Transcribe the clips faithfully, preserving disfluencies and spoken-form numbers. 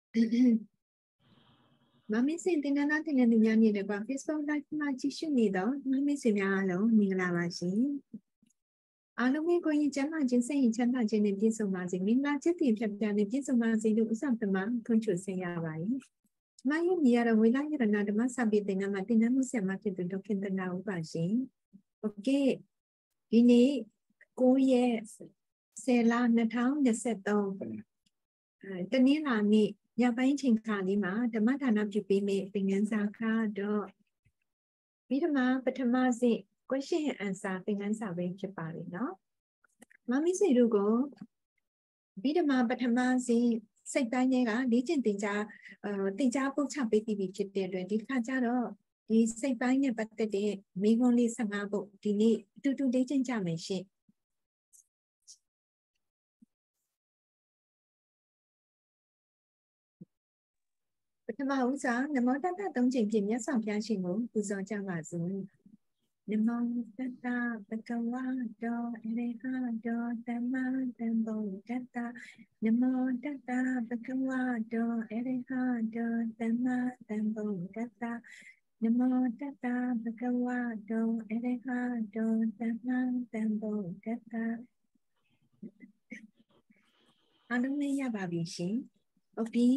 妈咪是今天那天的人家你的话 ，Facebook 那那继续你的，妈咪是咩咯？你来吧先。အားလုံးကိုကြီးကျမ်းမာခြင်းစိတ်ချမ်းသာခြင်းနဲ့ပြည့်စုံပါစေ။မင်္ဂလာချက်တွေဖြတ်ပြနဲ့ပြည့်စုံပါစေလို့ဥစ္စာပမာထွန်းချွတ်ဆင်ရပါတယ်။မယုံမြရဝိလာရဏဓမ္မစပိတေနမှာတင်နမှုဆက်မှာဖြစ်တဲ့ဒုက္ခတနာဥပါရှင်။ โอเคဒီနေ့ကိုရဲ့ဆယ်လ၂၀၂၃အဲတနင်္လာနေ့ညပိုင်းချိန်ခါလေးမှာဓမ္မဒါနပြုပေးမယ့်သင်ခန်းစာကတော့ပြီးတော့မှပထမဆုံး question and answer သင်ခန်းစာပဲဖြစ်ပါလိမ့်နော်မမီစီတို့ကိုပြီးတော့မှပထမဆုံးစိတ်တိုင်းကလေ့ကျင့်သင်ကြားအဲသင်ကြားပို့ချပေးပြီးဖြစ်တဲ့အတွက်ဒီခါကျတော့ဒီစိတ်ပိုင်းနဲ့ပတ်သက်တဲ့မိခွန်းလေး၁၅ပုဒ်ဒီနေ့အတူတူလေ့ကျင့်ကြမယ်ရှင့်ပထမဦးစွာနမောတတ္တသုံးချိန်ဖြင့်မြတ်စွာဘုရားရှင်ကိုပူဇော်ကြပါစို့နမောတတ္တဘဂဝါတောအရိဟတောသမ္မာသမ္ဗုဒ္ဓတ္တနမောတတ္တဘဂဝါတောအရိဟတောသမ္မာသမ္ဗုဒ္ဓတ္တနမောတတ္တဘဂဝါတောအရိဟတောသမ္မာသမ္ဗုဒ္ဓတ္တအားလုံးလည်းရပါပြီရှင်ဟုတ်ပြီ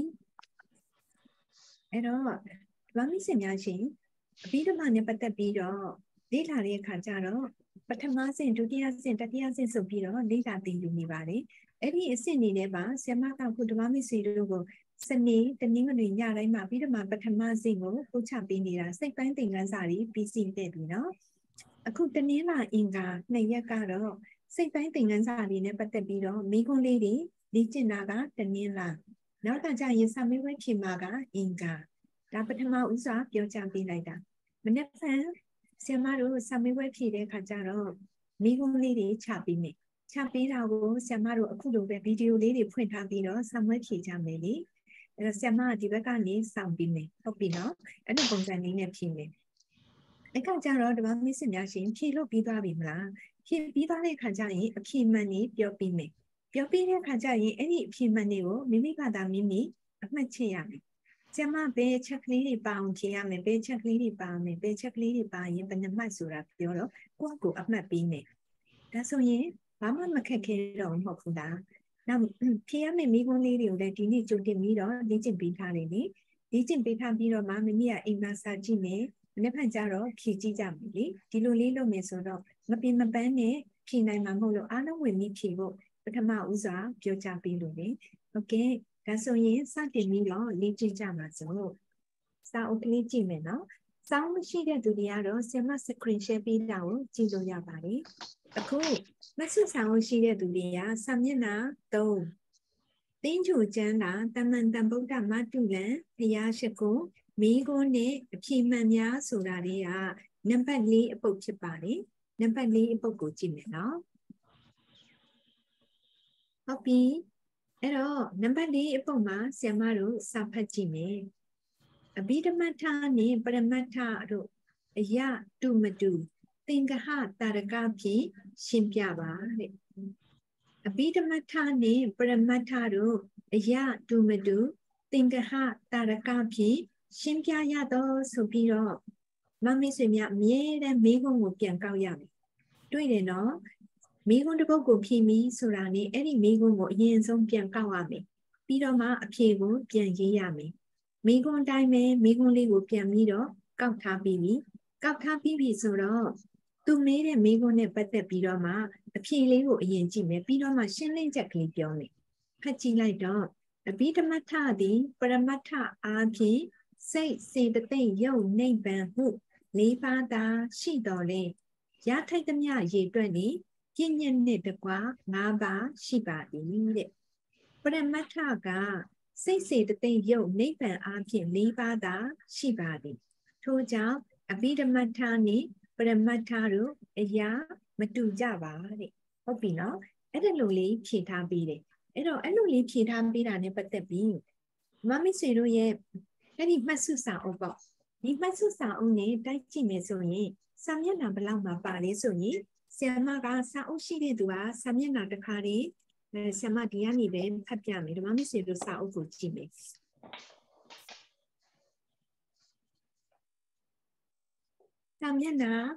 အဲ့တော့ဗမာစစ်များရှင်အဘိဓမ္မာနဲ့ပတ်သက်ပြီးတော့လေ့လာတဲ့အခါကျတော့ပထမဆင့်ဒုတိယဆင့်တတိယဆင့်ဆိုပြီးတော့လေ့လာသင်ယူနေပါတယ်အဲ့ဒီအဆင့်နေနဲ့ပါဆရာမကခုဓမ္မမစီတို့ကိုစနေတနင်္ဂနွေညတိုင်းမှာအဘိဓမ္မာပထမဆင့်ကိုပို့ချပေးနေတာစိတ်ပိုင်းသင်ခန်းစာတွေပြီးစီးတဲ့ပြီနော်အခုတနင်္လာအင်္ဂါနှစ်ရက်ကတော့စိတ်ပိုင်းသင်ခန်းစာတွေနဲ့ပတ်သက်ပြီးတော့မိခွန်းလေးတွေလေ့ကျင့်တာကတနင်္လာနောက်ကကြရင်စာမေးပွဲဖြေမှာကအင်္ဂါဒါပထမဦးစွာပြောကြားပေးလိုက်တာမနေ့ကဆရာမတို့စာမေးပွဲဖြေတဲ့အခါကျတော့မိခွန်းလေးတွေချပေးမယ်ချပေးတာကိုဆရာမတို့အခုလိုပဲဗီဒီယိုလေးတွေဖွင့်ထားပြီးတော့စာမေးပွဲဖြေကြမယ်လေအဲတော့ဆရာမကဒီဘက်ကနေစောင့်ပြီးမယ်ဟုတ်ပြီနော်အဲ့လိုပုံစံလေးနဲ့ဖြေမယ်အခါကျတော့ဒီမှာမိစစ်များရှင်ဖြေလို့ပြီးသွားပြီမလားဖြေပြီးသွားတဲ့အခါကျရင်အဖြေမှန်နေပြောပြီးမယ်ပြောပြီးတဲ့အခါကျရင်အဲ့ဒီအဖြေမှန်တွေကိုမိမိဘာသာမိမိအမှတ်ချက်ရမယ်ကျမဘယ်ချက်ကလေးတွေပါအောင်ဖြေရမယ်ဘယ်ချက်ကလေးတွေပါမယ်ဘယ်ချက်ကလေးတွေပါရင်ဘယ်နှမှတ်ဆိုတာပြောတော့ကိုယ့်ကိုအမှတ်ပေးမယ်ဒါဆိုရင်ဘာမှမခက်ခဲတော့မဟုတ်ဘူးလားနောက်ဖြေရမယ့်မိခွန်းလေးတွေကိုလည်းဒီနေ့ကြိုတင်ပြီးတော့လေ့ကျင့်ပေးထားတယ်လေလေ့ကျင့်ပေးထားပြီးတော့မှမိမိကအိမ်မှာစာကြည့်မယ်မနေ့ကကြတော့ဖြေကြည့်ကြမယ်လေဒီလိုလေးလုပ်မယ်ဆိုတော့မပင်မပန်းနဲ့ဖြေနိုင်မှာမဟုတ်လို့အားလုံးဝင်ပြီးဖြေဖို့ပထမဦးစွာပြောကြပေးလို့လေဟုတ်ကဲ့ဒါဆိုရင်စတင်ပြီးတော့လေ့ကျင့်ကြပါစို့စာအုပ်ကလေးကြည့်မယ်နော်စာအုပ်မရှိတဲ့သူတွေကတော့ဆရာမ screen share ပေးတာကိုကြည့်လို့ရပါတယ်အခုမဆုစာအုပ်ရှိတဲ့သူတွေကစာမျက်နှာသုံးတင်းချိုကျမ်းတာတမန်တန်ဗုဒ္ဓမတုလံဘုရားရှိခိုးမိဂုံးနဲ့အဖြေမှန်များဆိုတာတွေကနံပါတ်၄အပုဒ်ဖြစ်ပါတယ်နံပါတ်၄အပုဒ်ကိုကြည့်မယ်နော်ဟုတ်ပြီအဲ့တော့နံပါတ်၄အပုဒ်မှာဆရာမတို့စာဖတ်ကြည့်မယ်အဘိဓမ္မထနဲ့ပရမတ္ထတို့အယတုမတုသင်္ကဟတာရကဖြင့်ရှင်းပြပါတဲ့အဘိဓမ္မထနဲ့ပရမတ္ထတို့အယတုမတုသင်္ကဟတာရကဖြင့်ရှင်းပြရတော့ဆိုပြီးတော့မမဆွေများအမြဲတမ်းမိခွန်းကိုပြန်ကောက်ရမယ်တွေ့တယ်နော်မိခွန်းတစ်ပုဒ်ကိုဖြေပြီးဆိုတာနဲ့အဲ့ဒီမိခွန်းကိုအရင်ဆုံးပြန်ကောက်ရမယ်ပြီးတော့မှအဖြေကိုပြန်ရေးရမယ်မိခွန်းတိုင်းပဲမိခွန်းလေးကိုပြန်ပြီးတော့ကောက်ထားပြီးပြီကောက်ထားပြီးပြီဆိုတော့သူမေးတဲ့မိခွန်းနဲ့ပတ်သက်ပြီးတော့မှအဖြေလေးကိုအရင်ကြည့်မယ်ပြီးတော့မှရှင်းလင်းချက်ကလေးပြောမယ်ဖတ်ကြည့်လိုက်တော့အဘိဓမ္မထသည်ပရမတ္ထအားဖြင့်စိတ်စေတသိက်ယုတ်နိဗ္ဗာန်မှုလေးပါးသာရှိတော်လေရထိုက်သမျှရေတွက်နေပြည့်ညက်နဲ့တကွာ၅ပါးရှိပါသည်တဲ့ပရမတ္ထကစိတ်စေတသိက်ယုတ်နိဗ္ဗာန်အားဖြင့်၄ပါးသာရှိပါသည်ထို့ကြောင့်အဘိဓမ္မထနှင့်ပရမတ္ထတို့အရာမတူကြပါတဲ့ဟုတ်ပြီနော်အဲ့ဒါလိုလေးဖြေထားပြီးတယ်အဲ့တော့အဲ့လိုလေးဖြေထားပြီးတာနဲ့ပတ်သက်ပြီးမမဆွေတို့ရဲ့အဲ့ဒီမှတ်စုစာအုပ်ပေါ့ဒီမှတ်စုစာအုပ်နဲ့တိုက်ကြည့်မယ်ဆိုရင်စာမျက်နှာဘယ်လောက်မှပါလဲဆိုရင်ဆရာမကစာအုပ်ရှိတဲ့သူကစာမျက်နှာတစ်ခါတည်းအဲဆရာမဒီကနေပဲဖတ်ပြမယ်ဓမ္မမဆွေတို့စာအုပ်ကိုကြည့်မယ် Tam nhất là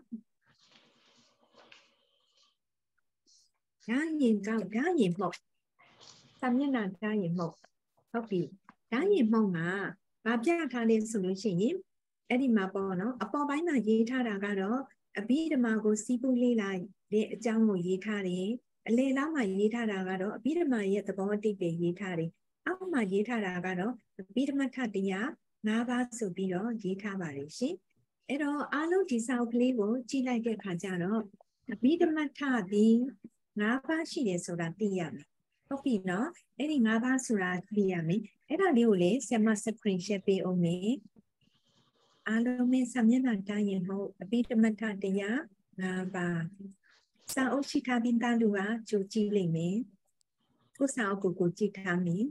Cá nhìn cao, cá nhìn một Tam nhất là cá nhìn mộtဟုတ်ပြီဒါရင်မုံကဗာပြထားလဲဆိုလို့ရှိရင်အဲ့ဒီမှာပေါ့နော်အပေါ်ပိုင်းမှာရေးထားတာကတော့အဘိဓမ္မာကိုစီးပူးလေးလိုက်တဲ့အကြောင်းကိုရေးထားတယ်အလယ်လောက်မှာရေးထားတာကတော့အဘိဓမ္မာရဲ့သဘောအတိတ်ပဲရေးထားတယ်အောက်မှာရေးထားတာကတော့အဘိဓမ္မထတရား၅ပါးဆိုပြီးတော့ရေးထားပါတယ်ရှင်အဲ့တော့အားလုံးဒီစာအုပ်ကလေးကိုကြည့်လိုက်တဲ့အခါကျတော့အဘိဓမ္မထဒီ၅ပါးရှိတယ်ဆိုတာသိရမယ်ဟုတ်ပြီနော်အဲ့ဒီ၅ပါးဆိုတာသိရမယ်အဲ့ဒါလေးကိုလေဆရာမ screen share ပေးအောင်မယ်အားလုံးမင်းစာမျက်နှာတိုင်းရင်ဟုတ်အဘိဓမ္မထတရား၅ပါးစာအုပ်ရှိထားပြီးသားလူကကြိုကြည့်လိမ့်မယ်ကိုစာအုပ်ကိုကိုကြည့်ထားမယ်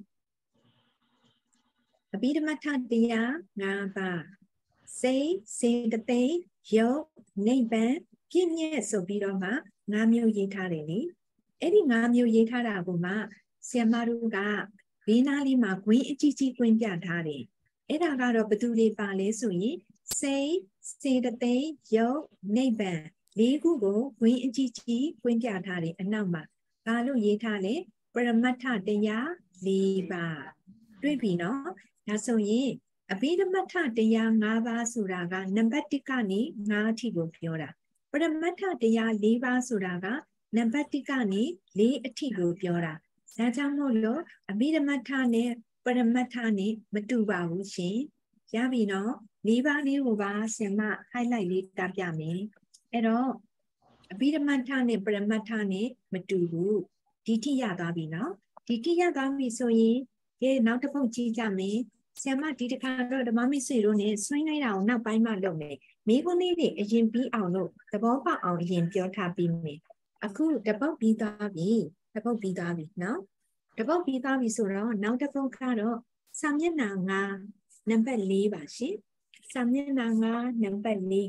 အဘိဓမ္မထတရား၅ပါးစိတ်စေတသိက်ယုတ်နိဗ္ဗာန်ပြည့်ညက်ဆိုပြီးတော့မှ၅မျိုးရေးထားတယ်လေအဲ့ဒီ၅မျိုးရေးထားတာကိုမှဆရာမတို့ကဘေးနားလေးမှာဂွင်းအကြီးကြီးကွင်းပြထားတယ်အဲ့ဒါကတော့ဘယ်သူတွေပါလဲဆိုရင်စိတ်စေတသိက်ယုတ်နိဗ္ဗာန်လေးခုကိုဂွင်းအကြီးကြီးကွင်းပြထားတယ်အနောက်မှာဘာလို့ရေးထားလဲပရမတ္ထတရား၄ပါးတွေ့ပြီနော်ဒါဆိုရင်အဘိဓမ္မထတရား၅ပါးဆိုတာကနံပါတ်၁ကနေ၅အထိကိုပြောတာပရမတ္ထတရား၄ပါးဆိုတာကနံပါတ်၁ကနေ၄အထိကိုပြောတာဒါကြောင့်မို့လို့အဘိဓမ္မထနဲ့ပရမတ္ထနဲ့မတူပါဘူးရှင်ရပြီနော်၄ပါးလေးကိုပါဆင်မ highlight လေးပြပြမယ်အဲ့တော့အဘိဓမ္မထနဲ့ပရမတ္ထနဲ့မတူဘူးဒီထိရသွားပြီနော်ဒီထိရသွားပြီဆိုရင်ကဲနောက်တစ်ပုဒ်ကြည့်ကြမယ်ဆရာမဒီတစ်ခါတော့ဓမ္မမိတ်ဆွေတို့နဲ့ဆွေးနွေးတာကိုနောက်ပိုင်းမှလုပ်မယ်မိခွန်းလေးတွေအရင်ပြီးအောင်လို့သဘောပေါက်အောင်အရင်ပြောထားပြီးမယ်အခုတပုတ်ပြီးသွားပြီတပုတ်ပြီးသွားပြီနော်တပုတ်ပြီးသွားပြီဆိုတော့နောက်တစ်ပုတ်ကတော့စာမျက်နှာ၅နံပါတ်၄ပါရှင်စာမျက်နှာ၅နံပါတ်၄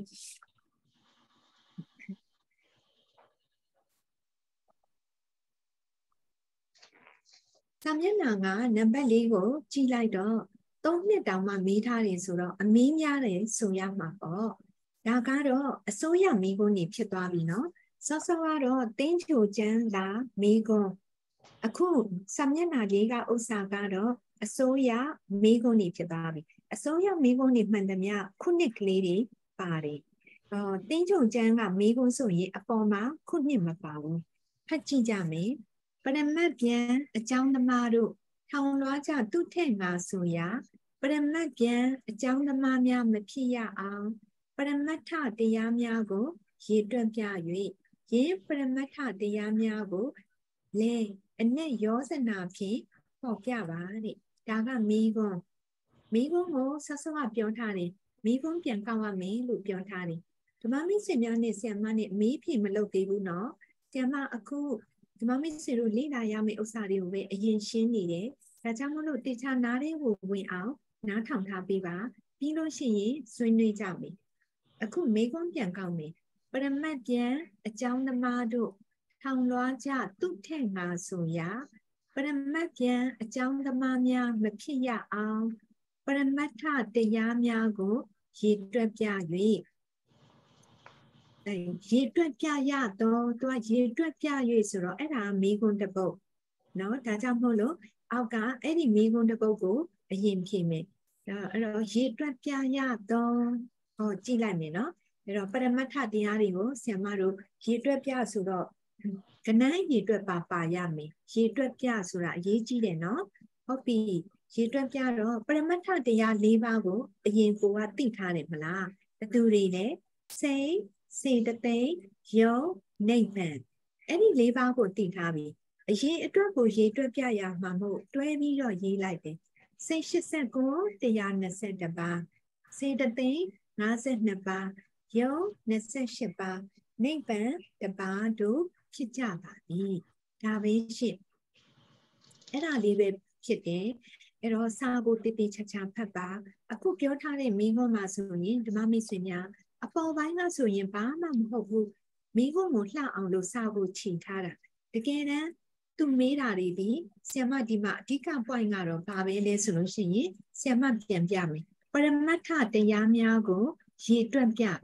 စာမျက်နှာ၅နံပါတ်၄ကိုကြည့်လိုက်တော့သုံးနှစ်တောင်မှမေးထားတယ်ဆိုတော့အမင်းများတယ်ဆိုရမှာပေါ့ဒါကတော့အစိုးရမိခွန်းကြီးဖြစ်သွားပြီနော်စောစောကတော့တင်းချိုချမ်းလာမိခွန်းအခုစာမျက်နှာလေးကဥစ္စာကတော့အစိုးရမိခွန်းကြီးဖြစ်သွားပြီအစိုးရမိခွန်းကြီးမှန်သမျှခုနှစ်ကလေးတွေပါတယ်အော်တင်းချိုချမ်းကမိခွန်းဆိုရင်အပေါ်မှာခုနှစ်မပါဘူးဖတ်ကြည့်ကြမယ်ပရမတ်ပြန်အကြောင်းသမားတို့ထောင်လွှားကြသူထက်ငါဆိုရာပရမတ်ပြန်အကြောင်းသမားများမဖြစ်ရအောင်ပရမတ္ထတရားများကိုရေတွက်ပြ၍ယင်းပရမတ္ထတရားများကိုလေအနဲ့ယောဇနာဖြင့်ဟောပြပါတဲ့ဒါကမိခွန်းမိခွန်းကိုဆက်ဆော့ပြောထားတယ်မိခွန်းပြန်ကောက်ရမယ်လို့ပြောထားတယ်ဓမ္မမိတ်ဆွေများနဲ့ဆရာမနဲ့မေးဖြေမလုပ်သေးဘူးနော်ဆရာမအခုဓမ္မမိတ်ဆွေတို့လေ့လာရမယ့်ဥစ္စာတွေကိုပဲအရင်ရှင်းနေတယ်ဒါကြောင့်မလို့တေချာနားလေးကိုဝင်အောင်နားထောင်ထားပေးပါပြီးလို့ရှိရင်ဆွေးနွေးကြမယ်အခုမေခွန်းပြန်ကောက်မယ်ပရမတ်ပြန်အကြောင်းသမားတို့ထောင်လွှားကြသူထက်ငါဆိုရာပရမတ်ပြန်အကြောင်းသမားများမဖြစ်ရအောင်ပရမတ္ထတရားများကိုရေတွက်ပြ၍ရေတွက်ပြရတော့သူကရေတွက်ပြ၍ဆိုတော့အဲ့ဒါမေခွန်းတစ်ပုဒ်နော်ဒါကြောင့်မို့လို့အောက်ကအဲ့ဒီမေခွန်းတစ်ပုဒ်ကိုအရင်ဖြေမယ်အဲ့တော့ရေတွက်ပြရတော့ဟောကြည့်လိုက်မယ်နော်အဲ့တော့ပရမတ္ထတရားတွေကိုဆရာမတို့ရေတွက်ပြဆိုတော့ကနန်းရေတွက်ပါပါရမယ်ရေတွက်ပြဆိုတာအရေးကြီးတယ်နော်ဟုတ်ပြီရေတွက်ပြတော့ပရမတ္ထတရား၄ပါးကိုအရင်ကိုကသိထားတယ်မလားဘယ်သူတွေလဲစိတ်စေတသိက်ယုတ်နိဗ္ဗာန်အဲ့ဒီ၄ပါးကိုသိထားပြီအရင်အတွက်ကိုရေတွက်ပြရမှာမဟုတ်တွဲပြီးတော့ရေးလိုက်တယ်စိတ်၈၉တရား၂၁ပါးစေတသိက်၅၂ပါးယုတ်၂၈ပါးနိဗ္ဗာန်တစ်ပါးတို့ဖြစ်ကြပါပြီဒါပဲရှင့်အဲ့ဒါလေးပဲဖြစ်တယ်အဲ့တော့စာကိုတည်တည်ချာချာဖတ်ပါအခုပြောထားတဲ့မိခွန်းမှာဆိုရင်ဓမ္မမိတ်ဆွေများအပေါ်ပိုင်းကဆိုရင်ဘာမှမဟုတ်ဘူးမိခွန်းကိုလှအောင်လို့စာကိုခြိထားတာတကယ်တမ်းသူမေးတာတွေဒီဆရာမဒီမှာအဓိက point ကတော့ဘာပဲလဲဆိုလို့ရှိရင်ဆရာမပြန်ပြမယ်ပရမတ္ထတရားများကိုရေတွက်ပြပါ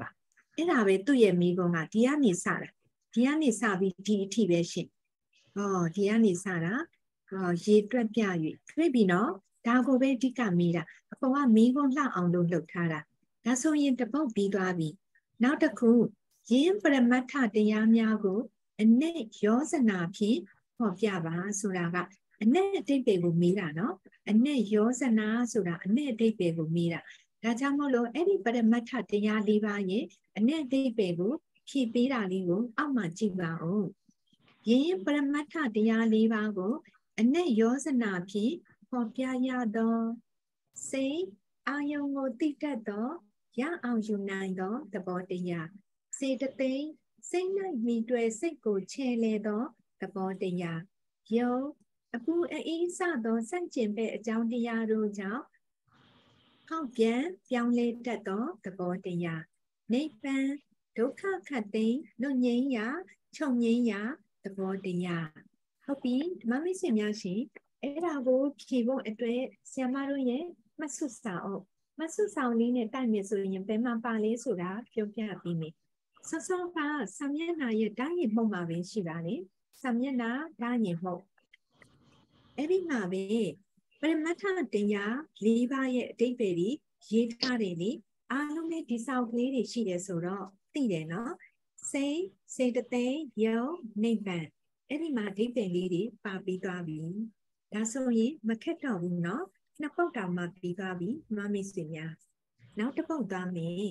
အဲ့ဒါပဲသူ့ရဲ့မိကုံးကဒီကနေစတာဒီကနေစပြီးဒီအထိပဲရှင်ဟောဒီကနေစတာဟောရေတွက်ပြ၍တွေ့ပြီနော်ဒါကိုပဲအဓိကမိတာအပေါ်ကမိကုံးလှအောင်လို့လှုပ်ထားတာဒါဆိုရင်တပုတ်ပြီးသွားပြီနောက်တစ်ခုယင်းပရမတ္ထတရားများကိုအ내ယောဇနာဖြင့်ဟောပြပါဆိုတာကအ내အတိတ်တွေကိုမိတာနော်အ내ယောဇနာဆိုတာအ내အတိတ်တွေကိုမိတာဒါကြောင့်မို့လို့အဲ့ဒီပရမတ္ထတရားလေးပါးရဲ့အ내အတိတ်တွေကိုဖြည့်ပေးတာလေးကိုအောက်မှာကြည့်ပါဦးယင်းပရမတ္ထတရားလေးပါးကိုအ내ယောဇနာဖြင့်ဟောပြရသောစိတ်အာယုံကိုတိတတ်သောရအောင်ယူနိုင်သောသဘောတရားစေတသိက်စိတ်၌မိတွယ်စိတ်ကိုချဲလဲသောသဘောတရားယုံအပူအေးစသောစန့်ကျင်ဘက်အကြောင်းတရားတို့ကြောင့်ဟောက်ပြန်ပြောင်းလဲတတ်သောသဘောတရားနိဗ္ဗာန်ဒုက္ခခတ်သိမ်းလွတ်ငြိမ်းရာချုပ်ငြိမ်းရာသဘောတရားဟုတ်ပြီဓမ္မမိတ်ဆွေများရှင်အဲ့ဒါကိုဖြေဖို့အတွက်ဆရာမတို့ရဲ့မှတ်စုစာအုပ်မှတ်စုဆောင်လေးနဲ့တိုက်မယ်ဆိုရင်ဘယ်မှာပါလဲဆိုတာပြောပြပေးမယ်ဆောစောကစာမျက်နှာရဲ့ဓာတ်ရည်မှုတ်မှာပဲရှိပါလေစာမျက်နှာဓာတ်ရည်မှုတ်အဲ့ဒီမှာပဲပရမတ္ထတရား၄ပါးရဲ့အဓိပ္ပာယ်ကြီးရေးထားတယ်လေအားလုံးနဲ့ဒီစာအုပ်ကလေးတွေရှိတယ်ဆိုတော့သိတယ်နော်စိတ်စေတသိက်ယုံနိဗ္ဗာန်အဲ့ဒီမှာအဓိပ္ပာယ်လေးတွေပါပြီးသွားပြီဒါဆိုရင်မခက်တော့ဘူးနော်နှစ်ပုတ်တောင်မှပြီးသွားပြီမမိတ်ဆွေများနောက်တစ်ပုတ်သွားမယ်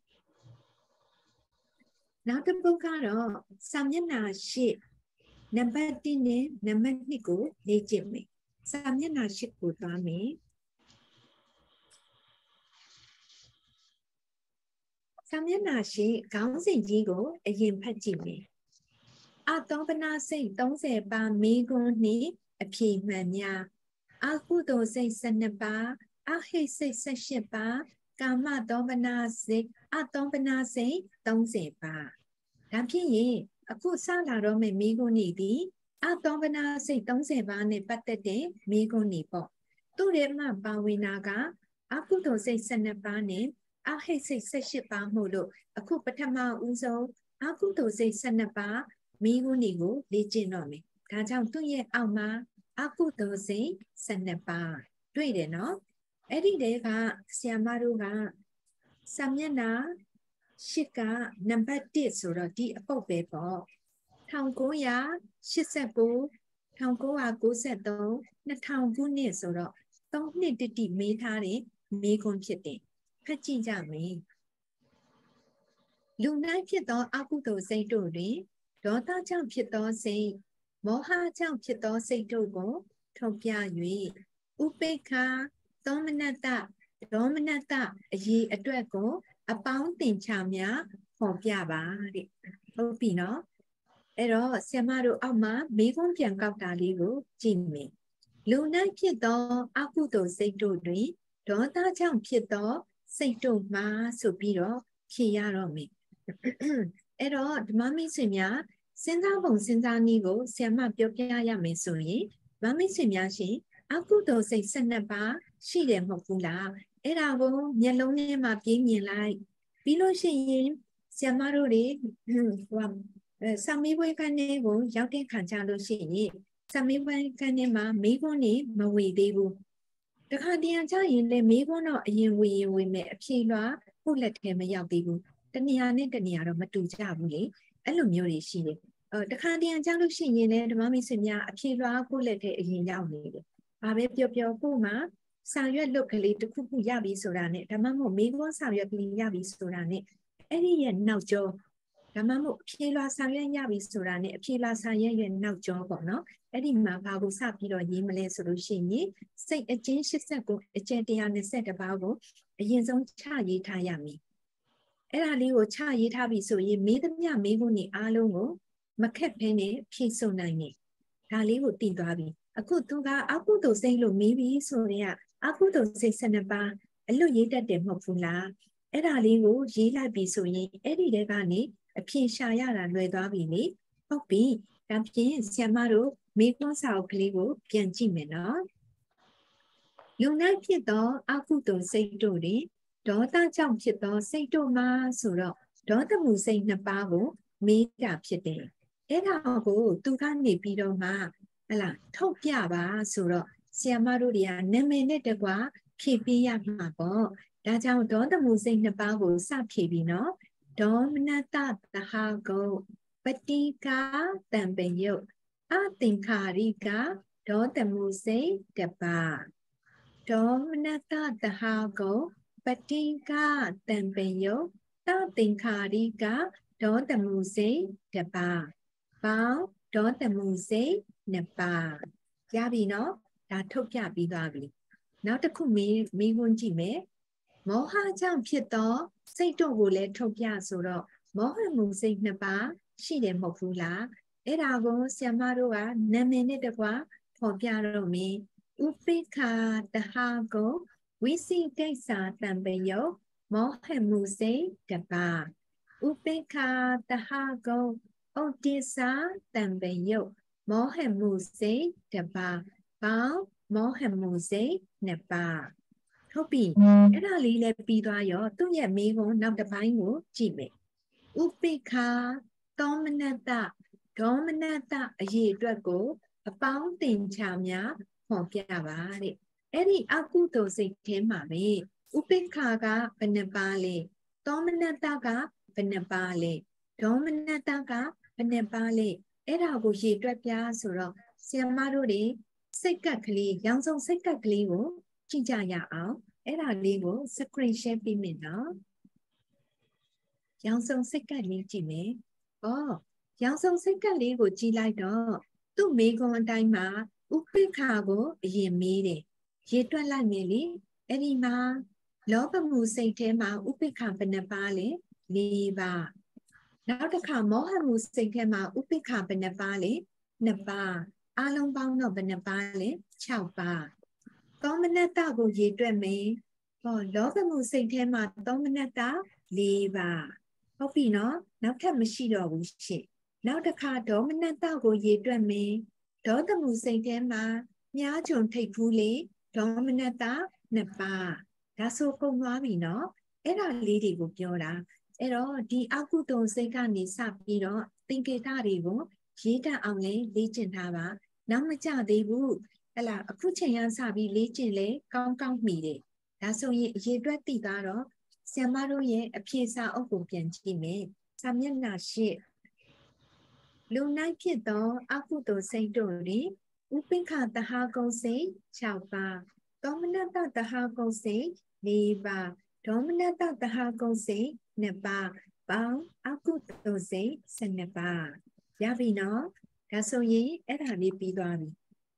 နောက်တစ်ပုတ်ကတော့စာမျက်နှာ၈နံပါတ်၁နဲ့နံပါတ်၂ကိုလေ့ကျင့်မယ်စာမျက်နှာ၈ကိုသွားမယ်စာမျက်နှာ၈ခေါင်းစဉ်ကြီးကိုအရင်ဖတ်ကြည့်မယ်အသောပနာစိတ်၃၀ပါးမိဂွန်းနှင့်အဖြေမှန်များအကုသိုလ်စိတ်၁၂ပါးအဟိတ်စိတ်၁၈ပါးကာမသောပနာစိတ်အသောပနာစိတ်၃၀ပါးဒါဖြစ်ရင်အခုစလာတော့မယ့်မိဂွန်းဤသည်အသောပနာစိတ်၃၀ပါးနဲ့ပတ်သက်တဲ့မိဂွန်းဤပေါ့သူရဲ့မှပါဝင်တာကအကုသိုလ်စိတ်၁၂ပါးနဲ့အဟိတ်စိတ်၁၈ပါးမို့လို့အခုပထမဦးဆုံးအကုသိုလ်စိတ်၁၂ပါးမိဂုဏီကိုလေ့ကျင့်တော့မယ်ဒါကြောင့်သူ့ရဲ့အောက်မှာအကုသိုလ်စိတ်၁၂ပါးတွေ့တယ်နော်အဲ့ဒီတည်းကဆရာမတို့ကစာမျက်နှာ၈ကနံပါတ်၁ဆိုတော့ဒီအပုတ်ပဲပေါ့၁၉၈၉ ၁၉၉၃ ၂၀၀၀ခုနှစ်ဆိုတော့၃နှစ်တိတိမေးထားတဲ့မေးခွန်းဖြစ်တယ်ဖတ်ကြည့်ကြမယ်လူနိုင်ဖြစ်သောအကုသိုလ်စိတ်တို့တွင်ဒေါသကြောင့်ဖြစ်သောစိတ်မောဟကြောင့်ဖြစ်သောစိတ်တို့ကိုထုတ်ပြ၍ဥပိ္ပခာသောမနတဒေါမနတအရေးအတွက်ကိုအပေါင်းသင်္ချာများဟောပြပါတဲ့ဟုတ်ပြီနော်အဲ့တော့ဆရာမတို့အောက်မှာမေးခွန်းပြန်ကောက်တာလေးကိုကြည့်မယ်လူနိုင်ဖြစ်သောအကုသိုလ်စိတ်တို့တွင်ဒေါသကြောင့်ဖြစ်သောစိတ်တို့မှာဆိုပြီးတော့ဖြေရတော့မယ်အဲ့တော့ဓမ္မမိတ်ဆွေများစဉ်းစားပုံစဉ်းစားနည်းကိုဆရာမပြောပြရမယ်ဆိုရင်ဓမ္မမိတ်ဆွေများရှင်အကုသိုလ်စိတ်၁၂ပါးရှိတယ်မဟုတ်ဘူးလားအဲ့ဒါကိုမျက်လုံးထဲမှာပြင်းမြင်လိုက်ပြီးလို့ရှိရင်ဆရာမတို့တွေဟိုစာမေးပွဲခန်းထဲကိုရောက်တဲ့ခါကျလို့ရှိရင်စာမေးပွဲခန်းထဲမှာမေးခွန်းတွေမဝေသေးဘူးတခါတရံကြရင်လည်းမေးခွန်းတော့အရင်ဝေရင်ဝေမယ်အဖြေလွှာကိုယ့်လက်ထဲမရောက်သေးဘူးတနေရာနဲ့တနေရာတော့မတူကြဘူးလေအဲ့လိုမျိုးတွေရှိတယ်အဲတခါတရံကြလို့ရှိရင်လည်းဓမ္မမိတ်ဆွေများအဖြေလွှာကိုယ့်လက်ထဲအရင်ရောက်နေတယ်ဘာပဲပြောပြောကို့မှာစာရွက်လွတ်ကလေးတစ်ခုခုရပြီဆိုတာနဲ့ဒါမှမဟုတ်မေးခွန်းစာရွက်ကလေးရပြီဆိုတာနဲ့အဲ့ဒီရဲ့နောက်ကျောဒါမှမဟုတ်အဖြေလွှာစာရွက်ရပြီဆိုတာနဲ့အဖြေလွှာစာရွက်ရဲ့နောက်ကျောပေါ့နော်အဲ့ဒီမှာဘာကိုစပြီးတော့ရေးမလဲဆိုလို့ရှိရင်စိတ်အကျဉ်း၈၀ကိုအကျဉ်း၁၂၁ပါးကိုအရင်ဆုံးချရေးထားရမည်အဲ့ဒါလေးကိုချရေးထားပြီဆိုရင်မေးသမျှမေးခွန်းတွေအားလုံးကိုမခက်ဖဲနဲ့ဖြေဆိုနိုင်တယ်ဒါလေးကိုတည်သွားပြီအခုသူကအကုသိုလ်စိတ်လို့မေးပြီးဆိုရင်အကုသိုလ်စိတ်၁၂ပါးအလွတ်ရေးတတ်တယ်မဟုတ်ဘူးလားအဲ့ဒါလေးကိုရေးလိုက်ပြီဆိုရင်အဲ့ဒီတဲကနေအဖြေရှာရတာလွယ်သွားပြီလေဟုတ်ပြီဒါဖြင့်ဆရာမတို့မေးခွန်းစာအုပ်ကလေးကိုပြန်ကြည့်မယ်နော်လူနိုင်ဖြစ်သောအကုသိုလ်စိတ်တို့တွင်ဒေါသကြောင့်ဖြစ်သောစိတ်တို့မှာဆိုတော့ဒေါသမှုစိတ်နှစ်ပါးကိုမေးတာဖြစ်တယ်အဲ့ဒါကိုသူကနေပြီးတော့မှဟလာထုတ်ပြပါဆိုတော့ဆရာမတို့တွေကနာမည်နဲ့တကွာဖြည့်ပေးရမှာပေါ့ဒါကြောင့်ဒေါသမှုစိတ်နှစ်ပါးကိုစဖြည့်ပြီးနော်ဒေါမနတသဟာကုပတိကာတံပယုတ်အသင်္ခါရိကဒေါသမှုစိတ်တပါဒေါမနတသဟာကုပတိကာတံပယုတ်အသင်္ခါရိကဒေါသမှုစိတ်တပါပေါင်းဒေါသမှုစိတ်နှစ်ပါးရပြီနော်ဒါထုတ်ပြပြီးသွားပြီနောက်တစ်ခုမေးမေးခွန်းကြည့်မယ်မောဟကြောင့်ဖြစ်သောစိတ်တို့ကိုလည်းထုတ်ပြဆိုတော့မောဟမှုစိတ်နှစ်ပါးရှိတယ်မဟုတ်ဘူးလားအဲ့ဒါကိုဆရာမတို့ကနာမည်နဲ့တကွာဖော်ပြတော့မင်းဥပိ္ခာတဟာကိုဝိသိကိစ္စတံပယုတ်မောဟမှုစိတ်တပါဥပိ္ခာတဟာကိုဩတိစာတံပယုတ်မောဟမှုစိတ်တပါပေါင်းမောဟမှုစိတ်နှစ်ပါးဟုတ်ပြီအဲ့ဒါလေးလည်းပြီးသွားရောသူ့ရဲ့မိကုံနောက်တစ်ပိုင်းကိုကြည့်မယ်ဥပိ္ခာသောမနတဒေါမနတအရေးအတွက်ကိုအပေါင်းတင်ချာများဖော်ပြပါတဲ့အဲ့ဒီအကုသိုလ်စိတ်ထဲမှာပဲဥပိ္ခာကဘယ်နှပါလဲသောမနတကဘယ်နှပါလဲဒေါမနတကဘယ်နှပါလဲအဲ့ဒါကိုရေတွက်ပြဆိုတော့ဆရာမတို့တွေစိတ်ကပ်ကလေးရောင်စုံစိတ်ကပ်ကလေးကိုကြည့်ကြရအောင်အဲ့ဒါလေးကို screen share ပေးမယ်နော်ရောင်စုံစိတ်ကပ်လေးကြည့်မယ်ဩရောင်စုံစိတ်ကပ်လေးကိုကြည့်လိုက်တော့သူ့မိကုံအတိုင်းမှာဥပိ္ခာကိုအရင်မေးတယ်ရေတွက်လိုက်မယ်လေအဲ့ဒီမှာလောဘမှုစိတ်ထဲမှာဥပိ္ခာဘယ်နှပါလဲ၄ပါးနောက်တစ်ခါမောဟမှုစိတ်ထဲမှာဥပိ္ခာဘယ်နှပါလဲနှစ်ပါးအလုံးပေါင်းတော့ဘယ်နှပါလဲ၆ပါးသောမနတကိုရေတွက်မယ်ဟောလောဘမှုစိတ်ထဲမှာသောမနတ၄ပါးဟုတ်ပြီနော်နောက်ထပ်မရှိတော့ဘူးရှင့်နောက်တစ်ခါဒေါမနတကိုရေတွက်မယ်ဒေါသမှုစိတ်ထဲမှာမြားချုံထိတ်ဖူးလေဒေါမနတနှစ်ပါးဒါဆိုကုန်သွားပြီနော်အဲ့ဒါလေးတွေကိုပြောတာအဲ့တော့ဒီအကုသိုလ်စိတ်ကနေစပြီးတော့သင်္ကေတတွေကိုရေးတတ်အောင်လဲလေ့ကျင့်ထားပါနောက်မကြသေးဘူးဟဲ့လားအခုချိန်ရစပြီးလေ့ကျင့်လဲကောင်းကောင်းမိတယ်ဒါဆိုရင်အရေးအတွက်သိတာတော့ဆရာမတို့ရဲ့အဖြေစာအုပ်ကိုပြန်ကြည့်မယ်စာမျက်နှာရှစ်လူနိုင်ဖြစ်သောအကုသိုလ်စိတ်တို့တွင်ဥပိ္ခာတဟာကုံစိတ်၆ပါးသောမနတတဟာကုံစိတ်၄ပါးဒေါမနတတဟာကုံစိတ်နှစ်ပါးပေါင်းအကုသိုလ်စိတ်၁၂ပါးရပြီနော်ဒါဆိုရင်အဲ့ဒါလေးပြီးသွားပြီ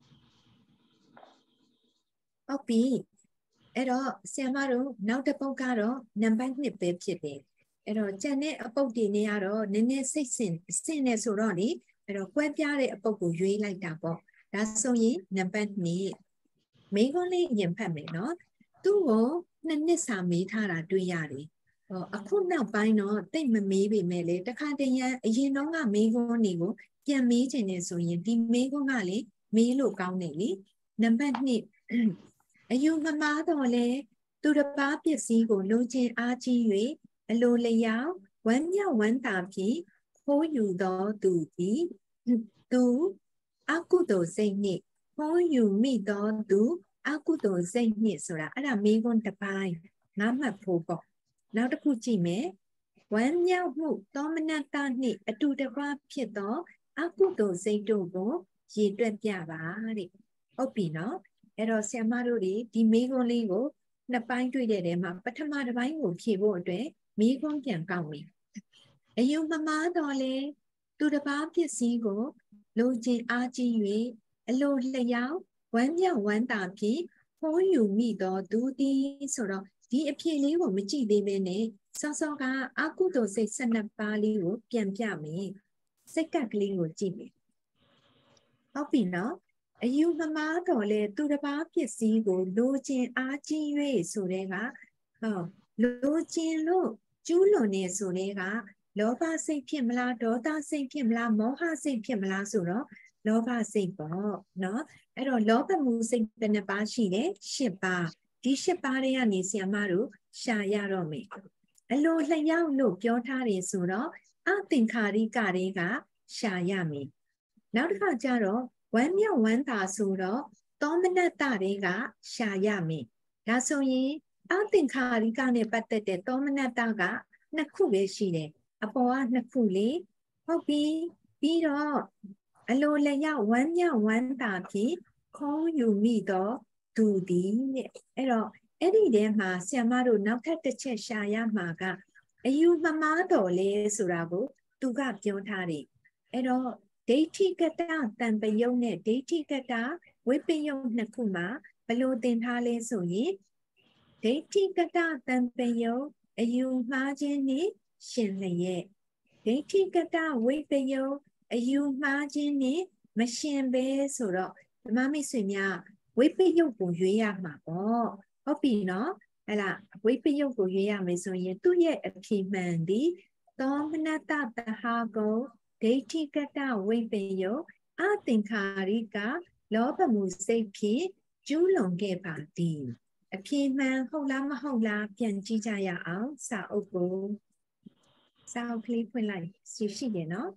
ဟုတ်ပြီအဲ့တော့ဆရာမတို့နောက်တစ်ပုဒ်ကတော့နံပါတ်နှစ်ပဲဖြစ်တယ်အဲ့တော့ကျန်တဲ့အပုဒ်တွေနဲ့ကတော့နည်းနည်းစိတ်ဆင်ဆင်နေဆိုတော့လေအဲ့တော့ကွဲပြားတဲ့အပုဒ်ကိုရွေးလိုက်တာပေါ့ဒါဆိုရင်နံပါတ်နှစ်မိန်းကလေးရင်ဖတ်မယ်နော်သူ့ကိုနှစ်နှစ်စာမေးထားတာတွေ့ရတယ်ဟောအခုနောက်ပိုင်းတော့တိတ်မမေးပေမဲ့လေတခါတည်းရန်အရင်တော့ကမိန်းကလေးကိုပြန်မေးခြင်းနဲ့ဆိုရင်ဒီမိန်းကကလေမေးလို့ကောင်းတယ်လေနံပါတ်နှစ်အယူမမားတော့လေသူတစ်ပါးပစ္စည်းကိုလိုချင်အားကြီး၍အလိုလျောက်ဝမ်းမြောက်ဝမ်းသာဖြင့်ခိုးယူသောသူသည်သူအကုသိုလ်စိတ်နှင့်ခိုးယူမိသောသူအကုသိုလ်စိတ်နှင့်ဆိုတာအဲ့ဒါမိဂွန်းတစ်ပိုင်းငါမှတ်ဖို့ပေါ့နောက်တစ်ခုကြည့်မယ်ဝမ်းမြောက်မှုသောမနတနှင့်အတူတကွဖြစ်သောအကုသိုလ်စိတ်တို့ကိုရေတွက်ပြပါတဲ့ဟုတ်ပြီနော်အဲ့တော့ဆရာမတို့တွေဒီမိဂွန်းလေးကိုနှစ်ပိုင်းတွေ့တဲ့နေရာမှာပထမတစ်ပိုင်းကိုဖြည့်ဖို့အတွက်မိဂွန်းပြန်ကောက်ပြီအယုံမမားတော်လေသူတစ်ပါးပစ္စည်းကိုလိုချင်အားကြီး၍အလိုလျောက်ဝမ်းမြောက်ဝမ်းသာဖြင့်ခိုးယူမိသောသူသည်ဆိုတော့ဒီအဖြစ်လေးကိုမကြည့်သေးဘဲနဲ့စောစောကအကုသိုလ်စိတ်၁၂ပါးလေးကိုပြန်ပြမယ်စိတ်ကပ်ကလေးကိုကြည့်မယ်ဟုတ်ပြီနော်အယူမမားတော်လေသူတစ်ပါးပစ္စည်းကိုလိုချင်အားကြီး၍ဆိုတဲ့ကဟောလိုချင်လို့ကျူးလွန်နေဆိုတဲ့ကလောဘစိတ်ဖြစ်မလားဒေါသစိတ်ဖြစ်မလားမောဟစိတ်ဖြစ်မလားဆိုတော့လောဘစိတ်ပေါ့နော်အဲ့တော့လောဘမှုစိတ်ဘယ်နှပါရှိလဲ၈ပါးဒီ၈ပါးတွေကနေဆရာမတို့ရှာရတော့မယ်အလိုလျောက်လို့ပြောထားတယ်ဆိုတော့အသင်္ခါရိကတွေကရှာရမယ်နောက်တစ်ခါကျတော့ဝမ်းမြောက်ဝမ်းသာဆိုတော့သောမနတတွေကရှာရမယ်ဒါဆိုရင်အသင်္ခါရိကနဲ့ပတ်သက်တဲ့သောမနတကနှစ်ခုပဲရှိတယ်အပေါ်ကနှစ်ခုလေဟုတ်ပြီပြီးတော့အလိုလျောက်ဝမ်းမြောက်ဝမ်းသာဖြင့်ခေါ်ယူမိတော့သူသည်တဲ့အဲ့တော့အဲ့ဒီထဲမှာဆရာမတို့နောက်ထပ်တစ်ချက်ရှာရမှာကအယူမမားတော်လဲဆိုတာကိုသူကပြောထားတယ်အဲ့တော့ဒိဋ္ဌိကတတံပယုတ်နဲ့ဒိဋ္ဌိကတဝိပယုတ်နှစ်ခုမှာဘယ်လိုသင်ထားလဲဆိုရင်ဒိဋ္ဌိကတတံပယုတ်အယူမှားခြင်းနှင့်ရှင်လျက်ဒိဋ္ဌိကတဝိပယုတ်အယူမှားခြင်းနှင့်မရှင်ပဲဆိုတော့ဓမ္မမိတ်ဆွေများဝိပယုတ်ကိုရွေးရမှာပေါ့ဟုတ်ပြီနော်အဲ့လားဝိပယုတ်ကိုရွေးရမယ်ဆိုရင်သူ့ရဲ့အဖြေမှန်သည်သောမနတတဟာကိုဒိဋ္ဌိကတဝိပယုတ်အသင်္ခါရိကလောဘမှုစိတ်ဖြင့်ကျူးလွန်ခဲ့ပါသည်အဖြေမှန်ဟုတ်လားမဟုတ်လားပြန်ကြည့်ကြရအောင်စာအုပ်ကိုစာအုပ်ကလေးဖွင့်လိုက်ရှိရှိတယ်နော်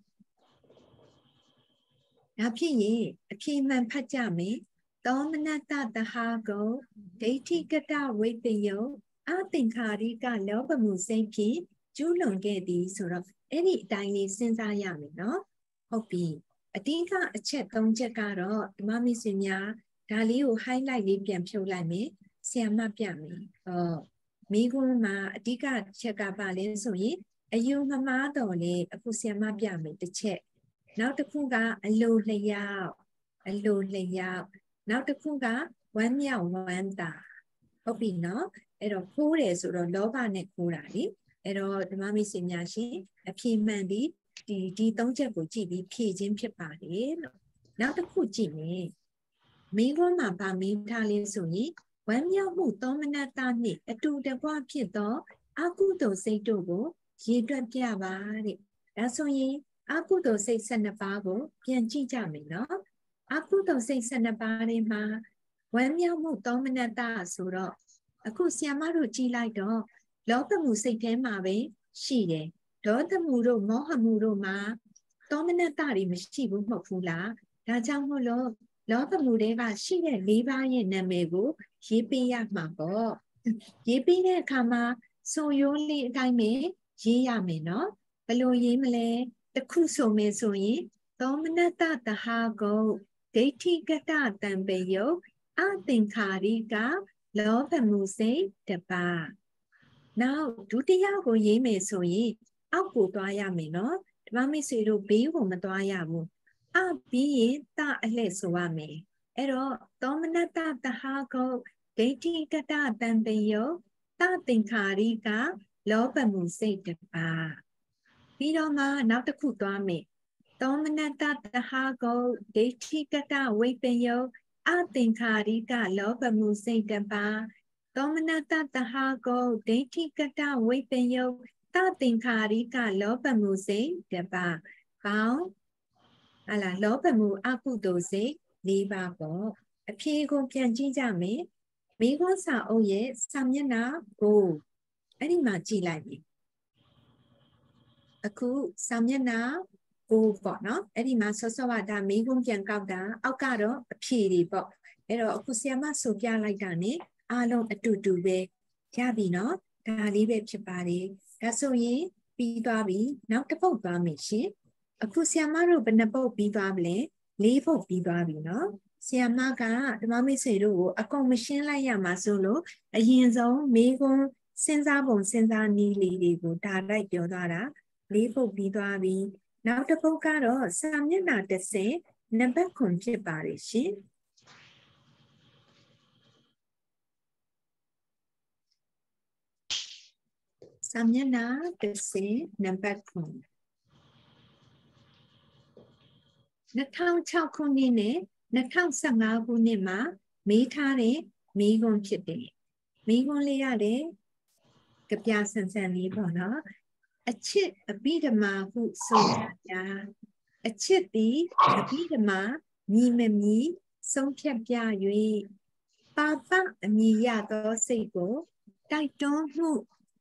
ဒါဖြစ်ရင်အဖြေမှန်ဖတ်ကြမယ်သောမနတတဟာကိုဒိဋ္ဌိကတဝိပယုတ်အသင်္ခါရိကလောဘမှုစိတ်ဖြင့်ကျူးလွန်ခဲ့သည်ဆိုတော့အဲ့ဒီအတိုင်းလေးစဉ်းစားရမယ်နော်ဟုတ်ပြီအဓိကအချက်သုံးချက်ကတော့ဓမ္မမိတ်ဆွေများဒါလေးကို highlight လေးပြန်ဖြုတ်လိုက်မယ်ဆရာမပြမယ်ဟောမိကုန်းမှာအဓိကချက်ကပါလဲဆိုရင်အယူမမားတော်လေအခုဆရာမပြမယ်တစ်ချက်နောက်တစ်ခုကအလိုလျောက်အလိုလျောက်နောက်တစ်ခုကဝမ်းမြောက်ဝမ်းသာဟုတ်ပြီနော်အဲ့တော့ခိုးတယ်ဆိုတော့လောဘနဲ့ခိုးတာလေအဲ့တော့ဓမ္မမိတ်ဆွေများရှင်အဖြေမှန်ပြီးဒီဒီသုံးချက်ကိုကြည့်ပြီးဖြည့်ခြင်းဖြစ်ပါတယ်လို့နောက်တစ်ခုကြည့်မယ်မင်းတို့မှာဗာမင်းထားလေးဆိုရင်ဝမ်းမြောက်မှုသောမနတနှင့်အတူတကွဖြစ်သောအကုသိုလ်စိတ်တို့ကိုရေတွက်ပြပါတဲ့ဒါဆိုရင်အကုသိုလ်စိတ်၁၂ပါးကိုပြန်ကြည့်ကြမယ်နော်အကုသိုလ်စိတ်၁၂ပါးတွေမှာဝမ်းမြောက်မှုသောမနတဆိုတော့အခုဆရာမတို့ကြည့်လိုက်တော့လောဘမှုစိတ်ထဲမှာပဲရှိတယ်ဒေါသမှုတို့မောဟမှုတို့မှာသောမနတတွေမရှိဘူးမဟုတ်ဘူးလားဒါကြောင့်မို့လို့လောဘမှုတွေကရှိတဲ့၄ပါးရဲ့နာမည်ကိုရေးပေးရမှာပေါ့ရေးပေးတဲ့အခါမှာဆိုရိုးလေးအတိုင်းပဲရေးရမယ်နော်ဘယ်လိုရေးမလဲတစ်ခုဆိုမယ်ဆိုရင်သောမနတတဟာကိုဒိဋ္ဌိကတတံပယုတ်အသင်္ခါရိကလောဘမှုစိတ်တပါနောက်ဒုတိယကိုရေးမယ်ဆိုရင်အောက်ကိုသွားရမယ်နော်ဓမ္မမိတ်ဆွေတို့ဘေးကိုမသွားရဘူးအပြီးရင်တအလှည့်ဆိုရမယ်အဲ့တော့သောမနတတဟာကိုဒိဋ္ဌိကတတံပယုတ်တသင်္ခါရိကလောဘမှုစိတ်တပါပြီးတော့မှနောက်တစ်ခုသွားမယ်သောမနတတဟာကိုဒိဋ္ဌိကတဝိပယုတ်အသင်္ခါရိကလောဘမှုစိတ်တပါသောမနတတဟာကိုဒိဋ္ဌိကတဝိပယုတ်တသင်္ခါရိကလောဘမှုစိတ်တပါပေါင်းဟာလားလောဘမှုအကုသိုလ်စိတ်၄ပါးပေါ့အဖြေကိုပြန်ကြည့်ကြမယ်မိဂောစာအုပ်ရဲ့စာမျက်နှာကိုအဲ့ဒီမှာကြည့်လိုက်ပြီအခုစာမျက်နှာကိုပေါ့နော်အဲ့ဒီမှာဆော့ဆော့ကဒါမိဂုံပြန်ကောက်တာအောက်ကတော့အဖြေတွေပေါ့အဲ့တော့အခုဆရာမဆိုပြလိုက်တာ ਨੇ အားလုံးအတူတူပဲရပြီနော်ဒါလေးပဲဖြစ်ပါတယ်ဒါဆိုရင်ပြီးသွားပြီနောက်တစ်ပုတ်သွားမယ်ရှင်အခုဆရာမတို့ဘယ်နှပုတ်ပြီးသွားမလဲလေးပုတ်ပြီးသွားပြီနော်ဆရာမကဓမ္မမိတ်ဆွေတို့ကိုအကုန်မရှင်းလိုက်ရမှာဆိုလို့အရင်ဆုံးမိဂုံစဉ်းစားပုံစဉ်းစားနည်းလေးတွေကိုဒါလိုက်ပြောသွားတာလေးပုတ်ပြီးသွားပြီနောက်တစ်ပုတ်ကတော့စာမျက်နှာတစ်ဆယ်နံပါတ်ခွန်ဖြစ်ပါတယ်ရှင်စာမျက်နှာတစ်ဆယ်နံပါတ်ခွန်နှစ်ထောင်ခြောက်ခုနှစ်နဲ့နှစ်ထောင်ဆယ်ငါးခုနှစ်မှာမေးထားတဲ့မိဂုံဖြစ်တယ်မိဂုံလေးရတယ်ကြပြဆန်ဆန်လေးပေါ့နော်အချစ်အဘိဓမ္မာဟုဆိုကြအချစ်သည်အဘိဓမ္မာမြည်မမြည်ဆုံးဖြတ်ပြ၍ပါပအမည်ရသောစိတ်ကိုတိုက်တွန်းမှု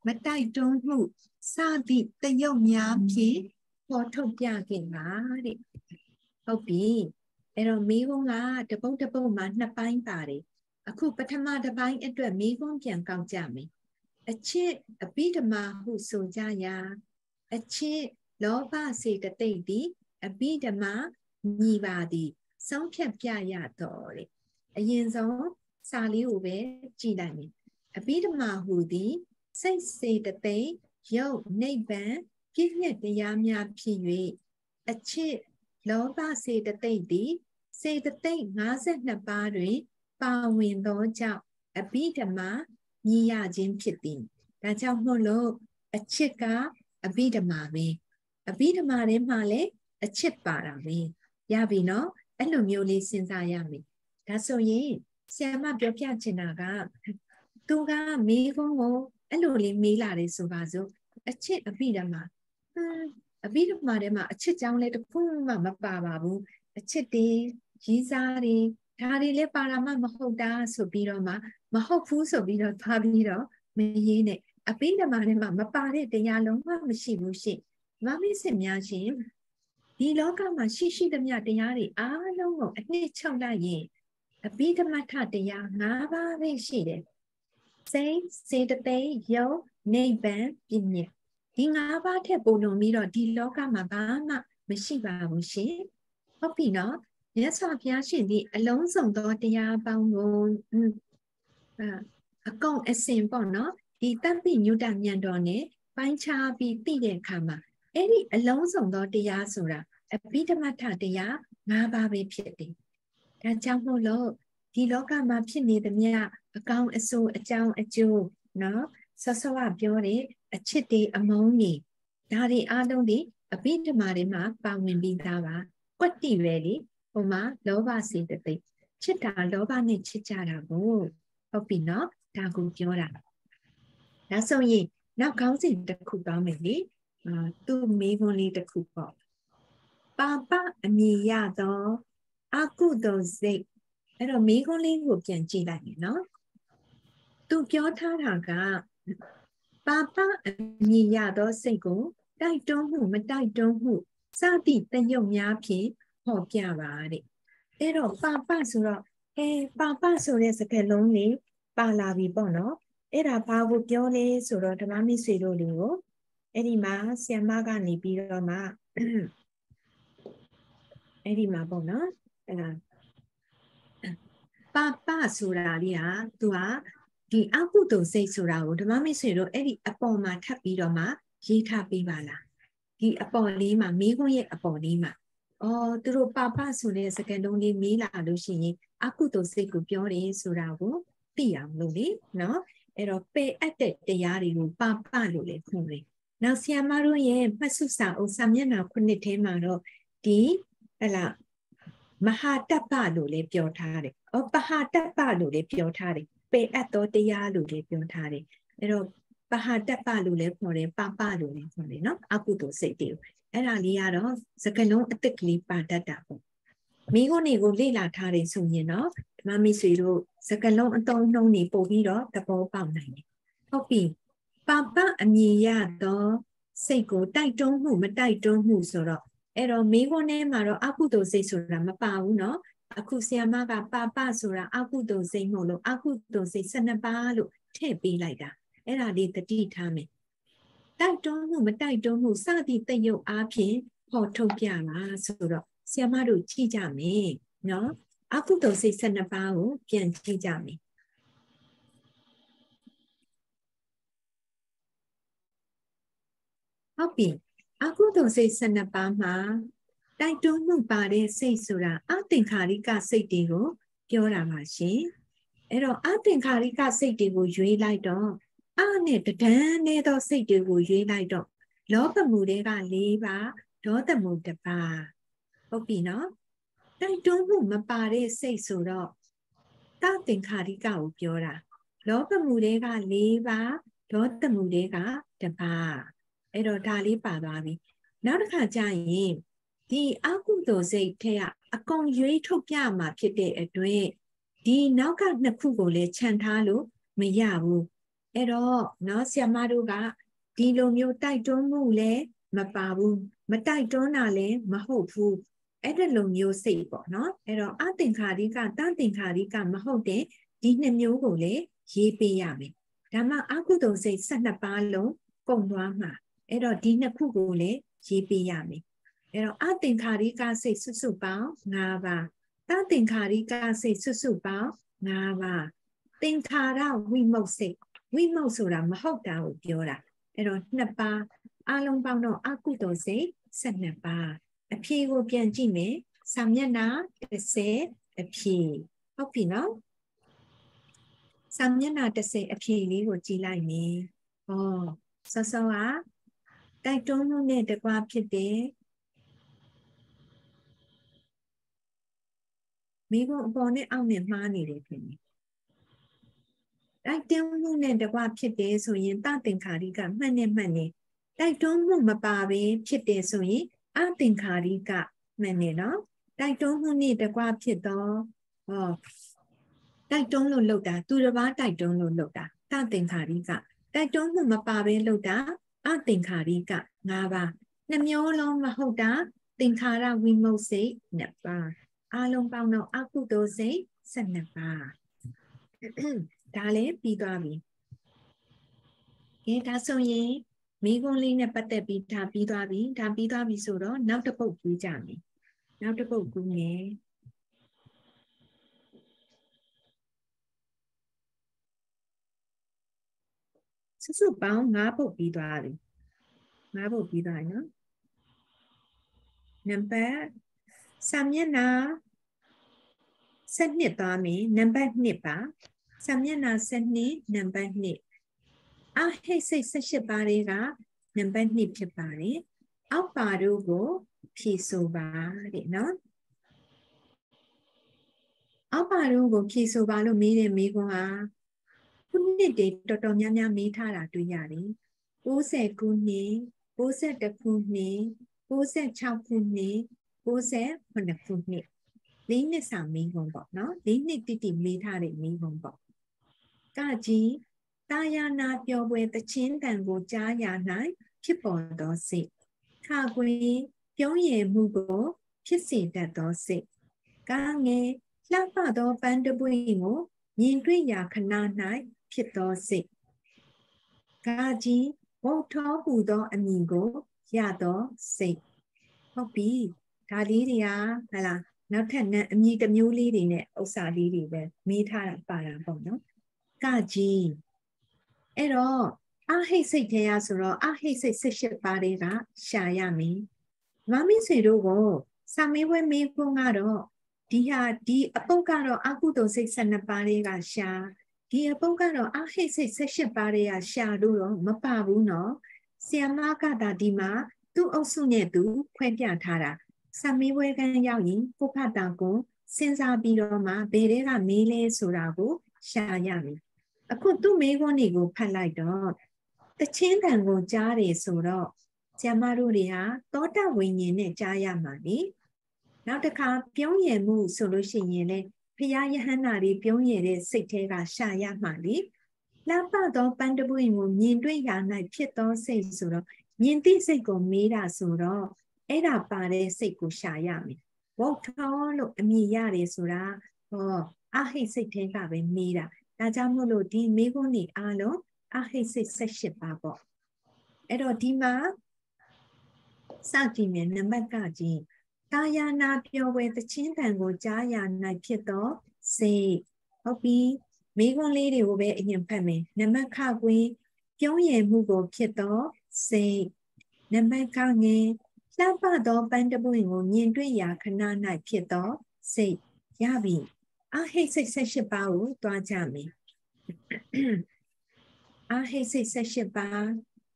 မတိုက်တွန်းမှုစသည့်တယုတ်များဖြင့်ပေါ်ထုတ်ပြခဲ့ပါတဲ့ဟုတ်ပြီအဲ့တော့မိကုန်းကတပုတ်တပုတ်မှာနှစ်ပိုင်းပါတယ်အခုပထမတစ်ပိုင်းအတွက်မိကုန်းပြန်ကောက်ကြမယ်အချစ်အပိဓမ္မာဟုဆိုကြရာအချစ်လောဘစေတသိက်သည်အပိဓမ္မာညီပါသည်စောင်းဖြတ်ပြရတော့တဲ့အရင်ဆုံးစာလေးကိုပဲကြည့်လိုက်မယ်အပိဓမ္မာဟုသည်စိတ်စေတသိက်ရုပ်နိဗ္ဗာန်ပြည့်ညက်တရားများဖြစ်၍အချစ်လောဘစေတသိက်သည်စေတသိက်၅၂ပါးတွင်ပါဝင်သောကြောင့်အပိဓမ္မာမြည်ရခြင်းဖြစ်သည်ဒါကြောင့်မို့လို့အချစ်ကအပိဓမ္မာပဲအပိဓမ္မာထဲမှာလည်းအချစ်ပါတာပဲရပြီနော်အဲ့လိုမျိုးလေးစဉ်းစားရမယ်ဒါဆိုရင်ဆရာမပြောပြချင်တာကသူကမိကုန်းကိုအဲ့လိုလေးမေးလာတယ်ဆိုပါစို့အချစ်အပိဓမ္မာအပိဓမ္မာထဲမှာအချစ်ကြောင်းလည်းတစ်ခုမှမပါပါဘူးအချစ်တွေရည်စားတွေဒါတွေလည်းပါတာမှမဟုတ်တာဆိုပြီးတော့မှမဟုတ်ဘူးဆိုပြီးတော့ထားပြီးတော့မရေးနဲ့အပိဓမ္မာထဲမှာမပါတဲ့တရားလုံးမှမရှိဘူးရှင့်မမစ်စစ်များရှင်ဒီလောကမှာရှိရှိသမျှတရားတွေအားလုံးကိုအနှစ်ချုပ်လိုက်ရင်အပိဓမ္မထတရား၅ပါးပဲရှိတယ်စိတ်စေတသိက်ယုတ်နိဗ္ဗာန်ပြည့်ညက်ဒီ၅ပါးထက်ပိုလွန်ပြီးတော့ဒီလောကမှာဘာမှမရှိပါဘူးရှင်ဟုတ်ပြီနော်မြတ်စွာဘုရားရှင်ဒီအလုံးစုံသောတရားပေါင်းကိုအကုန်အစင်ပေါ့နော်ဒီတပ္ပိညုတဉာဏ်တော်နဲ့ပိုင်းခြားပြီးသိတဲ့အခါမှာအဲ့ဒီအလုံးစုံသောတရားဆိုတာအပိဓမ္မထတရား၅ပါးပဲဖြစ်တယ်ဒါကြောင့်မို့လို့ဒီလောကမှာဖြစ်နေသမျှအကောင်းအဆိုးအကြောင်းအကျိုးနော်ဆော့ဆော့ကပြောတဲ့အချစ်တွေအမုန်းတွေဒါတွေအားလုံးဒီအပိဓမ္မာတွေမှာပါဝင်ပြီးသားပါကွက်တိပဲလေဟိုမှာလောဘစေတသိက်ချစ်တာလောဘနဲ့ချစ်ကြတာကိုဟုတ်ပြီနော်ဒါကိုပြောတာဒါဆိုရင်နောက်ခေါင်းစဉ်တစ်ခုပေါင်းမယ်လေအာသူ့မိခွန်းလေးတစ်ခုပေါ့ပါပအမြင်ရသောအကုသိုလ်စိတ်အဲ့တော့မိခွန်းလေးကိုပြန်ကြည့်လိုက်မယ်နော်သူပြောထားတာကပါပအမြင်ရသောစိတ်ကိုတိုက်တွန်းမှုမတိုက်တွန်းမှုစသည့်တယုတ်များဖြင့်ဟောပြပါတဲ့အဲ့တော့ပါပဆိုတော့အဲပါပဆိုတဲ့စကားလုံးလေးပါလာပြီပေါ့နော်အဲ့ဒါဘာကိုပြောလဲဆိုတော့ဓမ္မမိတ်ဆွေတို့လေးကိုအဲ့ဒီမှာဆရာမကနေပြီးတော့မှအဲ့ဒီမှာပေါ့နော်အဲ့ဒါပါပဆိုတာလေးဟာသူကဒီအကုသိုလ်စိတ်ဆိုတာကိုဓမ္မမိတ်ဆွေတို့အဲ့ဒီအပေါ်မှာထပ်ပြီးတော့မှရေးထားပေးပါလားဒီအပေါ်လေးမှာမိခွန်းရဲ့အပေါ်လေးမှာအော်သူတို့ပါပဆိုတဲ့စကားလုံးလေးမေးလာလို့ရှိရင်အကုသိုလ်စိတ်ကိုပြောတယ်ဆိုတာကိုသိအောင်လို့လေနော်အဲ့တော့ပေအပ်တဲ့တရားတွေကိုပါပလို့လည်းခေါ်တယ်နောက်ဆီယမတို့ရဲ့မှတ်စုစာအုပ်စာမျက်နှာခုနှစ်ထဲမှာတော့ဒီဟဲ့လားမဟာတပ္ပလို့လည်းပြောထားတယ်။အော်ပဟာတပ္ပလို့လည်းပြောထားတယ်။ပေအပ်သောတရားလို့လည်းပြောထားတယ်။အဲ့တော့ပဟာတပ္ပလို့လည်းခေါ်တယ်ပပလို့လည်းခေါ်တယ်နော်။အကုသိုလ်စိတ်တွေအဲ့ဒါလေးကတော့စကလုံးအစ်စ်ကလေးပါတတ်တာပေါ့။မိခိုးနေကိုလေ့လာထားတယ်ဆိုရင်တော့ဓမ္မမိတ်ဆွေတို့စကလုံးအသုံးနှုန်းတွေပို့ပြီးတော့သဘောပေါက်နိုင်တယ်။ဟုတ်ပြီ။ပပအမြင်ရသောစိတ်ကိုတိုက်တွန်းမှုမတိုက်တွန်းမှုဆိုတော့အဲ့တော့မိခွန်းထဲမှာတော့အကုသိုလ်စိတ်ဆိုတာမပါဘူးเนาะအခုဆရာမကပါပဆိုတာအကုသိုလ်စိတ်မဟုတ်လို့အကုသိုလ်စိတ်၁၂ပါးလို့ထည့်ပေးလိုက်တာအဲ့ဒါလေးတတိထားမယ်တိုက်တွန်းမှုမတိုက်တွန်းမှုစသည့်တယုတ်အားဖြင့်ဟောထုတ်ပြမှာဆိုတော့ဆရာမတို့ကြည့်ကြမယ်เนาะအကုသိုလ်စိတ်၁၂ပါးကိုပြန်ကြည့်ကြမယ်ဟုတ်ပြီအကုသိုလ်စိတ်၁၂ပါးမှာတိုက်တွန်းမှုပါတဲ့စိတ်ဆိုတာအသင်္ခါရိကစိတ်တွေကိုပြောတာပါရှင်အဲ့တော့အသင်္ခါရိကစိတ်တွေကိုရွေးလိုက်တော့အနဲ့တဒန်းနဲ့သောစိတ်တွေကိုရွေးလိုက်တော့လောဘမှုတွေက၄ပါးဒေါသမှုတစ်ပါးဟုတ်ပြီနော်တိုက်တွန်းမှုမပါတဲ့စိတ်ဆိုတော့တသင်္ခါရိကကိုပြောတာလောဘမှုတွေက၄ပါးဒေါသမှုတွေကတစ်ပါးအဲ့တော့ဒါလေးပါသွားပြီနောက်တစ်ခါကျရင်ဒီအကုသိုလ်စိတ်ထဲကအကုန်ရွေးထုတ်ပြမှာဖြစ်တဲ့အတွက်ဒီနောက်ကနှစ်ခုကိုလည်းခြံထားလို့မရဘူးအဲ့တော့နော်ဆရာမတို့ကဒီလိုမျိုးတိုက်တွန်းမှုလည်းမပါဘူးမတိုက်တွန်းတာလည်းမဟုတ်ဘူးအဲ့ဒါလိုမျိုးစိတ်ပေါ့နော်အဲ့တော့အသင်္ခါရိကတသင်္ခါရိကမဟုတ်တဲ့ဒီနှစ်မျိုးကိုလည်းရေးပေးရမယ်ဒါမှအကုသိုလ်စိတ်၁၂ပါးလုံးကုန်သွားမှာအဲ့တော့ဒီနှစ်ခုကိုလည်းရေးပေးရမယ်အဲ့တော့အသင်္ခါရိကစိတ်စုစုပေါင်း၅ပါးတသင်္ခါရိကစိတ်စုစုပေါင်း၅ပါးသင်္ခါရဝိမုတ်စိတ်ဝိမုတ်ဆိုတာမဟုတ်တာကိုပြောတာအဲ့တော့နှစ်ပါးအလုံးပေါင်းတော့အကုသိုလ်စိတ်၁၂ပါးအဖြေကိုပြန်ကြည့်မယ်စာမျက်နှာ၁၀အဖြေဟုတ်ပြီနော်စာမျက်နှာ၁၀အဖြေလေးကိုကြည့်လိုက်မယ်ဟောစောစောကတိုက်တွန်းမှုနဲ့တကွာဖြစ်တယ်မိဘအပေါ်နဲ့အောက်နဲ့မှားနေတယ်ဖြစ်နေတိုက်တွန်းမှုနဲ့တကွာဖြစ်တယ်ဆိုရင်တသင်္ခါရိကမှတ်နဲ့မှတ်နေတိုက်တွန်းမှုမပါဘဲဖြစ်တယ်ဆိုရင်အသင်္ခါရိကမှတ်နေနော်တိုက်တွန်းမှုနဲ့တကွာဖြစ်တော့ဟောတိုက်တွန်းလို့လုပ်တာသူတစ်ပါးတိုက်တွန်းလို့လုပ်တာတသင်္ခါရိကတိုက်တွန်းမှုမပါဘဲလုပ်တာအသင်္ခါရိက၅ပါးနှမျိုးလုံးမဟုတ်တာသင်္ခါရဝိမုတ်စိတ်နှစ်ပါးအလုံးပေါင်းတော့အကုသိုလ်စိတ်၁၂ပါးဒါလည်းပြီးသွားပြီကဲဒါဆိုရင်မိဂုံးလေးနဲ့ပတ်သက်ပြီးဒါပြီးသွားပြီဒါပြီးသွားပြီဆိုတော့နောက်တစ်ပုဒ်ပြီးကြမယ်နောက်တစ်ပုဒ်ကူးမယ်စုစုပေါင်း၅ပုဒ်ပြီးသွားပြီ၅ပုဒ်ပြီးသွားပြီနော်နံပါတ်စာမျက်နှာ၁၂သွားမယ်နံပါတ်၂ပါစာမျက်နှာ၁၂နံပါတ်၂အဟိတ်စိတ်၁၈ပါးတွေကနံပါတ်၂ဖြစ်ပါတယ်အောက်ပါတို့ကိုဖြည့်ဆိုပါတဲ့နော်အောက်ပါတို့ကိုဖြည့်ဆိုပါလို့မေးတဲ့မေးခွန်းဟာခုနှစ်တွေတော်တော်များများမေးထားတာတွေ့ရတယ်၉၀ခုနှစ်၉၁ခုနှစ်၉၆ခုနှစ်၉၇ခုနှစ်လေးနှစ်စာမေးခွန်းပေါ့နော်လေးနှစ်တိတိမေးထားတဲ့မေးခွန်းပေါ့ကကြီးတာယာနာပျော်ပွဲတခြင်းတန်ကိုကြားရ၌ဖြစ်ပေါ်သောစိတ်ခါကွင်းပြုံးရည်မှုကိုဖြစ်စေတတ်သောစိတ်ကားငယ်လှပသောပန်းတပွင့်ကိုမြင်တွေ့ရာခဏ၌ဖြစ်သောစိတ်ကားကြီးဝုတ်ထောပူသောအမည်ကိုရသောစိတ်ဟုတ်ပြီဒါလေးတွေကဟလာနောက်ထပ်အမည်တစ်မျိုးလေးတွေနဲ့ဥစ္စာလေးတွေပဲမေးထားတာပါတာပေါ့နော်ကကြီးအဲ့တော့အဟိတ်စိတ်ထဲရဆိုတော့အဟိတ်စိတ်၁၈ပါးတွေကရှာရမယ်မမင်းစေတို့ကိုစာမေးပွဲမေးခွန်းကတော့ဒီဟာဒီအပုတ်ကတော့အကုသိုလ်စိတ်၁၂ပါးတွေကရှာဒီအပုတ်ကတော့အဟိတ်စိတ်၁၈ပါးတွေကရှာလို့တော့မပါဘူးနော်ဆီယမကတာဒီမှာသူ့အုပ်စုနဲ့သူခွဲပြထားတာစာမေးပွဲကရောက်ရင်ကိုဖတ်တာကိုစဉ်းစားပြီးတော့မှဘယ်တွေကမေးလဲဆိုတာကိုရှာရမယ်အခုသူ့မေးခွန်းတွေကိုဖတ်လိုက်တော့တခြင်းတန်ကိုကြားတယ်ဆိုတော့ဆရာမတို့တွေဟာသောတာဝိညာဉ်နဲ့ကြားရမှာလေနောက်တစ်ခါပြုံးရည်မှုဆိုလို့ရှိရင်လေဖရာယဟန္တာတွေပြုံးရည်တဲ့စိတ်ထဲကရှာရမှာလေလှပသောပန်းတပွင့်ကိုမြင်တွေ့ရ၌ဖြစ်သောစိတ်ဆိုတော့မြင်သိစိတ်ကိုမေးတာဆိုတော့အဲ့ဒါပါတဲ့စိတ်ကိုရှာရမယ်ဝုတ်ထောလို့အမည်ရတယ်ဆိုတာဟောအဟိတ်စိတ်ထဲကပဲမေးတာဒါကြောင့်မို့လို့ဒီမေးခွန်းတွေအားလုံးအဟိတ်စိတ်၁၈ပါပေါ့အဲ့တော့ဒီမှာစကြည့်မယ်နံပါတ်ကကြီးတာယာနာပျော်ပွဲတခြင်းတန်ကိုကြားရ၌ဖြစ်သောစိတ်ဟုတ်ပြီမေးခွန်းလေးတွေကိုပဲအရင်ဖတ်မယ်နံပါတ်ခကွင်းပြုံးရည်မှုကိုဖြစ်သောစိတ်နံပါတ်ခငယ်လှပသောပန်းတပွင့်ကိုမြင်တွေ့ရာခဏ၌ဖြစ်သောစိတ်ရပြီအဟိတ်စိတ်၁၈ပါးကိုတွားကြမယ်အဟိတ်စိတ်၁၈ပါး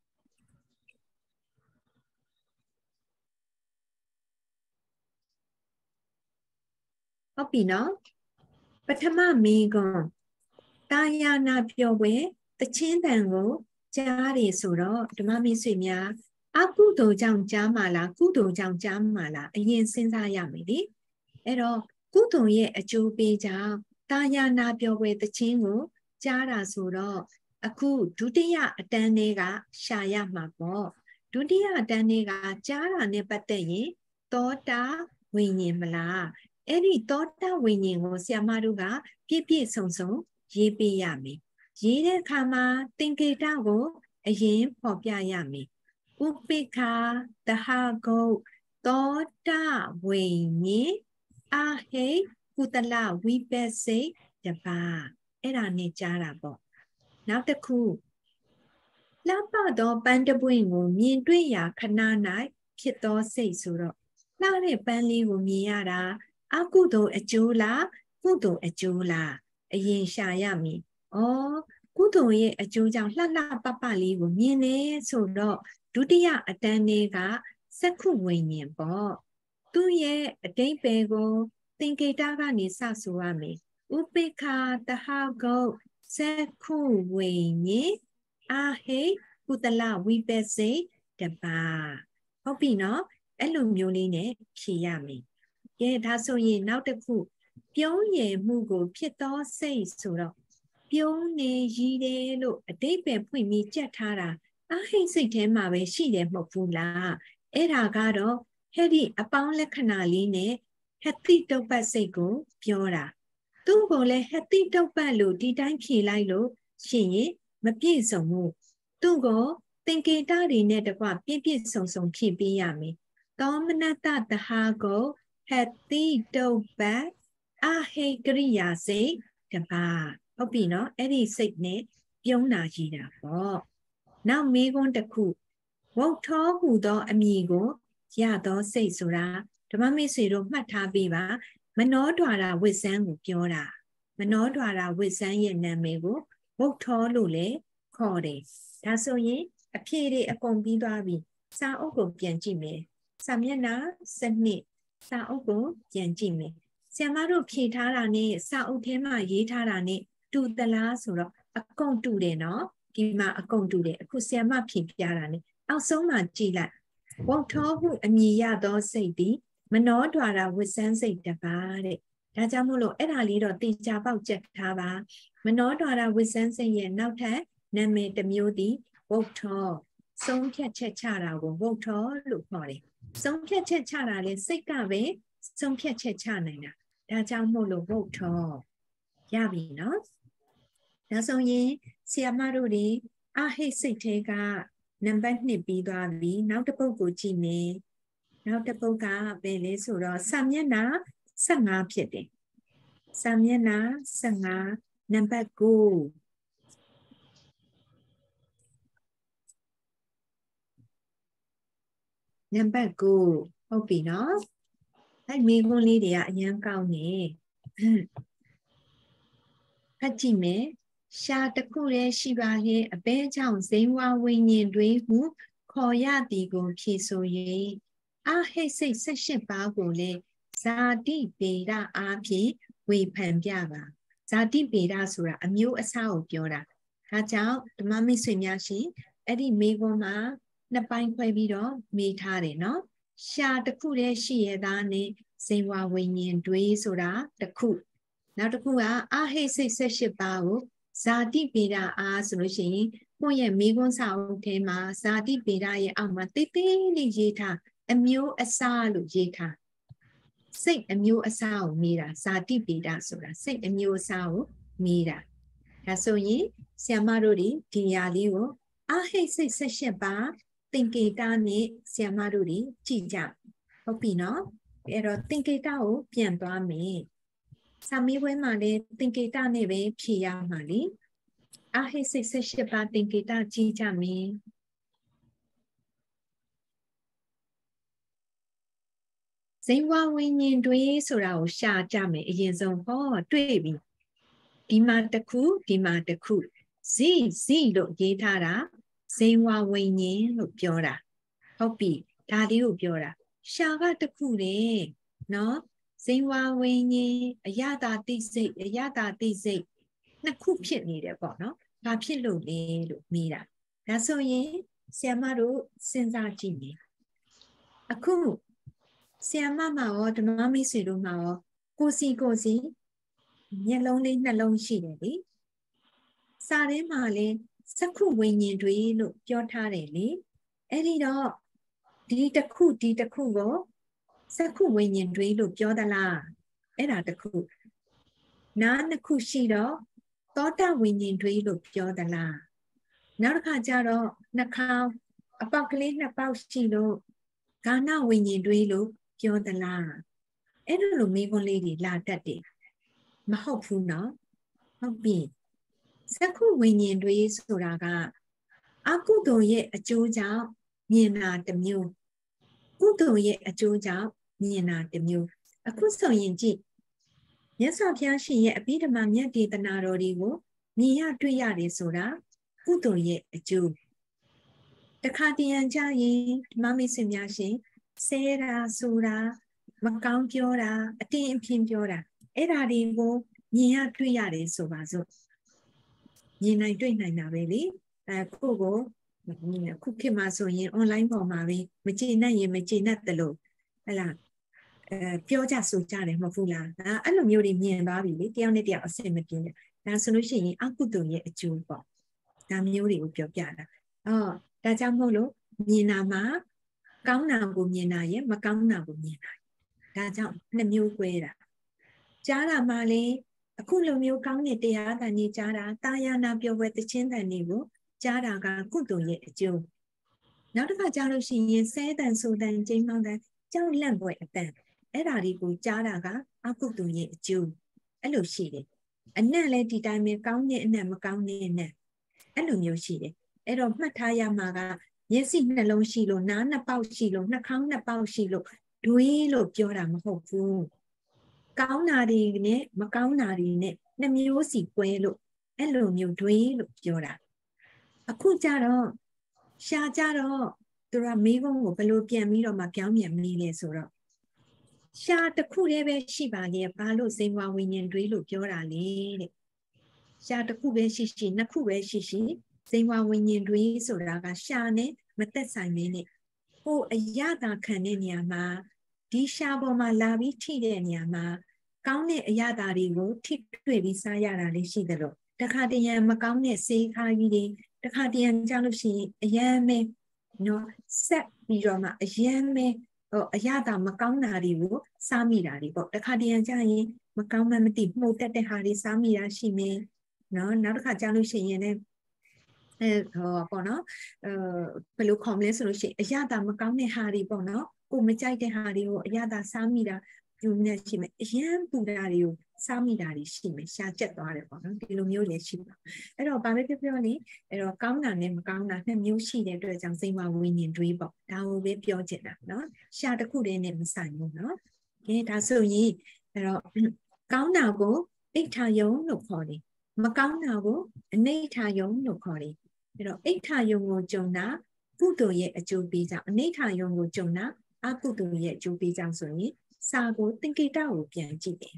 ဟုတ်ပြီနော်ပထမမေးခွန်းတာယာနာပျော်ပွဲတခြင်းတန်ကိုကြားတယ်ဆိုတော့ဓမ္မမိတ်ဆွေများအကုသိုလ်ကြောင့်ကြားမှာလားကုသိုလ်ကြောင့်ကြားမှာလားအရင်စဉ်းစားရမယ်လေအဲ့တော့ကုသိုလ်ရဲ့အကျိုးပေးကြောင့်တာယာနာပျော်ပွဲတခြင်းကိုကြားတာဆိုတော့အခုဒုတိယအတန်းလေးကရှာရမှာပေါ့ဒုတိယအတန်းလေးကကြားတာနဲ့ပတ်သက်ရင်သောတာဝိညာဉ်မလားအဲ့ဒီသောတာဝိညာဉ်ကိုဆရာမတို့ကပြည့်ပြည့်စုံစုံရေးပေးရမယ်ရေးတဲ့အခါမှာသင်္ကေတကိုအရင်ဖော်ပြရမယ်ဥပိ္ပခာတဟဂုတ်သောတာဝိညာဉ်အာဟိကုတလဝိပစ္စိတပါအဲ့ဒါနဲ့ကြားတာပေါ့နောက်တစ်ခုလှပသောပန်းတပွင့်ကိုမြင်တွေ့ရာခဏ၌ဖြစ်သောစိတ်ဆိုတော့လှတဲ့ပန်းလေးကိုမြင်ရတာအကုသိုလ်အကျိုးလားကုသိုလ်အကျိုးလားအရင်ရှာရမည်။ဩကုသိုလ်ရဲ့အကျိုးကြောင့်လှလှပပလေးကိုမြင်နေဆိုတော့ဒုတိယအတန်းလေးကစက္ခုဝိညာဉ်ပေါ့။သူ့ရဲ့အတိတ်ပဲကိုသင်္ကေတကနေစဆိုရမယ်။ဥပိ္ပခာတဟဂုတ်စက္ခုဝိညာဉ်အာဟိကုတလဝိပစ္စိတပါဟုတ်ပြီနော်အဲ့လိုမျိုးလေးနဲ့ဖြေရမယ်ကဲဒါဆိုရင်နောက်တစ်ခုပြုံးရည်မှုကိုဖြစ်သောစိတ်ဆိုတော့ပြုံးနေရည်တယ်လို့အတိတ်ပဲဖွင့်ပြီးကြက်ထားတာအာဟိစိတ်ထဲမှာပဲရှိတယ်မဟုတ်ဘူးလားအဲ့ဒါကတော့ဟဲ့ဒီအပေါင်းလက္ခဏာလေးနဲ့ဟတိတုပ္ပစိတ်ကိုပြောတာသူ့ကိုလည်းဟတိတုပ္ပလို့ဒီတိုင်းဖြေလိုက်လို့ရှင်ရင်မပြည့်စုံဘူးသူ့ကိုသင်္ကေတတွေနဲ့တကွပြည့်ပြည့်စုံစုံဖြည့်ပေးရမယ်သောမနတတဟာကိုဟတိတုပ္ပအာဟိကရိယာစိတ်တပါဟုတ်ပြီနော်အဲ့ဒီစိတ်နဲ့ပြုံးနာကြည့်တာပေါ့နောက်မေးခွန်းတစ်ခုဝုတ်ထောဟူသောအမည်ကိုရသောစိတ်ဆိုတာဓမ္မမိတ်ဆွေတို့မှတ်ထားပေးပါမနောဒွါရဝိဇ္ဇံကိုပြောတာမနောဒွါရဝိဇ္ဇံရဲ့နာမည်ကိုဝုတ်ထောလို့လည်းခေါ်တယ်ဒါဆိုရင်အဖြေတွေအကုန်ပြီးသွားပြီစာအုပ်ကိုပြန်ကြည့်မယ်စာမျက်နှာစနစ်စာအုပ်ကိုပြန်ကြည့်မယ်ဆရာမတို့ဖြေထားတာနဲ့စာအုပ်ထဲမှာရေးထားတာနဲ့တူသလားဆိုတော့အကုန်တူတယ်နော်ဒီမှာအကုန်တူတယ်အခုဆရာမဖြေပြတာနဲ့အောက်ဆုံးမှာကြည့်လိုက်ဝုတ်ထောဟုအမည်ရသောစိတ်သည်မနောဒွါရဝိဇ္ဇံစိတ်တပါတဲ့ဒါကြောင့်မို့လို့အဲ့ဒါလေးတော့တေချာပေါက်ချက်ထားပါမနောဒွါရဝိဇ္ဇံစိတ်ရဲ့နောက်ထပ်နာမည်တစ်မျိုးသည်ဝုတ်ထောဆုံးဖြတ်ချက်ချတာကိုဝုတ်ထောလို့ခေါ်တယ်ဆုံးဖြတ်ချက်ချတာလေစိတ်ကပဲဆုံးဖြတ်ချက်ချနိုင်တာဒါကြောင့်မို့လို့ဝုတ်ထောရပြီနော်ဒါဆိုရင်ဆရာမတို့တွေအာဟိစိတ်ထဲကနံပါတ်နှစ်ပြီးသွားပြီနောက်တစ်ပုဒ်ကိုကြည့်မယ်နောက်တစ်ပုဒ်ကဘယ်လဲဆိုတော့စာမျက်နှာဆယ့်ငါးဖြစ်တယ်စာမျက်နှာဆယ့်ငါးနံပါတ်ကိုနံပါတ်ကိုဟုတ်ပြီနော်အဲ့မိခွန်းလေးတွေကအရင်ကောင်းနေဖတ်ကြည့်မယ်ရှားတစ်ခုတည်းရှိပါဟင်အပဲကြောင့်ဇိမ်ဝဝိညာဉ်တွေဟုခေါ်ရသည်ကိုဖြေဆို၍အာဟိစိတ်၁၈ပါးကိုလည်းဇာတိပေဒအားဖြင့်ဝေဖန်ပြပါဇာတိပေဒဆိုတာအမျိုးအစားကိုပြောတာဒါကြောင့်ဓမ္မမိတ်ဆွေများရှင်အဲ့ဒီမိခွန်းမှာနှစ်ပိုင်းခွဲပြီးတော့မေးထားတယ်နော်ရှားတစ်ခုတည်းရှိရသားနဲ့ဇိမ်ဝဝိညာဉ်တွေဆိုတာတစ်ခုနောက်တစ်ခုကအာဟိစိတ်၁၈ပါးကိုဇာတိပေဒအားဆိုလို့ရှိရင်ကိုယ့်ရဲ့မိခွန်းစာအုပ်ထဲမှာဇာတိပေဒရဲ့အောက်မှာတိတ်တိတ်လေးရေးထားအမျိုးအစားလို့ရေးထားစိတ်အမျိုးအစားကိုမေးတာဇာတိပေဒဆိုတာစိတ်အမျိုးအစားကိုမေးတာဒါဆိုရင်ဆရာမတို့ဒီဒီညာလေးကိုအာဟိစိတ်၁၈ပါးသင်္ကေတနဲ့ဆရာမတို့ဒီကြည့်ကြဟုတ်ပြီနော်အဲ့တော့သင်္ကေတကိုပြန်သွားမယ်စာမေးပွဲမှာလည်းသင်္ကေတနဲ့ပဲဖြေရမှာလေအာဟိစိတ်၁၈ပါးသင်္ကေတကြည့်ကြမယ်ဇိမ်ဝဝိညာဉ်တွေဆိုတာကိုရှာကြမယ်အရင်ဆုံးဟောတွေ့ပြီဒီမှာတစ်ခုဒီမှာတစ်ခုဇိဇိလို့ရေးထားတာဇိမ်ဝဝိညာဉ်လို့ပြောတာဟုတ်ပြီဒါလေးကိုပြောတာရှာကတစ်ခုလေနော်ဇိမ်ဝဝိညာဉ်အယတာတိစိတ်အယတာတိစိတ်နှစ်ခုဖြစ်နေတယ်ပေါ့နော်ဘာဖြစ်လို့လဲလို့မေးတာဒါဆိုရင်ဆရာမတို့စဉ်းစားကြည့်မယ်အခုဆရာမမှာရောဓမ္မမိတ်ဆွေတို့မှာရောကိုစီကိုစီမျက်လုံးလေးနှလုံးရှိတယ်လေစာထဲမှာလည်းสักคู่วิญญาณด้วยลูกย้อนท่าเลยนี่เอริดอดีตะคู่ดีตะคู่ก็สักคู่วิญญาณด้วยลูกย้อนตลาเอราตะคู่น้าตะคู่ชีดอต่อตาวิญญาณด้วยลูกย้อนตลาနောက်တစ်ခါကျတော့နှာခေါင်းအပေါက်ကလေးနှစ်ပေါက်ရှိလို့ကာဏဝိညာဉ်တွေးလို့ပြောသလားအဲ့လိုလိုမိခွန်းလေးတွေလာတတ်တယ်မဟုတ်ဘူးနော်ဟုတ်ပြီစက္ခုဝိညာဉ်တွေးဆိုတာကအကုသိုလ်ရဲ့အကျိုးကြောင့်မြင်တာတစ်မျိုးကုသိုလ်ရဲ့အကျိုးကြောင့်မြင်တာတစ်မျိုးအခုဆိုရင်ကြည့်မြတ်စွာဘုရားရှင်ရဲ့အဘိဓမ္မာမြတ်ဒေသနာတော်တွေကိုမြင်ရတွေ့ရတယ်ဆိုတာကုသိုလ်ရဲ့အကျိုးတခါတရံကြရင်ဓမ္မမိတ်ဆွေများရှင်ဆဲတာဆိုတာမကောင်းပြောတာအတင်းအဖျင်းပြောတာအဲ့ဒါတွေကိုမြင်ရတွေ့ရတယ်ဆိုပါစို့မြင်နိုင်တွေ့နိုင်တာပဲလေအခုကိုခုခေတ်မှာဆိုရင် online ပေါ်မှာပဲမကျေနပ်ရင်မကျေနပ်တယ်လို့ဟဲ့လားအဲပြောကြဆိုကြတယ်မဟုတ်ဘူးလားဒါအဲ့လိုမျိုးတွေမြင်သွားပြီလေတယောက်နဲ့တယောက်အဆင်မပြေဘူးဒါဆိုလို့ရှိရင်အကုသိုလ်ရဲ့အကျိုးပေါ့ဒါမျိုးတွေကိုပြောပြတာအော်ဒါကြောင့်မို့လို့မြင်တာမှာကောင်းတာကိုမြင်တာရဲ့မကောင်းတာကိုမြင်တာဒါကြောင့်နှစ်မျိုး꿰တာကြားတာမှလေအခုလိုမျိုးကောင်းတဲ့တရားတန်ကြီးကြားတာတာယာနာပြောပွဲတခြင်းတန်တွေကိုကြားတာကကုသိုလ်ရဲ့အကျိုးနောက်တစ်ခါကြားလို့ရှိရင်ဆဲတန်ဆိုတန်ကျိန်းမောင်းတန်ကြောက်လန့်ပွဲအတန်အဲ့ဒါတွေကိုကြားတာကအကုသိုလ်ရဲ့အကျိုးအဲ့လိုရှိတယ်အနက်လည်းဒီတိုင်းပဲကောင်းတဲ့အနက်မကောင်းတဲ့အနက်အဲ့လိုမျိုးရှိတယ်အဲ့တော့မှတ်ထားရမှာကမျက်စိနှလုံးရှိလို့နားနှစ်ပေါက်ရှိလို့နှာခေါင်းနှစ်ပေါက်ရှိလို့တွေးလို့ပြောတာမဟုတ်ဘူးကောင်းတာတွေနဲ့မကောင်းတာတွေနဲ့နှစ်မျိုးစီ꿰လို့အဲ့လိုမျိုးတွေးလို့ပြောတာအခုကြတော့ရှာကြတော့သူကမိကုန်းကိုဘယ်လိုပြန်ပြီးတော့မှပြောင်းပြန်မိလဲဆိုတော့ရှာတစ်ခုတည်းပဲရှိပါလေဘာလို့စိန်ဝါဝိညာဉ်တွေးလို့ပြောတာလဲတဲ့ရှာတစ်ခုပဲရှိရှိနှစ်ခုပဲရှိရှိစိန်ဝါဝိညာဉ်တွေးဆိုတာကရှာနဲ့မသက်ဆိုင်နေနဲ့ဟိုအရသာခံတဲ့နေရာမှာဒီရှာပေါ်မှာလာပြီးထိတဲ့နေရာမှာကောင်းတဲ့အရသာတွေကိုထိတွေ့ပြီးစားရတာလေးရှိတယ်လို့တခါတရံမကောင်းတဲ့စေခါကြီးတွေတခါတရံကြားလို့ရှိရင်အယမ်းပဲနော်ဆက်ပြီးတော့မှအယမ်းပဲဟိုအရသာမကောင်းတာတွေကိုစားမိတာတွေပေါ့တခါတရံကြားရင်မကောင်းမှမသိမှုတ်တက်တဲ့ဟာတွေစားမိတာရှိမယ်နော်နောက်တစ်ခါကြားလို့ရှိရင်လည်းအဲဟောပေါ့နော်အဲဘယ်လိုခေါ်မလဲဆိုလို့ရှိရင်အရသာမကောင်းတဲ့ဟာတွေပေါ့နော်ကိုမကြိုက်တဲ့ဟာတွေကိုအရသာစားမိတာဒီလိုမျိုးရှိမယ်အရန်ပူတာတွေကိုစားမိတာတွေရှိမယ်ရှာကျက်သွားတယ်ပေါ့နော်ဒီလိုမျိုးလည်းရှိပါအဲ့တော့ဘာပဲပြောပြောနေအဲ့တော့ကောင်းတာနဲ့မကောင်းတာနှစ်မျိုးရှိတဲ့အတွက်ကြောင့်စိတ်ဝဝိညာဉ်တွေးပေါ့ဒါကိုပဲပြောချင်တာနော်ရှာတစ်ခုတည်းနဲ့မဆိုင်ဘူးနော်ကဲဒါဆိုရင်အဲ့တော့ကောင်းတာကိုအိဋ္ဌာယုံလို့ခေါ်တယ်မကောင်းတာကိုအနိဋ္ဌာယုံလို့ခေါ်တယ်အဲ့တော့အိဋ္ဌာယုံကိုကြုံတာကုသိုလ်ရဲ့အကျိုးပေးကြောင့်အနိဋ္ဌာယုံကိုကြုံတာအကုသိုလ်ရဲ့အကျိုးပေးကြောင့်ဆိုရင်စာကိုသင်္ကေတကိုပြန်ကြည့်တယ်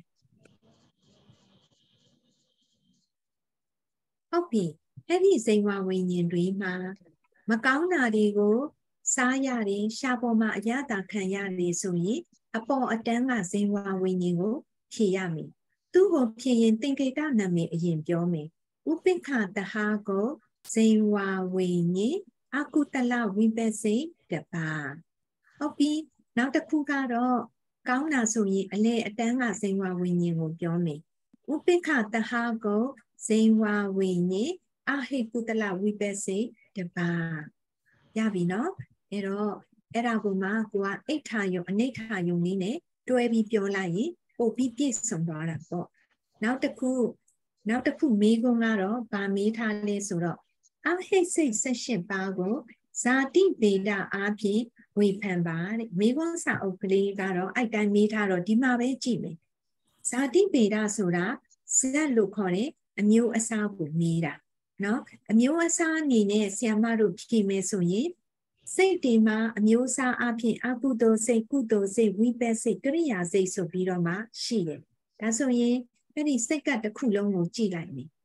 ဟုတ်ပြီအဲ့ဒီစိန်ဝဝိညာဉ်တွေမှာမကောင်းတာတွေကိုစားရတယ်ရှားပေါ်မှာအရသာခံရတယ်ဆိုရင်အပေါ်အတန်းကစိန်ဝဝိညာဉ်ကိုဖြေရမယ်သူ့ကိုဖြေရင်သင်္ကေတနာမည်အရင်ပြောမယ်ဥပိ္ပခတဟာကိုစိန်ဝဝိညာဉ်အကုတလဝိပဿိတပါဟုတ်ပြီနောက်တစ်ခုကတော့ကောင်းတာဆိုရင်အလေအတန်းကစိန်ဝဝိညာဉ်ကိုပြောမယ်ဥပိ္ပခတဟာကိုစိန်ဝဝိညာဉ်အဟိကုတလဝိပဿိတပါရပြီနော်အဲ့တော့အဲ့ဒါကိုမှကိုကအိဋ္ဌာယုံအနိဋ္ဌာယုံနည်းနဲ့တွဲပြီးပြောလိုက်ရင်ပို့ပြီးပြည့်စုံသွားတာပေါ့နောက်တစ်ခုနောက်တစ်ခုမေးခွန်းကတော့ဗာမေးထားလဲဆိုတော့အဟိစိတ်ဆက်ရှင်ပါကိုဇာတိဗေဒအားဖြင့်ဝေဖန်ပါတဲ့မေးခွန်းစာအုပ်ကလေးကတော့အဲ့တိုင်းမေးထားတော့ဒီမှာပဲကြည့်မယ်ဇာတိဗေဒဆိုတာဇတ်လို့ခေါ်တဲ့အမျိုးအစားကိုမေးတာနော်အမျိုးအစားအနေနဲ့ဆရာမတို့ဖြေမယ်ဆိုရင်စိတ်တွေမှာအမျိုးအစားအဖြစ်အကုသိုလ်စိတ်ကုသိုလ်စိတ်ဝိပဿစိတ်ကရိယာစိတ်ဆိုပြီးတော့မှရှိတယ်ဒါဆိုရင်အဲ့ဒီစိတ်ကတစ်ခုလုံးကိုကြည့်လိုက်မယ်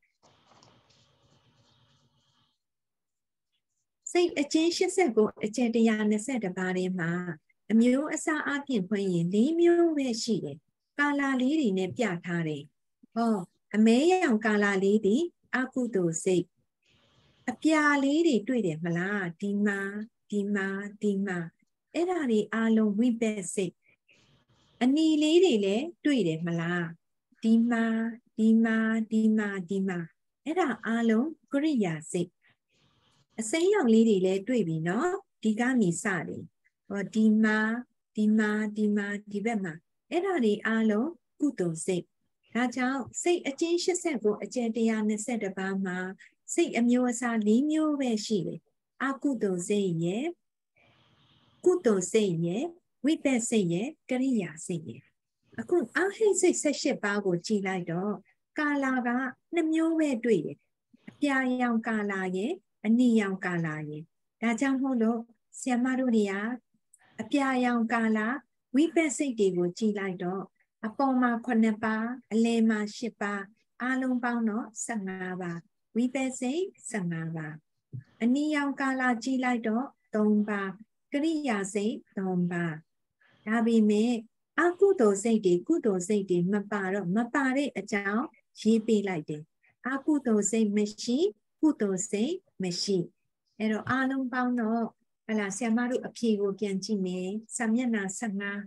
စိတ်အကျဉ်းရှစ်ဆက်ကိုအကျဉ်းတရားနှစ်ဆယ်တပါးထဲမှာအမျိုးအစားအပြင်ဖွင့်ရင်လေးမျိုးပဲရှိတယ်ကာလာလေးတွေနဲ့ပြထားတယ်ဟောအမဲရောင်ကာလာလေးဒီအကုသိုလ်စိတ်အပြာလေးတွေတွေ့တယ်မလားဒီမှာဒီမှာဒီမှာအဲ့ဒါတွေအားလုံးဝိပဿစိတ်အနီလေးတွေလည်းတွေ့တယ်မလားဒီမှာဒီမှာဒီမှာဒီမှာအဲ့ဒါအားလုံးကရိယာစိတ်အစိမ်းရောင်လေးတွေလည်းတွေ့ပြီနော်ဒီကနေစတယ်ဟောဒီမှာဒီမှာဒီမှာဒီဘက်မှာအဲ့ဒါတွေအားလုံးကုသိုလ်စိတ်ဒါကြောင့်စိတ်အကျဉ်းရှစ်ဆက်ကိုအကျဉ်းတစ်ရာနှစ်ဆယ်တစ်ပါးမှာစိတ်အမျိုးအစားလေးမျိုးပဲရှိတယ်အကုသိုလ်စိတ်ရဲ့ကုသိုလ်စိတ်ရဲ့ဝိပဿစိတ်ရဲ့ကရိယာစိတ်ရဲ့အခုအဟိတ်စိတ်ဆက်ရှစ်ပါးကိုကြည်လိုက်တော့ကာလာကနှစ်မျိုးပဲတွေ့တယ်အပြာရောင်ကာလာရဲ့အနီရောင်ကာလာရဲ့ဒါကြောင့်မို့လို့ဆရာမတို့တွေကအပြာရောင်ကာလာဝိပဿစိတ်တွေကိုကြည်လိုက်တော့အပေါ်မှာခုနှစ်ပါးအလယ်မှာရှစ်ပါးအားလုံးပေါင်းတော့ဆယ်ငါးပါးဝိပဿစိတ်ဆယ်ငါးပါးအနီရောင်ကာလာကြည်လိုက်တော့သုံးပါးကရိယာစိတ်သုံးပါးဒါပေမဲ့အကုသိုလ်စိတ်တွေကုသိုလ်စိတ်တွေမပါတော့မပါတဲ့အကြောင်းရေးပေးလိုက်တယ်အကုသိုလ်စိတ်မရှိကုသိုလ်စိတ်မရှိအဲ့တော့အားလုံးပေါင်းတော့ဟလာဆရာမတို့အဖြေကိုပြန်ကြည့်မယ်စာမျက်နှာဆယ်ငါး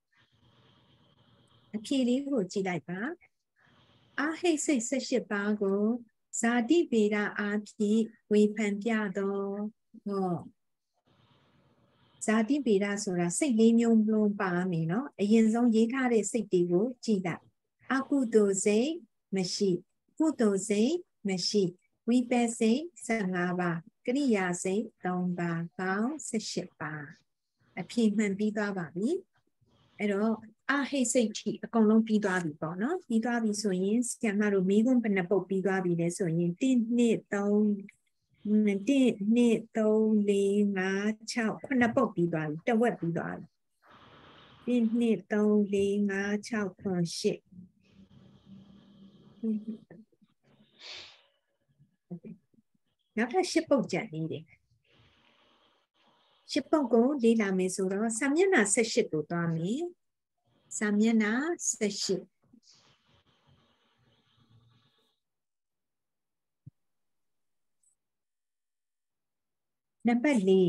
အဖြေလေးကိုကြည့်လိုက်ပါအဟိတ်စိတ်ဆက်ရှစ်ပါးကိုဇာတိပေဒအားဖြင့်ဝေဖန်ပြတော့ဟောဇာတိပေဒဆိုတာစိတ်လေးမျိုးလုံးပါမယ်နော်အရင်ဆုံးရေးထားတဲ့စိတ်တွေကိုကြည့်လိုက်အကုသိုလ်စိတ်မရှိကုသိုလ်စိတ်မရှိဝိပဿစိတ်ဆယ်ငါးပါးကရိယာစိတ်သုံးပါးပေါင်းဆယ်ရှစ်ပါးအဖြေမှန်ပြီးသွားပါပြီအဲ့တော့အဟိတ်စိတ်ထိအကုန်လုံးပြီးသွားပြီပေါ့နော်ပြီးသွားပြီဆိုရင်ဆရာမတို့မိခွန်းဘယ်နှပုတ်ပြီးသွားပြီလဲဆိုရင်တစ် နှစ် သုံးတစ်နှစ်သုံးလေးငါးခြောက်ခုနှစ်ပုတ်ပြီးသွားပြီတဝက်ပြီးသွားပြီတစ်နှစ်သုံးလေးငါးခြောက်ခုရှစ်နောက်ထပ်ရှစ်ပုတ်ကြံနေတယ်ရှစ်ပုတ်ကိုလေ့လာမယ်ဆိုတော့စာမျက်နှာဆယ်ရှစ်ကိုသွားမယ်စာမျက်နှာဆယ်ရှစ်နံပါတ်လေး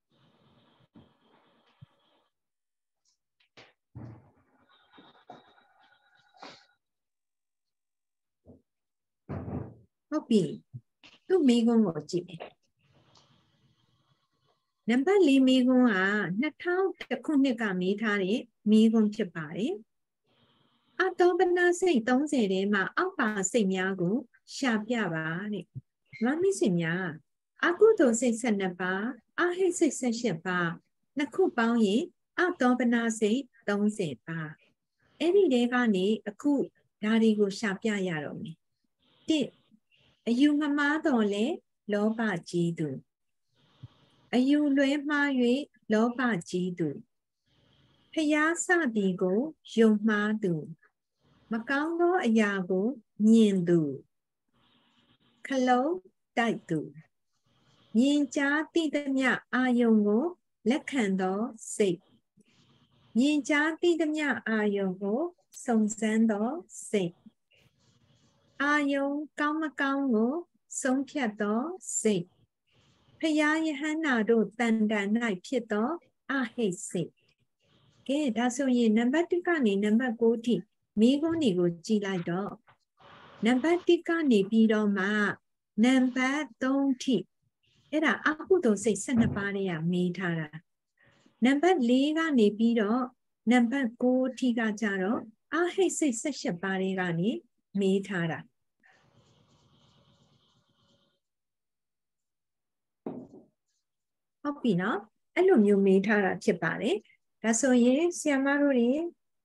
ဟုတ်ပြီသူ့မိကုန်းကိုကြည့်မယ်နံပါတ်လေးမိကုန်းကနှစ်ထောင်တစ်ခုနှစ်ကမေးထားတဲ့မိကုန်းဖြစ်ပါတယ်အတောပနာစိတ်သုံးဆယ်ထဲမှာအောက်ပါစိတ်များကိုရှာပြပါတဲ့မမိစိတ်များအကုသိုလ်စိတ်ဆယ်နှစ်ပါးအဟိတ်စိတ်ဆယ်ရှစ်ပါးနှစ်ခုပေါင်းရင်အတောပနာစိတ်သုံးဆယ်ပါးအဲ့ဒီတွေကနေအခုဒါတွေကိုရှာပြရတော့မယ်တစ်အယူမမားတော်လဲလောဘကြီးသူအယူလွဲမှား၍လောဘကြီးသူဖျားစသည်ကိုယုံမှားသူမကောင်းသောအရာကိုမြင်သူခလုံးတိုက်သူမြင်ကြားသိသမျှအာယုံကိုလက်ခံသောစိတ်မြင်ကြားသိသမျှအာယုံကိုစုံစမ်းသောစိတ်အာယုံကောင်းမကောင်းကိုဆုံးဖြတ်သောစိတ်ဖယားယဟန္တာတို့တန်တန်၌ဖြစ်သောအဟိတ်စိတ်ကဲဒါဆိုရင်နံပါတ်တစ်ကနေနံပါတ်ကိုထိမိကုန်းတွေကိုကြည့်လိုက်တော့နံပါတ်တစ်ကနေပြီးတော့မှနံပါတ်သုံးထိအဲ့ဒါအကုသိုလ်စိတ်ဆယ်နှစ်ပါးတွေကမေးထားတာနံပါတ်လေးကနေပြီးတော့နံပါတ်ကိုထိကကြတော့အဟိတ်စိတ်ဆယ်ရှစ်ပါးတွေကနေမေးထားတာဟုတ်ပြီနော်အဲ့လိုမျိုးမေးထားတာဖြစ်ပါတယ်ဒါဆိုရင်ဆရာမတို့တွေ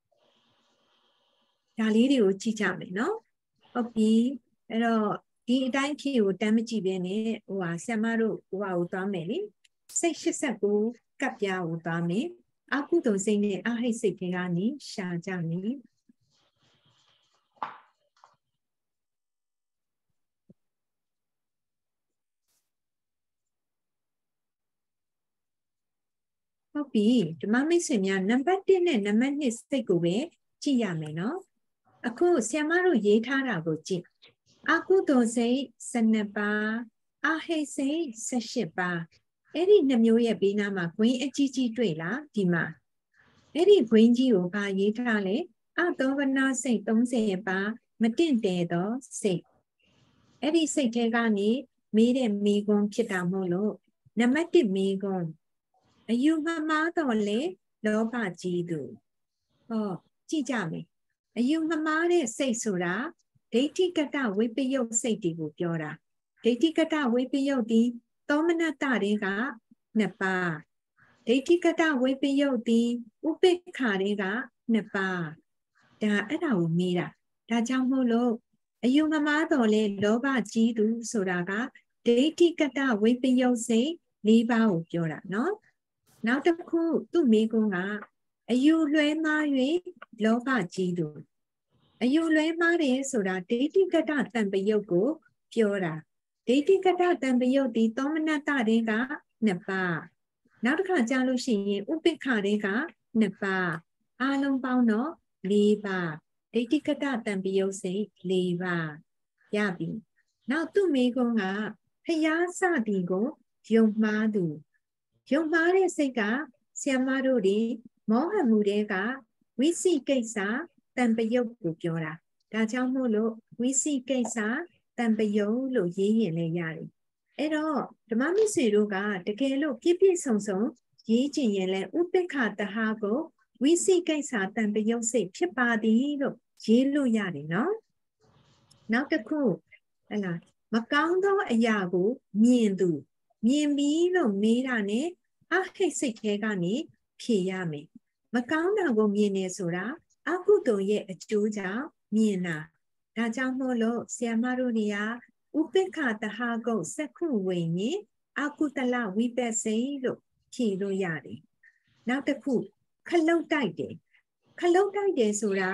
ဒါလေးတွေကိုကြည့်ကြမယ်နော်ဟုတ်ပြီအဲ့တော့ဒီအတိုင်းဖြေကိုတမ်းမကြည့်ဘဲနဲ့ဟိုဟာဆရာမတို့ဟိုဟာကိုသွားမယ်လေစိတ်ရှစ်ဆက်ကိုကပ်ပြားကိုသွားမယ်အကုသိုလ်စိတ်နဲ့အဟိတ်စိတ်တွေကနေရှာကြမယ်ဟုတ်ပြီဓမ္မမိတ်ဆွေများနံပါတ်တစ်နဲ့နံပါတ်နှစ်စိတ်ကိုပဲကြည့်ရမယ်နော်အခုဆရာမတို့ရေးထားတာကိုကြည့်အကုသိုလ်စိတ်ဆယ်နှစ်ပါးอาဟိစိတ်ဆယ်ရှစ်ပါးအဲ့ဒီနှမျိုးရဲ့ဘေးနားမှာဂွင်းအကြီးကြီးတွေ့လားဒီမှာအဲ့ဒီဂွင်းကြီးကိုဗာရေးထားလဲအသောဝနာစိတ်သုံးဆယ်ပါးမတင့်တယ်သောစိတ်အဲ့ဒီစိတ်ထဲကနေမေးတဲ့မေးခွန်းဖြစ်တာမို့လို့နံပါတ်တစ်မေးခွန်းအယူမမှားတော့လေလောဘကြီးသူဟောကြည့်ကြမယ်အယူမမှားတဲ့စိတ်ဆိုတာဒိဋ္ဌိကတဝိပယုတ်စိတ်တွေကိုပြောတာဒိဋ္ဌိကတဝိပယုတ်ဒီသောမနတတွေကနှစ်ပါးဒိဋ္ဌိကတဝိပယုတ်ဒီဥပိ္ပခာတွေကနှစ်ပါးဒါအဲ့ဒါကိုမေးတာဒါကြောင့်မို့လို့အယူမမှားတော့လေလောဘကြီးသူဆိုတာကဒိဋ္ဌိကတဝိပယုတ်စိတ်လေးပါးကိုပြောတာနော်နောက်တစ်ခုသူ့မိကုန်းကအယူလွဲမှား၍လောဘကြီးသူအယူလွဲမှားတယ်ဆိုတာဒိဋ္ဌိကတတံပယုတ်ကိုပြောတာဒိဋ္ဌိကတတံပယုတ်ဒီသောမနတတွေကနှစ်ပါးနောက်တစ်ခါကြားလို့ရှိရင်ဥပိ္ပခာတွေကနှစ်ပါးအားလုံးပေါင်းတော့လေးပါးဒိဋ္ဌိကတတံပယုတ်စိတ်လေးပါးရပြီနောက်သူ့မိကုန်းကဖျားစသည်ကိုယုံမှားသူယုံမှားတဲ့စိတ်ကဆရာမတို့ဒီမောဟမှုတွေကဝိသိကိစ္စတံပယုတ်ကိုပြောတာဒါကြောင့်မို့လို့ဝိသိကိစ္စတံပယုတ်လို့ရေးရင်လည်းရတယ်အဲ့တော့ဓမ္မမိတ်ဆွေတို့ကတကယ်လို့ပြည့်ပြည့်စုံစုံရေးချင်ရင်လည်းဥပိ္ပခာတဟာကိုဝိသိကိစ္စတံပယုတ်စိတ်ဖြစ်ပါသည်လို့ရေးလို့ရတယ်နော်နောက်တစ်ခုဟဲ့လားမကောင်းသောအရာကိုမြင်သူမြင်ပြီးလို့မေးတာနဲ့အဟိတ်စိတ်ထဲကနေဖြေရမယ်မကောင်းတာကိုမြင်နေဆိုတာအကုသိုလ်ရဲ့အကျိုးကြောင့်မြင်တာဒါကြောင့်မို့လို့ဆရာမတို့တွေကဥပိ္ပခာတဟာကုတ်စက္ခုဝိညာဉ်အကုတလဝိပဿိလို့ဖြေလို့ရတယ်နောက်တစ်ခုခလုတ်တိုက်တယ်ခလုတ်တိုက်တယ်ဆိုတာ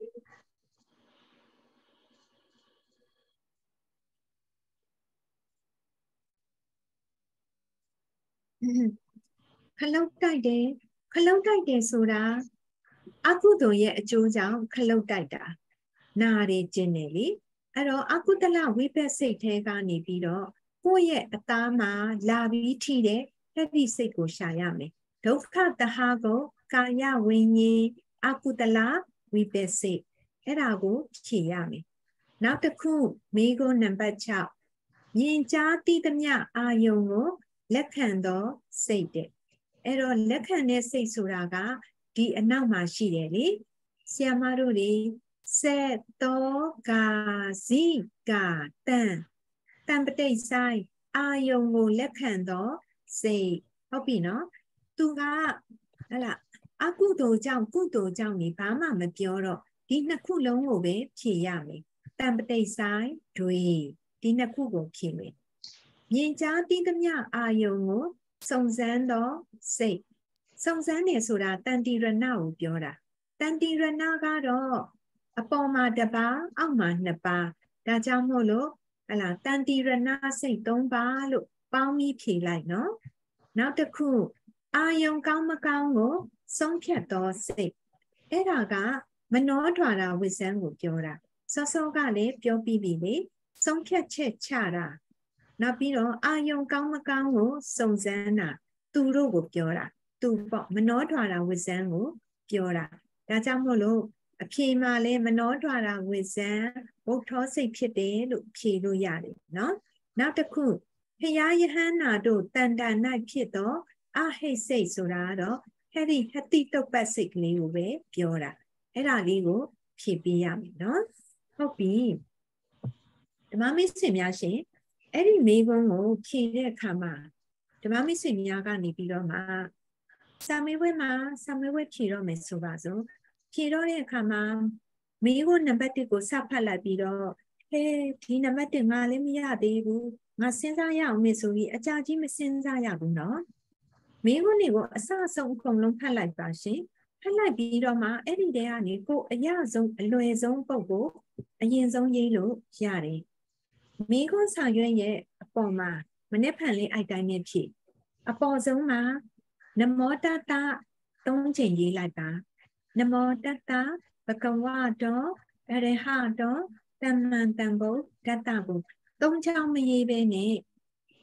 ခလုတ်တိုက်တယ်ခလုတ်တိုက်တယ်ဆိုတာအကုသိုလ်ရဲ့အကျိုးကြောင့်ခလုတ်တိုက်တာနာရီကျင်တယ်လေအဲ့တော့အကုတလဝိပဿစိတ်ထဲကနေပြီးတော့ကိုယ့်ရဲ့အသားမှာလာပြီးထိတဲ့အဲ့ဒီစိတ်ကိုရှာရမယ်ဒုက္ခတဟာကိုကာယဝိညာဉ်အကုတလဝိပဿစိတ်အဲ့ဒါကိုဖြေရမယ်နောက်တစ်ခုမိဂုနံပါတ်၆မြင်ကြားသိသမျှအာယုံကိုလက်ခံသောစိတ်တဲ့အဲ့တော့လက်ခံတဲ့စိတ်ဆိုတာကဒီအနောက်မှာရှိတယ်လေဆရာမတို့တွေစေတောကာဇိကာတံတံပတိတ်ဆိုင်အာယုံကိုလက်ခံသောစိတ်ဟုတ်ပြီနော်သူကဟဲ့လားအကုသိုလ်ကြောင့်ကုသိုလ်ကြောင့်နေဘာမှမပြောတော့ဒီနှစ်ခုလုံးကိုပဲဖြေရမယ်တံပတိတ်ဆိုင်တွေဒီနှစ်ခုကိုဖြေမယ်မြင်ကြားသိသမျှအာယုံကိုစုံစမ်းသောစိတ်စုံစမ်းနေဆိုတာတန်တိရဏကိုပြောတာတန်တိရဏကတော့အပေါ်မှာတစ်ပါးအောက်မှာနှစ်ပါးဒါကြောင့်မို့လို့ဟလာတန်တိရဏစိတ်သုံးပါးလို့ပေါင်းပြီးဖြေလိုက်နော်နောက်တစ်ခုအာယုံကောင်းမကောင်းကိုဆုံးဖြတ်သောစိတ်အဲ့ဒါကမနောဒွါရဝိဇ္ဇံကိုပြောတာစောစောကလည်းပြောပြီးပြီလေဆုံးဖြတ်ချက်ချတာနောက်ပြီးတော့အာယုံကောင်းမကောင်းကိုစုံစမ်းတာသူတို့ကိုပြောတာသူပေါ့မနောဒွါရဝိဇ္ဇံကိုပြောတာဒါကြောင့်မို့လို့အဖြေမှာလဲမနောဒွါရဝိဇ္ဇံဘုထောစိတ်ဖြစ်တယ်လို့ဖြေလို့ရတယ်နော်နောက်တစ်ခုဖရာယဟန္တာတို့တန်တန်၌ဖြစ်တော့အဟိတ်စိတ်ဆိုတာတော့ဟဲ့ဒီဟတိတုပ္ပစိတ်ကလေးကိုပဲပြောတာအဲ့ဒါလေးကိုဖြေပေးရမယ်နော်ဟုတ်ပြီဓမ္မမိတ်ဆွေများရှင်အဲ့ဒီမိဘုံကိုဖြေတဲ့အခါမှာဓမ္မမိတ်ဆွေများကနေပြီးတော့မှစာမေးပွဲမှာစာမေးပွဲဖြေတော့မယ်ဆိုပါစို့ဖြေတော့တဲ့အခါမှာမိဘနံပါတ်တစ်ကိုစဖတ်လိုက်ပြီးတော့ဟဲဒီနံပါတ်တစ်ငါလည်းမရသေးဘူးငါစဉ်းစားရအောင်မေဆိုပြီးအကြကြီးမစဉ်းစားရဘူးနော်မိဘတွေကိုအစအဆုံးအကုန်လုံးဖတ်လိုက်ပါရှင်ဖတ်လိုက်ပြီးတော့မှအဲ့ဒီတည်းကနေကိုအရဆုံးအလွယ်ဆုံးပုံကိုအရင်ဆုံးရေးလို့ရတယ်မိခွန်းဆောင်ရွက်ရဲ့အပေါ်မှာမနေ့ဖန်လေးအိုက်တိုင်းနဲ့ဖြည့်အပေါ်ဆုံးမှာနမောတတသုံးချိန်ရေးလိုက်ပါနမောတတဘဂဝတောအရဟတောတမ္မံတံဘုဒ္ဓတ္တဘုသုံးချောင်းမရေးပဲနဲ့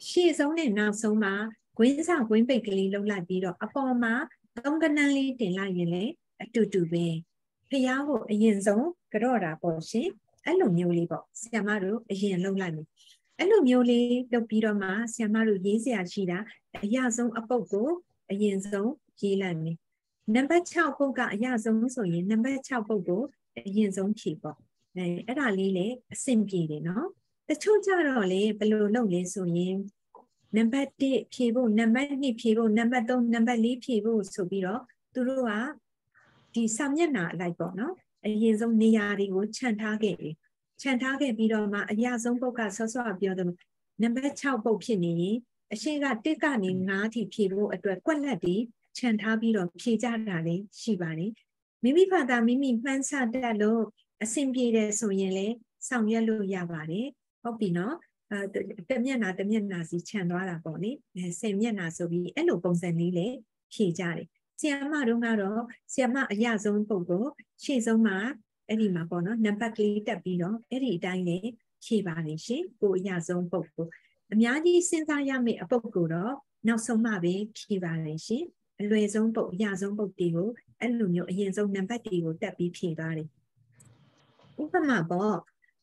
ရှေ့ဆုံးနဲ့နောက်ဆုံးမှာကွင်းဆောင်ကွင်းပိတ်ကလေးလှုပ်လိုက်ပြီးတော့အပေါ်မှာသုံးကနန်းလေးတင်လိုက်ရင်လည်းအတူတူပဲဖျားကိုအရင်ဆုံးကြော့တာပေါ့ရှင်အဲ့လိုမျိုးလေးပေါ့ဆရာမတို့အရင်လှုပ်လိုက်မယ်အဲ့လိုမျိုးလေးလုပ်ပြီးတော့မှဆရာမတို့ရေးစရာရှိတာအရဆုံးအပုပ်ကိုအရင်ဆုံးရေးလိုက်မယ်နံပါတ်၆ပုတ်ကအရဆုံးဆိုရင်နံပါတ်၆ပုတ်ကိုအရင်ဆုံးဖြည့်ပေါ့အဲအဲ့ဒါလေးလည်းအဆင်ပြေတယ်နော်တချို့ကြတော့လေဘယ်လိုလုပ်လဲဆိုရင်နံပါတ်၁ဖြည့်ဖို့နံပါတ်၂ဖြည့်ဖို့နံပါတ်၃နံပါတ်၄ဖြည့်ဖို့ဆိုပြီးတော့သူတို့ကဒီစာမျက်နှာအလိုက်ပေါ့နော်အရင်ဆုံးနေရာတွေကိုခြံထားခဲ့တယ်ခြံထားခဲ့ပြီးတော့မှအရာဆုံးပုတ်ကဆော့ဆော့ပြောတယ်နံပါတ်၆ပုတ်ဖြစ်နေရင်အရှိကတစ်ကနေ၅ထိဖြည့်ဖို့အတွက်ကွက်လက်တွေခြံထားပြီးတော့ဖြည့်ကြတာလည်းရှိပါတယ်မိမိဖာသာမိမိမှန်းဆတတ်လို့အဆင်ပြေတယ်ဆိုရင်လည်းဆောင်ရွက်လို့ရပါတယ်ဟုတ်ပြီနော်အဲတမျက်နှာတမျက်နှာစီခြံသွားတာပေါ့လေအဲဆယ်မျက်နှာဆိုပြီးအဲ့လိုပုံစံလေးလည်းဖြည့်ကြတယ်ဆီယမတို့ကတော့ဆီယမအရဆုံးပုတ်ကိုရှေ့ဆုံးမှာအဲ့ဒီမှာပေါ့နော်နံပါတ်ကလေးတက်ပြီးတော့အဲ့ဒီအတိုင်းလေးဖြည့်ပါလိမ့်ရှင်ကိုအရဆုံးပုတ်ကိုအများကြီးစဉ်းစားရမယ့်အပုတ်ကိုတော့နောက်ဆုံးမှပဲဖြည့်ပါလိမ့်ရှင်အလွယ်ဆုံးပုတ်အရဆုံးပုတ်တွေကိုအဲ့လိုမျိုးအရင်ဆုံးနံပါတ်တွေကိုတက်ပြီးဖြည့်သွားတယ်ဥပမာပေါ့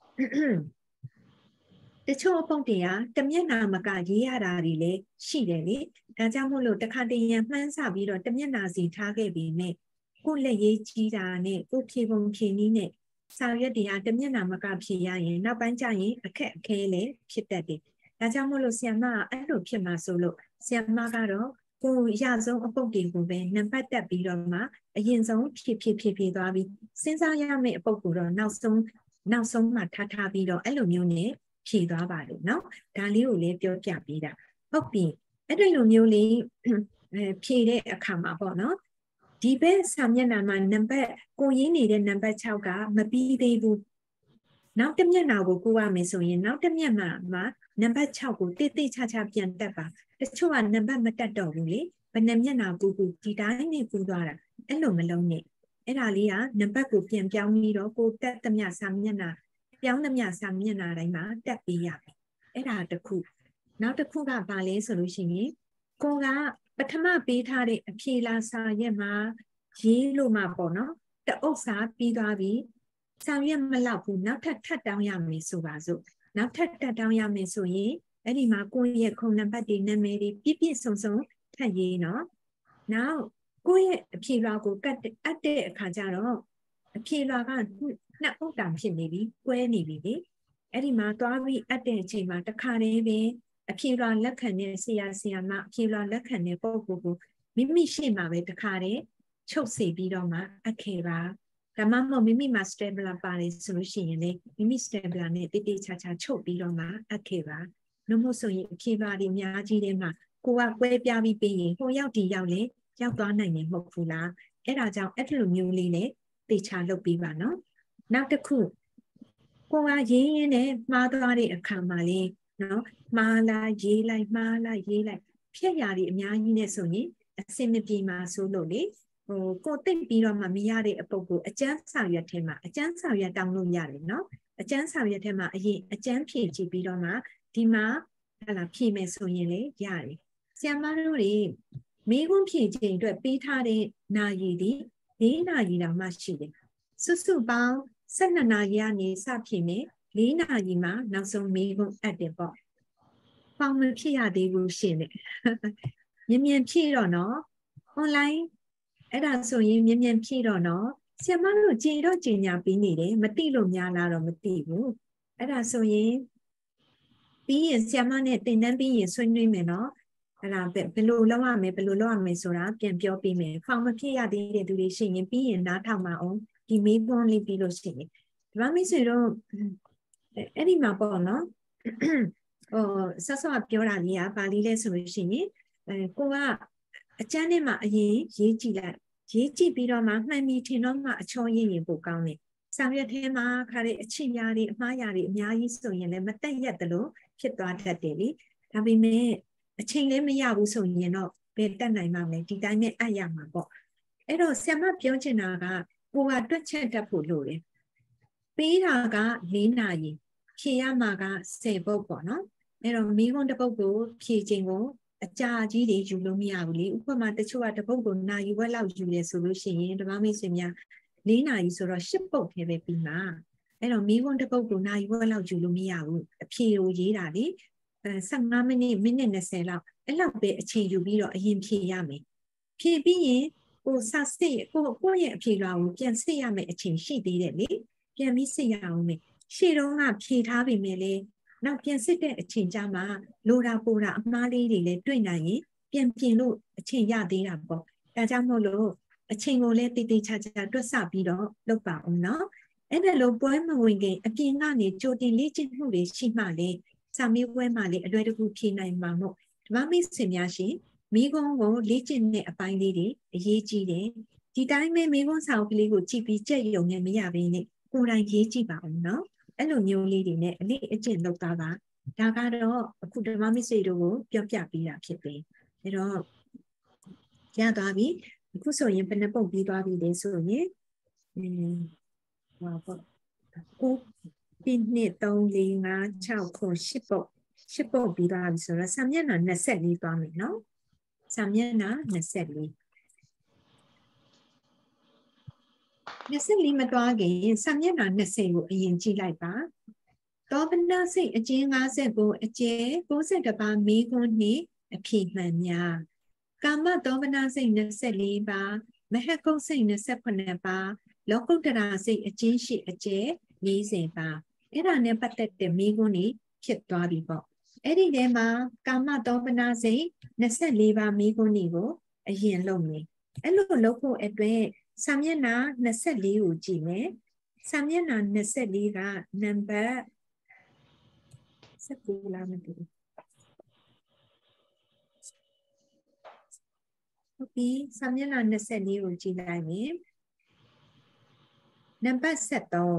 တချို့အပုတ်တွေကတမျက်နှာမကရေးရတာတွေလည်းရှိတယ်လေဒါကြောင့်မို့လို့တခါတရံမှန်းဆပြီးတော့တမျက်နှာစီထားခဲ့ပြီးမြဲကိုလက်ရေးကြီးတာနဲ့ကိုဖြေပုံဖြေနည်းနဲ့ဆောင်ရွက်တရားတမျက်နှာမကဖြေရရင်နောက်ပိုင်းကျရင်အခက်အခဲလည်းဖြစ်တတ်တယ်ဒါကြောင့်မို့လို့ဆရာမအဲ့လိုဖြစ်မှာဆိုလို့ဆရာမကတော့ကိုရဆုံးအပုတ်တွေကိုပဲနံပါတ်တက်ပြီးတော့မှအရင်ဆုံးဖြည့်ဖြည့်ဖြည့်ဖြည့်သွားပြီးစဉ်းစားရမယ့်အပုတ်ကိုတော့နောက်ဆုံးနောက်ဆုံးမှထားထားပြီးတော့အဲ့လိုမျိုးနဲ့ဖြည့်သွားပါလို့နော်ဒါလေးကိုလည်းပြောပြပေးတာဟုတ်ပြီအဲ့ဒီလိုမျိုးလေးဖြည့်တဲ့အခါမှာပေါ့နော်ဒီဘက်စာမျက်နှာမှာနံပါတ်ကိုရင်းနေတဲ့နံပါတ်၆ကမပြီးသေးဘူးနောက်တစ်မျက်နှာကိုကိုရမယ်ဆိုရင်နောက်တစ်မျက်နှာမှာနံပါတ်၆ကိုတိတိကျကျပြန်တက်ပါတချို့ကနံပါတ်မတက်တော့ဘူးလေဘယ်နှမျက်နှာကိုကိုဒီတိုင်းနဲ့ကူသွားတာအဲ့လိုမလုံးနဲ့အဲ့ဒါလေးကနံပါတ်ကိုပြန်ပြောင်းပြီးတော့ကိုတက်သမျှစာမျက်နှာပြောင်းသမျှစာမျက်နှာတိုင်းမှာတက်ပေးရပြီအဲ့ဒါတစ်ခုနောက်တစ်ခုကဘာလဲဆိုလို့ရှိရင်ကိုကပထမပေးထားတဲ့အဖြေလာစာရက်မှာရေးလို့မှာပေါ့နော်တအုပ်စာပြီးသွားပြီဆောင်ရွက်မလောက်ဘူးနောက်ထပ်ထပ်တောင်းရမယ်ဆိုပါစို့နောက်ထပ်ထပ်တောင်းရမယ်ဆိုရင်အဲ့ဒီမှာကိုယ့်ရဲ့ခုံနံပါတ်တွေနာမည်တွေပြည့်ပြည့်စုံစုံထပ်ရေးနော်နောက်ကိုယ့်ရဲ့အဖြေလွှာကိုကတ်အပ်တဲ့အခါကျတော့အဖြေလွှာကနှစ်အုပ်တောင်ဖြစ်နေပြီကွဲနေပြီလေအဲ့ဒီမှာသွားပြီးအပ်တဲ့အချိန်မှာတခါတည်းပဲအဖြေလွှာလက်ခံတဲ့ဆရာဆရာမအဖြေလွှာလက်ခံတဲ့ပုဂ္ဂိုလ်ကိုမိမိရှေ့မှာပဲတခါတည်းချုပ်စီပြီးတော့မှအပ်ခဲ့ပါဒါမှမဟုတ်မိမိမှာ stapler ပါတယ်ဆိုလို့ရှိရင်လေမိမိ stapler နဲ့တိတိကျကျချုပ်ပြီးတော့မှအပ်ခဲ့ပါနှမို့ဆိုရင်အဖြေလွှာတွေအများကြီးထဲမှာကိုကကွဲပြားပြီးပြီးရင်ဟိုရောက်ဒီရောက်လေရောက်သွားနိုင်နေမဟုတ်ဘူးလားအဲ့ဒါကြောင့်အဲ့လိုမျိုးလေးနဲ့တေချာလုပ်ပြီးပါနော်နောက်တစ်ခုကိုကရေးရင်းနဲ့မှားသွားတဲ့အခါမှာလေနော်မှားလိုက်ရေးလိုက်မှားလိုက်ရေးလိုက်ဖြက်ရာတွေအများကြီးနဲ့ဆိုရင်အစင်မပြေမှာဆိုလို့လေဟိုကိုသိပြီးတော့မှမရတဲ့အပုတ်ကိုအကျန်းဆောင်ရွက်ထဲမှာအကျန်းဆောင်ရွက်တောင်းလို့ရတယ်နော်အကျန်းဆောင်ရွက်ထဲမှာအရင်အကျန်းဖြည့်ကြည့်ပြီးတော့မှဒီမှာဟလာဖြည့်မယ်ဆိုရင်လေရတယ်ဆရာမတို့တွေမိခွန်းဖြည့်ခြင်းအတွက်ပေးထားတဲ့နာရီဒီ၄နာရီတောင်မှရှိတယ်စုစုပေါင်း၁၂နာရီကနေစဖြည့်မယ်၄နာရီမှနောက်ဆုံးမိခွန်းအပ်တယ်ပေါ့ပေါင်မဖြည့်ရသေးဘူးရှင်လေမြင်မြင်ဖြည့်တော့နော် online အဲ့ဒါဆိုရင်မြင်မြင်ဖြည့်တော့နော်ဆရာမတို့ကြည်တော့ကြည်ညာပြီးနေတယ်မသိလို့များလားတော့မသိဘူးအဲ့ဒါဆိုရင်ပြီးရင်ဆရာမနဲ့တင်တန်းပြီးရင်ဆွေးနွေးမယ်နော်အဲ့ဒါဘယ်လိုလုပ်ရမယ်ဘယ်လိုလုပ်ရမယ်ဆိုတာပြန်ပြောပေးမယ်ဖောင်မဖြည့်ရသေးတဲ့သူတွေရှိရင်ပြီးရင်နားထောင်ပါအောင်ဒီမေးခွန်းလေးပြီးလို့ရှိရင်ဒီမှာမိတ်ဆွေတို့အဲ့ဒီမှာပေါ့နော်ဟိုဆက်ဆော့ပြောတာလေးကဘာလေးလဲဆိုလို့ရှိရင်အဲကိုကအကျန်းထဲမှာအရင်ရေးကြည့်လိုက်ရေးကြည့်ပြီးတော့မှမှန်ပြီးထင်တော့မှအချောရင်းရင်ပိုကောင်းတယ်ဆောင်ရွက်ထဲမှာခါတဲ့အချင်းများတွေအမှားရာတွေအများကြီးဆိုရင်လည်းမတက်ရက်သလိုဖြစ်သွားတတ်တယ်လေဒါပေမဲ့အချိန်လည်းမရဘူးဆိုရင်တော့ဘယ်တက်နိုင်မှာလဲဒီတိုင်းနဲ့အပ်ရမှာပေါ့အဲ့တော့ဆရာမပြောချင်တာကကိုကတွက်ချက်တတ်ဖို့လိုတယ်ပေးတာက၄နာရီဖြေရမှာက၁၀ပုတ်ပေါ့နော်အဲ့တော့မိကုံးတစ်ပုတ်ကိုဖြည့်ခြင်းကိုအကြာကြီးတွေယူလို့မရဘူးလေဥပမာတချို့ကတစ်ပုတ်ကိုနာယူဝက်လောက်ယူတယ်ဆိုလို့ရှိရင်ဓမ္မမိတ်ဆွေများ၄နာရီဆိုတော့၈ပုတ်ထဲပဲပြီးမှာအဲ့တော့မိကုံးတစ်ပုတ်ကိုနာယူဝက်လောက်ယူလို့မရဘူးအဖြည့်ကိုရေးတာလေအဲ၁၅မိနစ်မိနစ်၂၀လောက်အဲ့လောက်ပဲအချိန်ယူပြီးတော့အရင်ဖြည့်ရမယ်ဖြည့်ပြီးရင်ကိုစစစ်ကိုကိုရဲ့အဖြည့်လွှာကိုပြန်စစ်ရမယ်အချိန်ရှိသေးတယ်လေပြန်ပြီးစစ်ရအောင်မယ်ရှေ့တုန်းကဖြည့်ထားပြီမယ်လေနောက်ပြန်စစ်တဲ့အချိန်ကြမှာလိုတာပိုတာအမှားလေးတွေလည်းတွေ့နိုင်ရင်ပြန်ပြင်လို့အချိန်ရသေးတာပေါ့ဒါကြောင့်မို့လို့အချိန်ကိုလည်းတည်တည်ချာချာတွက်ဆပြီးတော့လုပ်ပါအောင်နော်အဲ့ဒါလို့ပွဲမဝင်ခင်အပြင်ကနေကြိုတင်လေ့ကျင့်မှုတွေရှိမှလေစာမေးပွဲမှာလေအလွယ်တကူဖြေနိုင်မှာမို့ဓမ္မမိတ်ဆွေများရှင်မိကုံးကိုလေ့ကျင့်တဲ့အပိုင်းလေးတွေအရေးကြီးတယ်ဒီတိုင်းပဲမိကုံးစာအုပ်ကလေးကိုကြည့်ပြီးကြက်ရုံနဲ့မရဘဲနဲ့ကိုယ်တိုင်ရေးကြည့်ပါအောင်နော်အဲ့လိုမျိုးလေးတွေနဲ့အလေးအကျင့်လုပ်သားပါဒါကတော့အခုဓမ္မမိတ်ဆွေတို့ကိုပြောပြပေးတာဖြစ်ပြီအဲ့တော့ရသွားပြီအခုဆိုရင်ဘယ်နှပုတ်ပြီးသွားပြီလဲဆိုရင်อืมဟောပေါ့ကိုပြင်းနှစ်၃၄၅၆ခု၈ပုတ်၈ပုတ်ပြီးသွားပြီဆိုတော့စာမျက်နှာ၂၄သွားမယ်နော်စာမျက်နှာ၂၄၂၄မသွားခင်စာမျက်နှာ၂၀ကိုအရင်ကြည့်လိုက်ပါသောပနစိတ်အကျဉ်း၅၉အကျဲ၉၁ပါးမေးခွန်းနှင့်အဖြေမှန်များကာမသောပနစိတ်၂၄ပါးမဟကုတ်စိတ်၂၈ပါးလောကုတ္တရာစိတ်အကျဉ်းရှိအကျဲ၄၀ပါးအဲ့ဒါနဲ့ပတ်သက်တဲ့မေးခွန်းတွေဖြစ်သွားပြီပေါ့အဲ့ဒီထဲမှာကာမသောပနစိတ်၂၄ပါးမေးခွန်းတွေကိုအရင်လုပ်မယ်အဲ့လိုလုပ်ဖို့အတွက်စာမျက်နှာ၂၄ကိုကြည့်မယ်စာမျက်နှာ၂၄ကနံပါတ်၁၉လားမသိဘူးဟုတ်ပြီစာမျက်နှာ၂၄ကိုကြည့်လိုက်မယ်နံပါတ်၁၃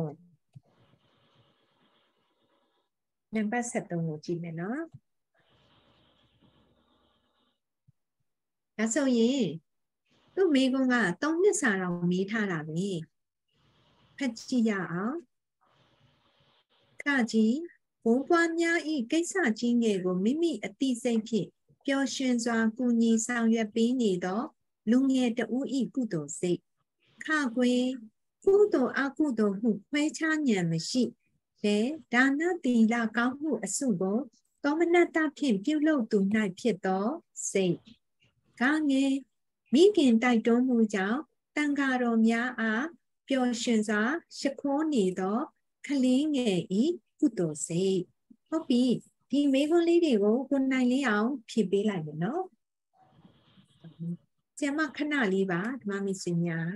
နံပါတ်၁၃ကိုကြည့်မယ်နော်ဒါဆိုရင်သူ့မိကုံးက၃နှစ်စာတော့မေးထားတာပဲဖတ်ကြည့်ရအောင်ကကြီးဘိုးဘွားများဤကိစ္စကြီးငယ်ကိုမိမိအသိစိတ်ဖြင့်ပျော်ရွှင်စွာကူညီဆောင်ရွက်ပေးနေသောလူငယ်တဦးဤကုသိုလ်စိတ်ခကွေကုသိုလ်အကုသိုလ်ဟုခွဲခြားဉာဏ်မရှိလေဒါနသီလကောင်းမှုအစုကိုသောမနတဖြင့်ပြုလုပ်သူ၌ဖြစ်သောစိတ်ကငယ်မိခင်တိုက်တွန်းမှုကြောင့်တန်ဃာတော်များအားပျော်ရွှင်စွာရှိခိုးနေသောကလေးငယ်ဤကုသိုလ်စိတ်ဟုတ်ပြီဒီမေခွန်းလေးတွေကိုကိုနိုင်လေးအောင်ဖြည့်ပေးလိုက်မယ်နော်ဆရာမခဏလေးပါဓမ္မမိတ်ဆွေများ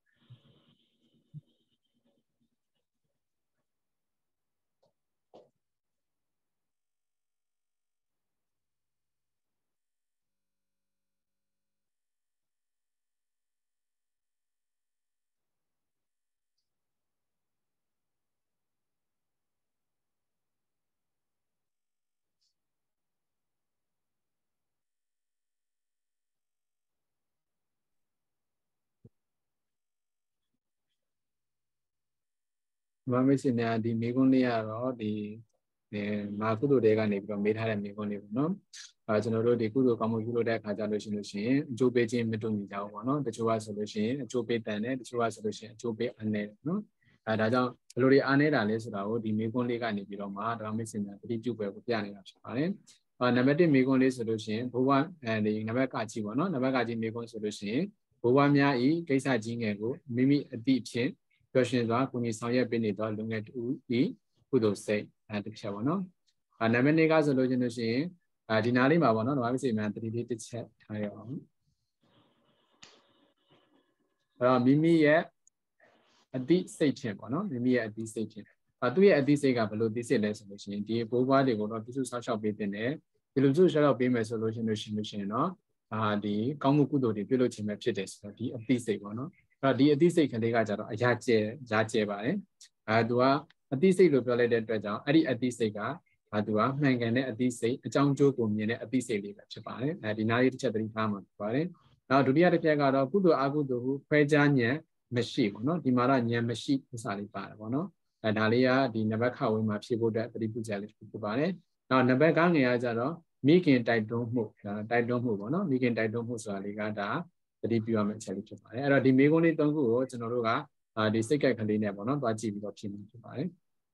မမေ့စင်များဒီမိကွန်းလေးကတော့ဒီမာကုသိုလ်တွေကနေပြီးတော့မေးထားတဲ့မိကွန်းလေးပေါ့နော်အဲကျွန်တော်တို့ဒီကုသိုလ်ကောင်းမှုပြုလုပ်တဲ့အခါကျလို့ရှိလို့ရှိရင်အကျိုးပေးခြင်းမတူညီကြဘူးပေါ့နော်တချို့ကဆိုလို့ရှိရင်အကျိုးပေးတန်တယ်တချို့ကဆိုလို့ရှိရင်အကျိုးပေးအနည်းနော်အဲဒါကြောင့်ဘယ်လိုတွေအားနည်းတာလဲဆိုတာကိုဒီမိကွန်းလေးကနေပြီးတော့မှဒါမေ့စင်များတတိပြုပွဲကိုပြနေတာဖြစ်ပါတယ်အဲနံပါတ်၁မိကွန်းလေးဆိုလို့ရှိရင်ဘိုးဘွားအဲဒီနံပါတ်ကကြီးပေါ့နော်နံပါတ်ကကြီးမိကွန်းဆိုလို့ရှိရင်ဘိုးဘွားများဤကိစ္စကြီးငယ်ကိုမိမိအတိဖြင့်ပျော်ရွှင်စွာကိုကြီးဆောင်ရွက်ပေးနေသောလူငယ်တူဤကုသိုလ်စိတ်အဲတစ်ချက်ပေါ့နော်အဲနံပါတ်၂ကဆိုလို့ချင်းလို့ရှိရင်အဲဒီနားလေးမှာပေါ့နော်ဓမ္မပစ္စည်းများတတိလေးတစ်ချက်ထားရအောင်အဲတော့မိမိရဲ့အတိစိတ်ဖြင့်ပေါ့နော်မိမိရဲ့အတိစိတ်ဖြင့်အဲသူ့ရဲ့အတိစိတ်ကဘယ်လိုသိစိတ်လဲဆိုလို့ရှိရင်ဒီဘိုးဘွားတွေကိုတော့ပြည့်စုံဆောက်ရှောက်ပေးတဲ့ဒီလိုပြည့်စုံဆောက်ရှောက်ပေးမယ်ဆိုလို့ရှိရင်လို့ရှိရင်တော့အာဒီကောင်းမှုကုသိုလ်တွေပြုလုပ်ခြင်းပဲဖြစ်တယ်ဆိုတော့ဒီအတိစိတ်ပေါ့နော်အဲ့တော့ဒီအသိစိတ်ကလေးကကြတော့အရာကျဲရာကျဲပါတယ်အဲသူကအသိစိတ်လို့ပြောလိုက်တဲ့အတွက်ကြောင့်အဲ့ဒီအသိစိတ်ကအဲသူကမှန်ကန်တဲ့အသိစိတ်အကြောင်းကျိုးကိုမြင်တဲ့အသိစိတ်လေးပဲဖြစ်ပါတယ်အဲဒီနားလေးတစ်ချက်သတိထားမှာဖြစ်ပါတယ်နောက်ဒုတိယတစ်ချက်ကတော့ကုသိုလ်အကုသိုလ်ဟုခွဲခြားဉာဏ်မရှိပေါ့နော်ဒီမှာတော့ဉာဏ်မရှိဥစ္စာလေးပါတယ်ပေါ့နော်အဲဒါလေးကဒီနံပါတ်ခဝေးမှာဖြည့်ဖို့အတွက်သတိပြုကြလေးဖြစ်ပါတယ်နောက်နံပါတ်ကငယ်ကကြတော့မိခင်တိုက်တွန်းမှုဒါတိုက်တွန်းမှုပေါ့နော်မိခင်တိုက်တွန်းမှုဆိုတာလေးကဒါသတိပြုရမယ့်အချက်လေးဖြစ်ပါတယ်အဲ့တော့ဒီမိကုန်းလေးသုံးခုကိုကျွန်တော်တို့ကအာဒီစိတ်ကက်ကလေးနဲ့ပေါ့နော်တွားကြည့်ပြီးတော့ဖြေမှာဖြစ်ပါတယ်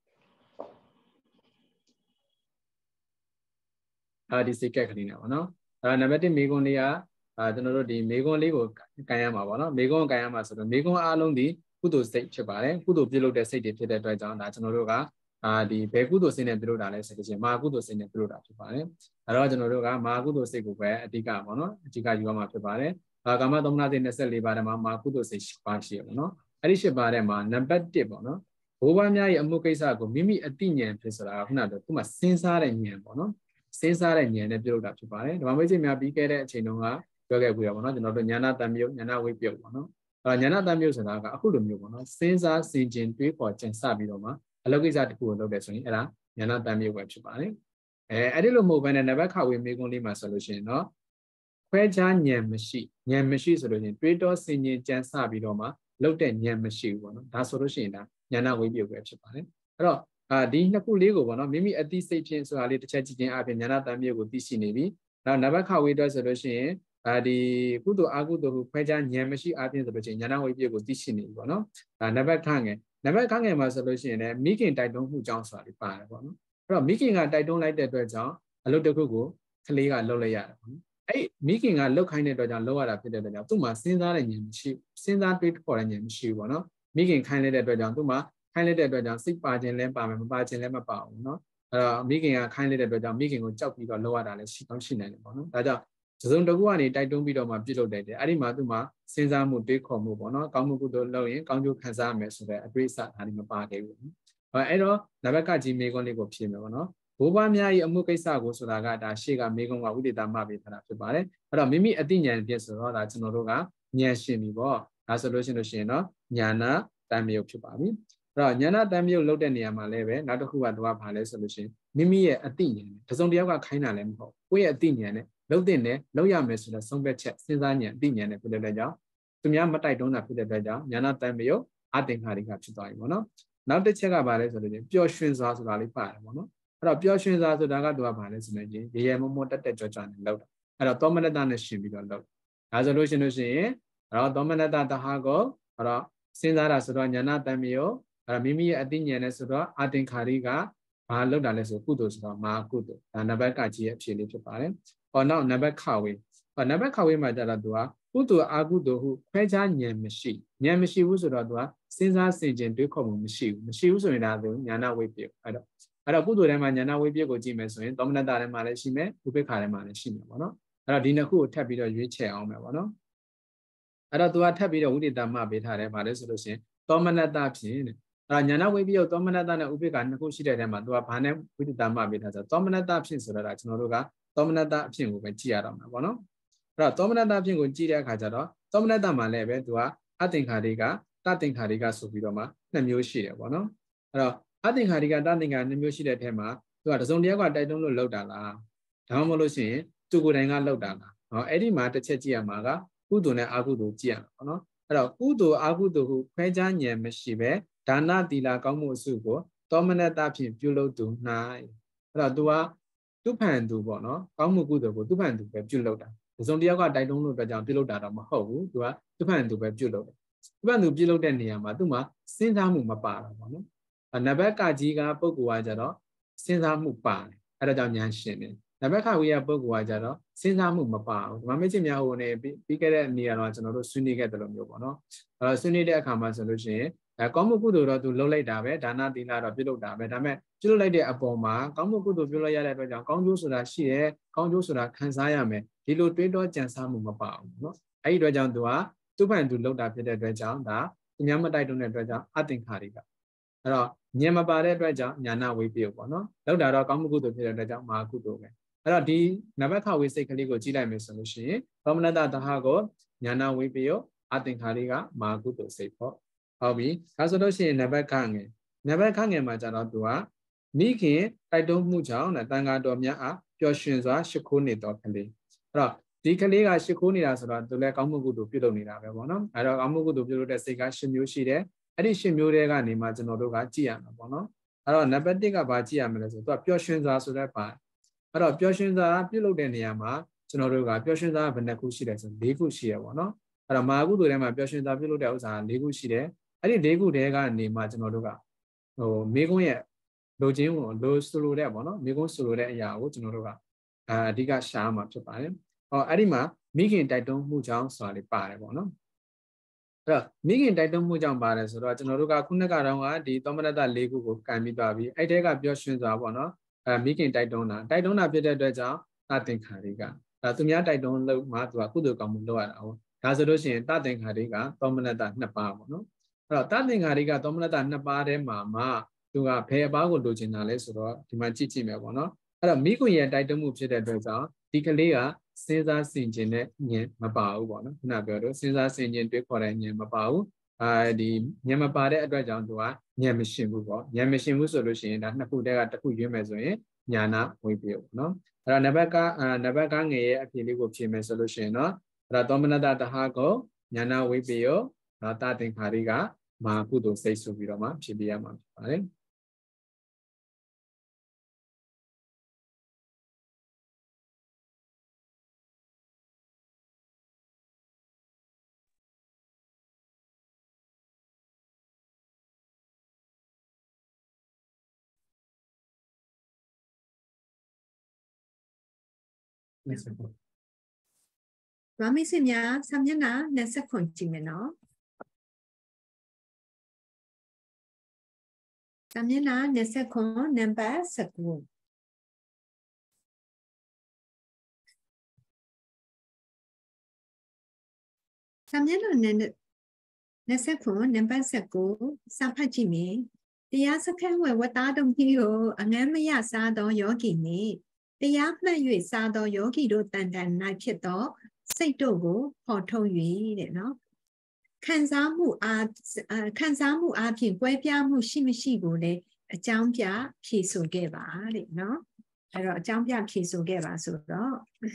အာဒီစိတ်ကက်ကလေးနဲ့ပေါ့နော်အဲ့နံပါတ်တစ်မိကုန်းလေးကအာကျွန်တော်တို့ဒီမိကုန်းလေးကိုကန်ရမှာပေါ့နော်မိကုန်းကိုကန်ရမှာဆိုတော့မိကုန်းအားလုံးဒီကုသိုလ်စိတ်ဖြစ်ပါတယ်ကုသိုလ်ပြုလုပ်တဲ့စိတ်တွေဖြစ်တဲ့အတွက်ကြောင့်ဒါကျွန်တော်တို့ကအာဒီဘယ်ကုသိုလ်စိတ်နဲ့ပြုလုပ်တာလဲဆိုတော့ချင်းမာကုသိုလ်စိတ်နဲ့ပြုလုပ်တာဖြစ်ပါတယ်အဲ့တော့ကျွန်တော်တို့ကမာကုသိုလ်စိတ်ကိုပဲအဓိကပေါ့နော်အဓိကယူရမှာဖြစ်ပါတယ်အာကာမသမဏစိတ်နှစ်လေးပါးထဲမှာမာကုသိုလ်စိတ်၈ပါးရှိရပေါ့နော်အဲ့ဒီ၈ပါးထဲမှာနံပါတ်တစ်ပေါ့နော်ဘိုးဘွားများရဲ့အမှုကိစ္စကိုမိမိအတိဉာဏ်ဖြစ်ဆိုတာကခုနကသူ့မှာစဉ်းစားတဲ့ဉာဏ်ပေါ့နော်စဉ်းစားတဲ့ဉာဏ်နဲ့ပြုလုပ်တာဖြစ်ပါတယ်ဓမ္မမိတ်ဆွေများပြီးခဲ့တဲ့အချိန်တုန်းကပြောခဲ့ပြီးတော့ပေါ့နော်ကျွန်တော်တို့ဉာဏတံမြုပ်ဉာဏဝိပ္ပယပေါ့နော်အဲဉာဏတံမြုပ်ဆိုတာကအခုလိုမျိုးပေါ့နော်စဉ်းစားစင်ကျင်တွေးပေါ်ကြံစပြီးတော့မှအလုပ်ကိစ္စတစ်ခုကိုလုပ်တယ်ဆိုရင်အဲ့ဒါဉာဏတံမြုပ်ပဲဖြစ်ပါတယ်အဲအဲ့ဒီလိုမဟုတ်ဘဲနဲ့နံပါတ်ခဝေမေကွန်းလေးမှာဆိုလို့ရှိရင်တော့ခွဲခြားဉာဏ်မရှိဉာဏ်မရှိဆိုလို့ရှိရင်တွေးတောစင်ကျင်ကြံစပြီးတော့မှလုပ်တဲ့ဉာဏ်မရှိဘူးပေါ့နော်ဒါဆိုလို့ရှိရင်ဒါဉာဏဝိပ္ပယပဲဖြစ်ပါတယ်အဲ့တော့အာဒီနှစ်ခုလေးကိုပေါ့နော်မိမိအသိစိတ်ဖြင့်ဆိုတာလေးတစ်ချက်ကြည့်ခြင်းအပြင်ဉာဏတံမြုပ်ကိုသိရှိနေပြီနောက်နံပါတ်ခဝေအတွက်ဆိုလို့ရှိရင်အာဒီကုသိုလ်အကုသိုလ်ကိုခွဲခြားဉာဏ်မရှိအပြင်ဆိုလို့ရှိရင်ဉာဏဝိပ္ပယကိုသိရှိနေပြီပေါ့နော်ဒါနံပါတ်ခငယ်နံပါတ်ခငယ်မှာဆိုလို့ရှိရင်လည်းမိခင်တိုက်တွန်းမှုကြောင့်ဆိုတာလေးပါတယ်ပေါ့နော်အဲ့တော့မိခင်ကတိုက်တွန်းလိုက်တဲ့အတွက်ကြောင့်အလုပ်တစ်ခုကိုကလေးကလုပ်လိုက်ရတယ်ပေါ့နော်အဲ့မိခင်ကလုပ်ခိုင်းတဲ့အတွက်ကြောင့်လုပ်ရတာဖြစ်တဲ့အတွက်ကြောင့်သူ့မှာစဉ်းစားတဲ့ဉာဏ်မရှိစဉ်းစားတွေးခေါ်တဲ့ဉာဏ်မရှိဘူးပေါ့နော်မိခင်ခိုင်းလိုက်တဲ့အတွက်ကြောင့်သူ့မှာခိုင်းလိုက်တဲ့အတွက်ကြောင့်စိတ်ပါခြင်းလည်းပါမယ်မပါခြင်းလည်းမပါဘူးเนาะအဲ့တော့မိခင်ကခိုင်းလိုက်တဲ့အတွက်ကြောင့်မိခင်ကိုကြောက်ပြီးတော့လောက်ရတာလည်းရှိကောင်းရှိနိုင်တယ်ပေါ့နော်ဒါကြောင့်ဇစုံတစ်ခုကနေတိုက်တွန်းပြီးတော့မှပြုလုပ်တယ်အဲ့ဒီမှာသူ့မှာစဉ်းစားမှုတွေးခေါ်မှုပေါ့နော်ကောင်းမှုကုသိုလ်လုပ်ရင်ကောင်းကျိုးခံစားရမယ်ဆိုတဲ့အတွေ့အစဒါတွေမပါခဲ့ဘူးအဲ့တော့နံပါတ်ကကြီးမေကွန်းလေးကိုဖြေမယ်ပေါ့နော်ဘိုးဘွားများရဲ့အမှုကိစ္စကိုဆိုတာကဒါရှေ့ကမေကွန်းကဥဒိတာမှပေးထားတာဖြစ်ပါတယ်အဲ့တော့မိမိအသိဉာဏ်ဖြစ်ဆိုတော့ဒါကျွန်တော်တို့ကဉာဏ်ရှင်ပြီပေါ့ဒါဆိုလို့ရှိလို့ရှိရင်တော့ဉာဏတံမြုပ်ဖြစ်ပါပြီအဲ့တော့ဉာဏတံမြုပ်လုပ်တဲ့နေရာမှာလည်းပဲနောက်တစ်ခုကတော့ဘာလဲဆိုလို့ရှိရင်မိမိရဲ့အသိဉာဏ်နဲ့တစုံတစ်ယောက်ကခိုင်းတာလည်းမဟုတ်ကိုယ့်ရဲ့အသိဉာဏ်နဲ့လုပ်တဲ့နဲ့လုပ်ရမယ်ဆိုတော့ဆုံးဖြတ်ချက်စဉ်းစားဉာဏ်အသိဉာဏ်နဲ့ဖြစ်တဲ့အတွက်ကြောင့်သူများမတိုက်တွန်းတာဖြစ်တဲ့အတွက်ကြောင့်ဉာဏတံမြုပ်အသင်္ခါရိကဖြစ်သွားပြီပေါ့နော်နောက်တစ်ချက်ကဘာလဲဆိုလို့ရှိရင်ပျော်ရွှင်စွာဆိုတာလေးပါတယ်ပေါ့နော်အဲ့တော့ပျော်ရွှင်စွာဆိုတာကသူကဘာလဲဆိုလို့ရှိရင်ရေရေမမောတက်တက်ကြွကြွနဲ့လုပ်တာအဲ့တော့သောမနတနဲ့ရှင်ပြီးတော့လုပ်ဒါဆိုလို့ရှိရင်လို့ရှိရင်အဲ့တော့သောမနတတဟာကိုအဲ့တော့စဉ်းစားတာဆိုတော့ဉာဏတံမြုပ်အဲ့တော့မိမိရဲ့အသိဉာဏ်နဲ့ဆိုတော့အသင်္ခါရိကဘာလုပ်တာလဲဆိုကုသိုလ်ဆိုတော့မာကုသိုလ်ဒါနံပါတ်ကကြီးရဲ့အဖြေလေးဖြစ်ပါတယ်။အော်နောက်နံပါတ်ခဝေး။အော်နံပါတ်ခဝေးမှာကျတော့သူကကုသိုလ်အကုသိုလ်ဟုခွဲခြားဉာဏ်မရှိဉာဏ်မရှိဘူးဆိုတော့သူကစဉ်းစားဆင်ခြင်တွေးခေါ်မှုမရှိဘူးမရှိဘူးဆိုရင်ဒါသူဉာဏဝိပ္ပယအဲ့တော့အဲ့တော့ကုသိုလ်ထဲမှာဉာဏဝိပ္ပယကိုကြည့်မယ်ဆိုရင်သောမနတထဲမှာလည်းရှိမယ်ဥပိ္ပခာထဲမှာလည်းရှိမယ်ပေါ့နော်။အဲ့တော့ဒီနှစ်ခုကိုထပ်ပြီးတော့ရွေးချယ်အောင်မယ်ပေါ့နော်။အဲ့တော့သူကထပ်ပြီးတော့ဝိသေတမပေးထားတယ်ဗါလဲဆိုလို့ရှိရင်သောမနတဖြင့်တဲ့အဲ့ဉာဏဝိပ္ပယသောမနတနဲ့ဥပိ္ပခာနှစ်ခုရှိတဲ့ထဲမှာသူကဘာနဲ့ဝိသေတမပေးထားဆိုသောမနတဖြင့်ဆိုတော့ဒါကျွန်တော်တို့ကသောမနတအဖြစ်ကိုပဲကြည့်ရတော့မှာပေါ့နော်အဲ့တော့သောမနတအဖြစ်ကိုကြည့်တဲ့အခါကျတော့သောမနတမှာလည်းပဲသူကအသင်္ခါရိကတသင်္ခါရိကဆိုပြီးတော့မှနှစ်မျိုးရှိတယ်ပေါ့နော်အဲ့တော့အသင်္ခါရိကတသင်္ခါနှစ်မျိုးရှိတဲ့အထက်မှာသူကတစုံတစ်ယောက်ကတိုက်တွန်းလို့လောက်တာလားဒါမှမဟုတ်လို့ရှိရင်သူကိုယ်တိုင်ကလောက်တာလားဟောအဲ့ဒီမှာတစ်ချက်ကြည့်ရမှာကကုသိုလ်နဲ့အကုသိုလ်ကြည့်ရမှာပေါ့နော်အဲ့တော့ကုသိုလ်အကုသိုလ်ကိုခွဲခြားဉာဏ်မရှိပဲဒါနသီလကောင်းမှုအစုကိုသောမနတဖြင့်ပြုလုပ်သူ၌အဲ့တော့သူကသူဖန်သူပေါ့နော်ကောင်းမှုကုသိုလ်ကိုသူဖန်သူပဲပြုလုပ်တာဒီစုံတစ်ယောက်ကတိုက်တွန်းလို့အတွက်ကြောင့်ပြုလုပ်တာတော့မဟုတ်ဘူးသူကသူဖန်သူပဲပြုလုပ်တယ်သူဖန်သူပြုလုပ်တဲ့နေရာမှာသူ့မှာစဉ်းစားမှုမပါတော့ပေါ့နော်နံပါတ်ကကြီးကပုဂ္ဂိုလ်ကကြတော့စဉ်းစားမှုပါတယ်အဲ့ဒါကြောင့်ဉာဏ်ရှင်တယ်နံပါတ်ခဝေးကပုဂ္ဂိုလ်ကကြတော့စဉ်းစားမှုမပါဘူးဒီမှာမေ့ချင်များဟိုနေပြီးခဲ့တဲ့နေရာတော့ကျွန်တော်တို့ဆွေးနွေးခဲ့တယ်လို့မျိုးပေါ့နော်အဲ့တော့ဆွေးနွေးတဲ့အခါမှာဆိုလို့ရှိရင်အဲကောင်းမှုကုသိုလ်တော့သူလုပ်လိုက်တာပဲဒါနသီလတော့ပြုလုပ်တာပဲဒါပေမဲ့ပြုလုပ်လိုက်တဲ့အပေါ်မှာကောင်းမှုကုသိုလ်ပြုလုပ်ရတဲ့အတွက်ကြောင့်ကောင်းကျိုးဆိုတာရှိတယ်ကောင်းကျိုးဆိုတာခံစားရမယ်ဒီလိုတွေးတောကြံစားမှုမပါဘူးเนาะအဲ့ဒီအတွက်ကြောင့်သူကသူ့ဖန်သူလုပ်တာဖြစ်တဲ့အတွက်ကြောင့်ဒါဉာဏ်မတိုက်တွန်းတဲ့အတွက်ကြောင့်အသင်္ခါရိကအဲ့တော့ဉာဏ်မပါတဲ့အတွက်ကြောင့်ဉာဏဝိပ္ပယပေါ့เนาะလောက်တာတော့ကောင်းမှုကုသိုလ်ဖြစ်တဲ့အတွက်ကြောင့်မဟာကုသိုလ်ပဲအဲ့တော့ဒီနံပါတ်ခဝေးစိတ်ကလေးကိုကြည့်လိုက်မယ်ဆိုလို့ရှိရင်သောမနတတဟကိုဉာဏဝိပ္ပယအသင်္ခါရိကမဟာကုသိုလ်စိတ်ပေါ့ဟုတ်ပြီဒါဆိုလို့ရှိရင်နံပါတ်ခငယ်နံပါတ်ခငယ်မှာကျတော့သူကမိခင်တိုက်တွန်းမှုကြောင့်တန်ဃာတော်များအားပျော်ရွှင်စွာရှိခိုးနေတော်ကလေးအဲ့တော့ဒီကလေးကရှိခိုးနေတာဆိုတော့သူလည်းကောင်းမှုကုသိုလ်ပြုလုပ်နေတာပဲပေါ့နော်အဲ့တော့ကောင်းမှုကုသိုလ်ပြုလုပ်တဲ့စိတ်က၈မျိုးရှိတယ်အဲ့ဒီ၈မျိုးတွေကနေမှကျွန်တော်တို့ကကြည့်ရမှာပေါ့နော်အဲ့တော့ number တစ်ကဘာကြည့်ရမလဲဆိုတော့သူကပျော်ရွှင်စွာဆိုတဲ့ပါအဲ့တော့ပျော်ရွှင်စွာပြုလုပ်တဲ့နေရာမှာကျွန်တော်တို့ကပျော်ရွှင်စွာဘယ်နှခုရှိလဲဆို၄ခုရှိရပေါ့နော်အဲ့တော့မဟာကုသိုလ်ထဲမှာပျော်ရွှင်စွာပြုလုပ်တဲ့ဥစ္စာ၄ခုရှိတယ်အဲ့ဒီ၄ခုတည်းကနေမှကျွန်တော်တို့ကဟိုမိကုန်းရဲ့လိုချင်ကိုလိုဆိုလိုတဲ့ပေါ့နော်မိကုန်းဆိုလိုတဲ့အရာကိုကျွန်တော်တို့ကအအဓိကရှားမှာဖြစ်ပါတယ်ဟောအဲ့ဒီမှာမိခင်တိုက်တွန်းမှုကြောင့်ဆိုတာလေးပါတယ်ပေါ့နော်အဲ့တော့မိခင်တိုက်တွန်းမှုကြောင့်ပါတယ်ဆိုတော့ကျွန်တော်တို့ကခုနကတော့ကဒီသောမနတ၄ခုကိုကန်ပြီးသွားပြီအဲ့တဲကပျော်ရွှင်စွာပေါ့နော်အဲမိခင်တိုက်တွန်းတာတိုက်တွန်းတာဖြစ်တဲ့အတွက်ကြောင့်တသင်္ခါရိကအဲသူများတိုက်တွန်းလို့မှသူကကုသိုလ်ကောင်းမှုလုပ်ရတာဟုတ်ဒါဆိုလို့ရှိရင်တသင်္ခါရိကသောမနတနှစ်ပါးပေါ့နော်အဲ့တော့တသင်္ခါရိကသောမနတနှစ်ပါးထဲမှာမှသူကဘယ်အပါးကိုလိုချင်တာလဲဆိုတော့ဒီမှာကြည့်ကြည့်မယ်ပေါ့နော်အဲ့တော့မိခင်ရဲ့တိုက်တွန်းမှုဖြစ်တဲ့အတွက်ကြောင့်ဒီကလေးကစဉ်းစားဆင်ခြင်တဲ့ဉာဏ်မပါဘူးပေါ့နော်ခုနပြောတော့စဉ်းစားဆင်ခြင်တွေးခေါ်တဲ့ဉာဏ်မပါဘူးအဲဒီဉာဏ်မပါတဲ့အတွက်ကြောင့်သူကဉာဏ်မရှင်ဘူးပေါ့ဉာဏ်မရှင်ဘူးဆိုလို့ရှိရင်ဒါနှစ်ခုတည်းကတစ်ခုရွေးမယ်ဆိုရင်ညာနာဝိပယပေါ့နော်အဲ့တော့နံပါတ်ကနံပါတ်ကငယ်ရဲ့အဖြေလေးကိုဖြေမယ်ဆိုလို့ရှိရင်တော့အဲ့တော့သောမနတတဟကိုညာနာဝိပယတော့တသင်္ခါရိကမဟာကုသိုလ်စိတ်ဆိုပြီးတော့မှဖြေပြရမှာဖြစ်ပါတယ်ဗာမိစင်များဆမျက်နှာ၂၇ကြည့်မယ်နော်ဆမျက်နှာ၂၇နံပါတ်၁၉ဆမျက်နှာ၂၇နံပါတ်၁၉စာဖတ်ကြည့်မယ်တရားစခန်းဝယ်ဝတ္တတုံကြီးကိုအငမ်းမရစားသောယောဂီနှင့်တရားမှတ်၍စားသောယောဂီတို့တန်တန်၌ဖြစ်သောစိတ်တို့ကိုဖော်ထုတ်၍တဲ့နော်ခံစားမှုအားခံစားမှုအပြင်ကွဲပြားမှုရှိမရှိကိုလည်းအကြောင်းပြဖြေဆိုခဲ့ပါတဲ့နော်အဲ့တော့အကြောင်းပြဖြေဆိုခဲ့ပါဆိုတော့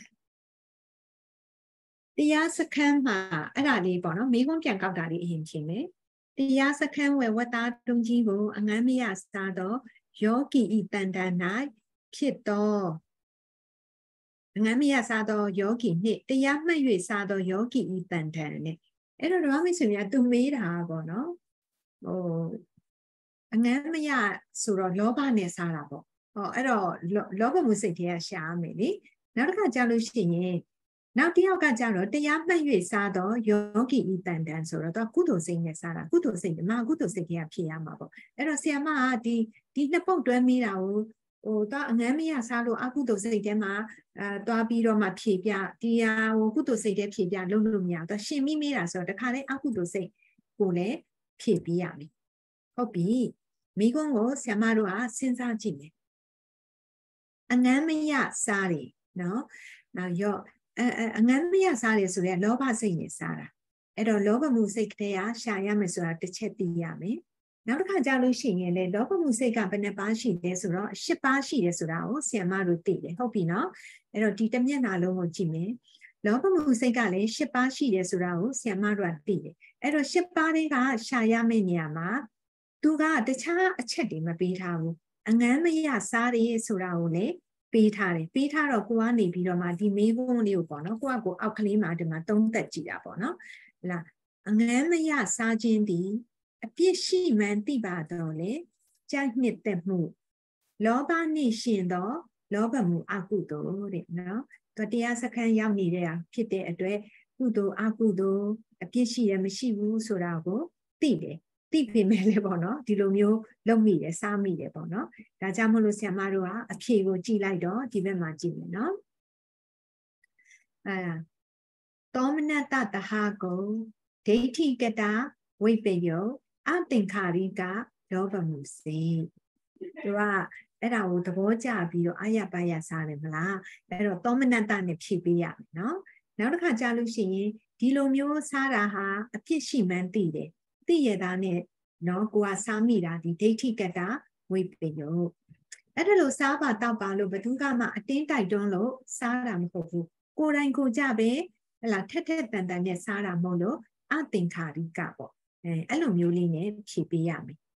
တရားစခန်းမှာအဲ့ဒါလေးပေါ့နော်မိခွန်းပြန်ကောက်တာလေးအရင်ချင်းမယ်တရားစခန်းဝယ်ဝတ္တတုံကြီးကိုအငမ်းမရစားသောယောဂီဤတန်တန်၌ဖြစ်သောအငမ်းမရစားသောယောဂီနှင့်တရားမှတ်၍စားသောယောဂီဤတန်တန်နဲ့အဲ့တော့ဓမ္မမိတ်ဆွေများသူမေးတာပေါ့နော်ဟိုအငမ်းမရဆိုတော့လောဘနဲ့စားတာပေါ့ဟောအဲ့တော့လောဘမှုစိတ်တွေကရှားမယ်လေနောက်တစ်ခါကြာလို့ရှိရင်နောက်တစ်ယောက်ကကြာတော့တရားမှတ်၍စားသောယောဂီဤတန်တန်ဆိုတော့သူကုသိုလ်စိတ်နဲ့စားတာကုသိုလ်စိတ်မကုသိုလ်စိတ်တွေကဖြစ်ရမှာပေါ့အဲ့တော့ဆရာမကဒီဒီနှစ်ပုတ်တွဲမိတာကိုဟိုတော့အငမ်းမရစားလို့အကုသိုလ်စိတ်ထဲမှာအဲတွားပြီးတော့မှဖြေပြဒီဟာဟိုကုသိုလ်စိတ်ထဲဖြေပြလုံးလို့မရတော့ရှင်မိမိတာဆိုတော့တခါလေအကုသိုလ်စိတ်ကိုလည်းဖြေပြရမယ်ဟုတ်ပြီမိကုန်းကိုဆရာမတို့ကစဉ်းစားကြည့်မယ်အငမ်းမရစားတယ်နော်နောက်ရောအအငမ်းမရစားတယ်ဆိုရင်လောဘစိတ်နဲ့စားတာအဲ့တော့လောဘမှုစိတ်ကတည်းကရှာရမယ်ဆိုတာတစ်ချက်သိရမယ်နောက်တစ်ခါကြာလို့ရှိရင်လေလောဘမှုစိတ်ကဘယ်နှပါးရှိလဲဆိုတော့၈ပါးရှိတယ်ဆိုတာကိုဆရာမတို့သိတယ်ဟုတ်ပြီနော်အဲ့တော့ဒီတစ်မျက်နှာလုံးကိုကြည့်မယ်လောဘမှုစိတ်ကလည်း၈ပါးရှိတယ်ဆိုတာကိုဆရာမတို့ကသိတယ်အဲ့တော့၈ပါးတွေကရှာရမယ့်နေရာမှာသူကတခြားအချက်တွေမပေးထားဘူးအငမ်းမရစားရဆိုတာကိုလည်းပေးထားတယ်ပေးထားတော့ကိုကနေပြီးတော့မှဒီမေးခွန်းလေးကိုပေါ့နော်ကိုကကိုအောက်ကလေးမှာဒီမှာသုံးသက်ကြည့်တာပေါ့နော်လာအငမ်းမရစားခြင်းဒီအပြစ်ရှိမှန်သိပါတော့လေကြိုက်နှစ်သက်မှုလောဘနှင့်ရှင်သောလောဘမှုအကုသိုလ်တဲ့နော်သူတရားစခန်းရောက်နေတဲ့ဖြစ်တဲ့အတွက်ကုသိုလ်အကုသိုလ်အပြစ်ရှိရမရှိဘူးဆိုတာကိုသိတယ်သိပေမဲ့လည်းပေါ့နော်ဒီလိုမျိုးလုပ်မိတယ်စားမိတယ်ပေါ့နော်ဒါကြောင့်မလို့ဆရာမတို့ကအဖြေကိုကြည့်လိုက်တော့ဒီဘက်မှာကြည့်မယ်နော်အဲသောမနတတဟကိုဒိဋ္ဌိကတဝိပယောအသင်္ခါရိကလောဘမှုစေသူကအဲ့ဒါကိုသဘောကျပြီးတော့အာရပါရစားတယ်မလားအဲ့တော့သောမနတနဲ့ဖြည့်ပေးရမယ်နော်နောက်တစ်ခါကြာလို့ရှိရင်ဒီလိုမျိုးစားတာဟာအဖြစ်ရှိမှန်းသိတယ်သိရတာနဲ့နော်ကိုကစားမိတာဒီဒိဋ္ဌိကတဝိပယောအဲ့ဒါလို့စားပါတောက်ပါလို့ဘယ်သူကမှအတင်းတိုက်တွန်းလို့စားတာမဟုတ်ဘူးကိုယ်တိုင်ကိုကြပဲဟလာထက်ထက်တန်တန်နဲ့စားတာမဟုတ်လို့အသင်္ခါရိကပေါ့အဲအဲ့လိုမျိုးလေးနဲ့ဖြည့်ပေးရမယ်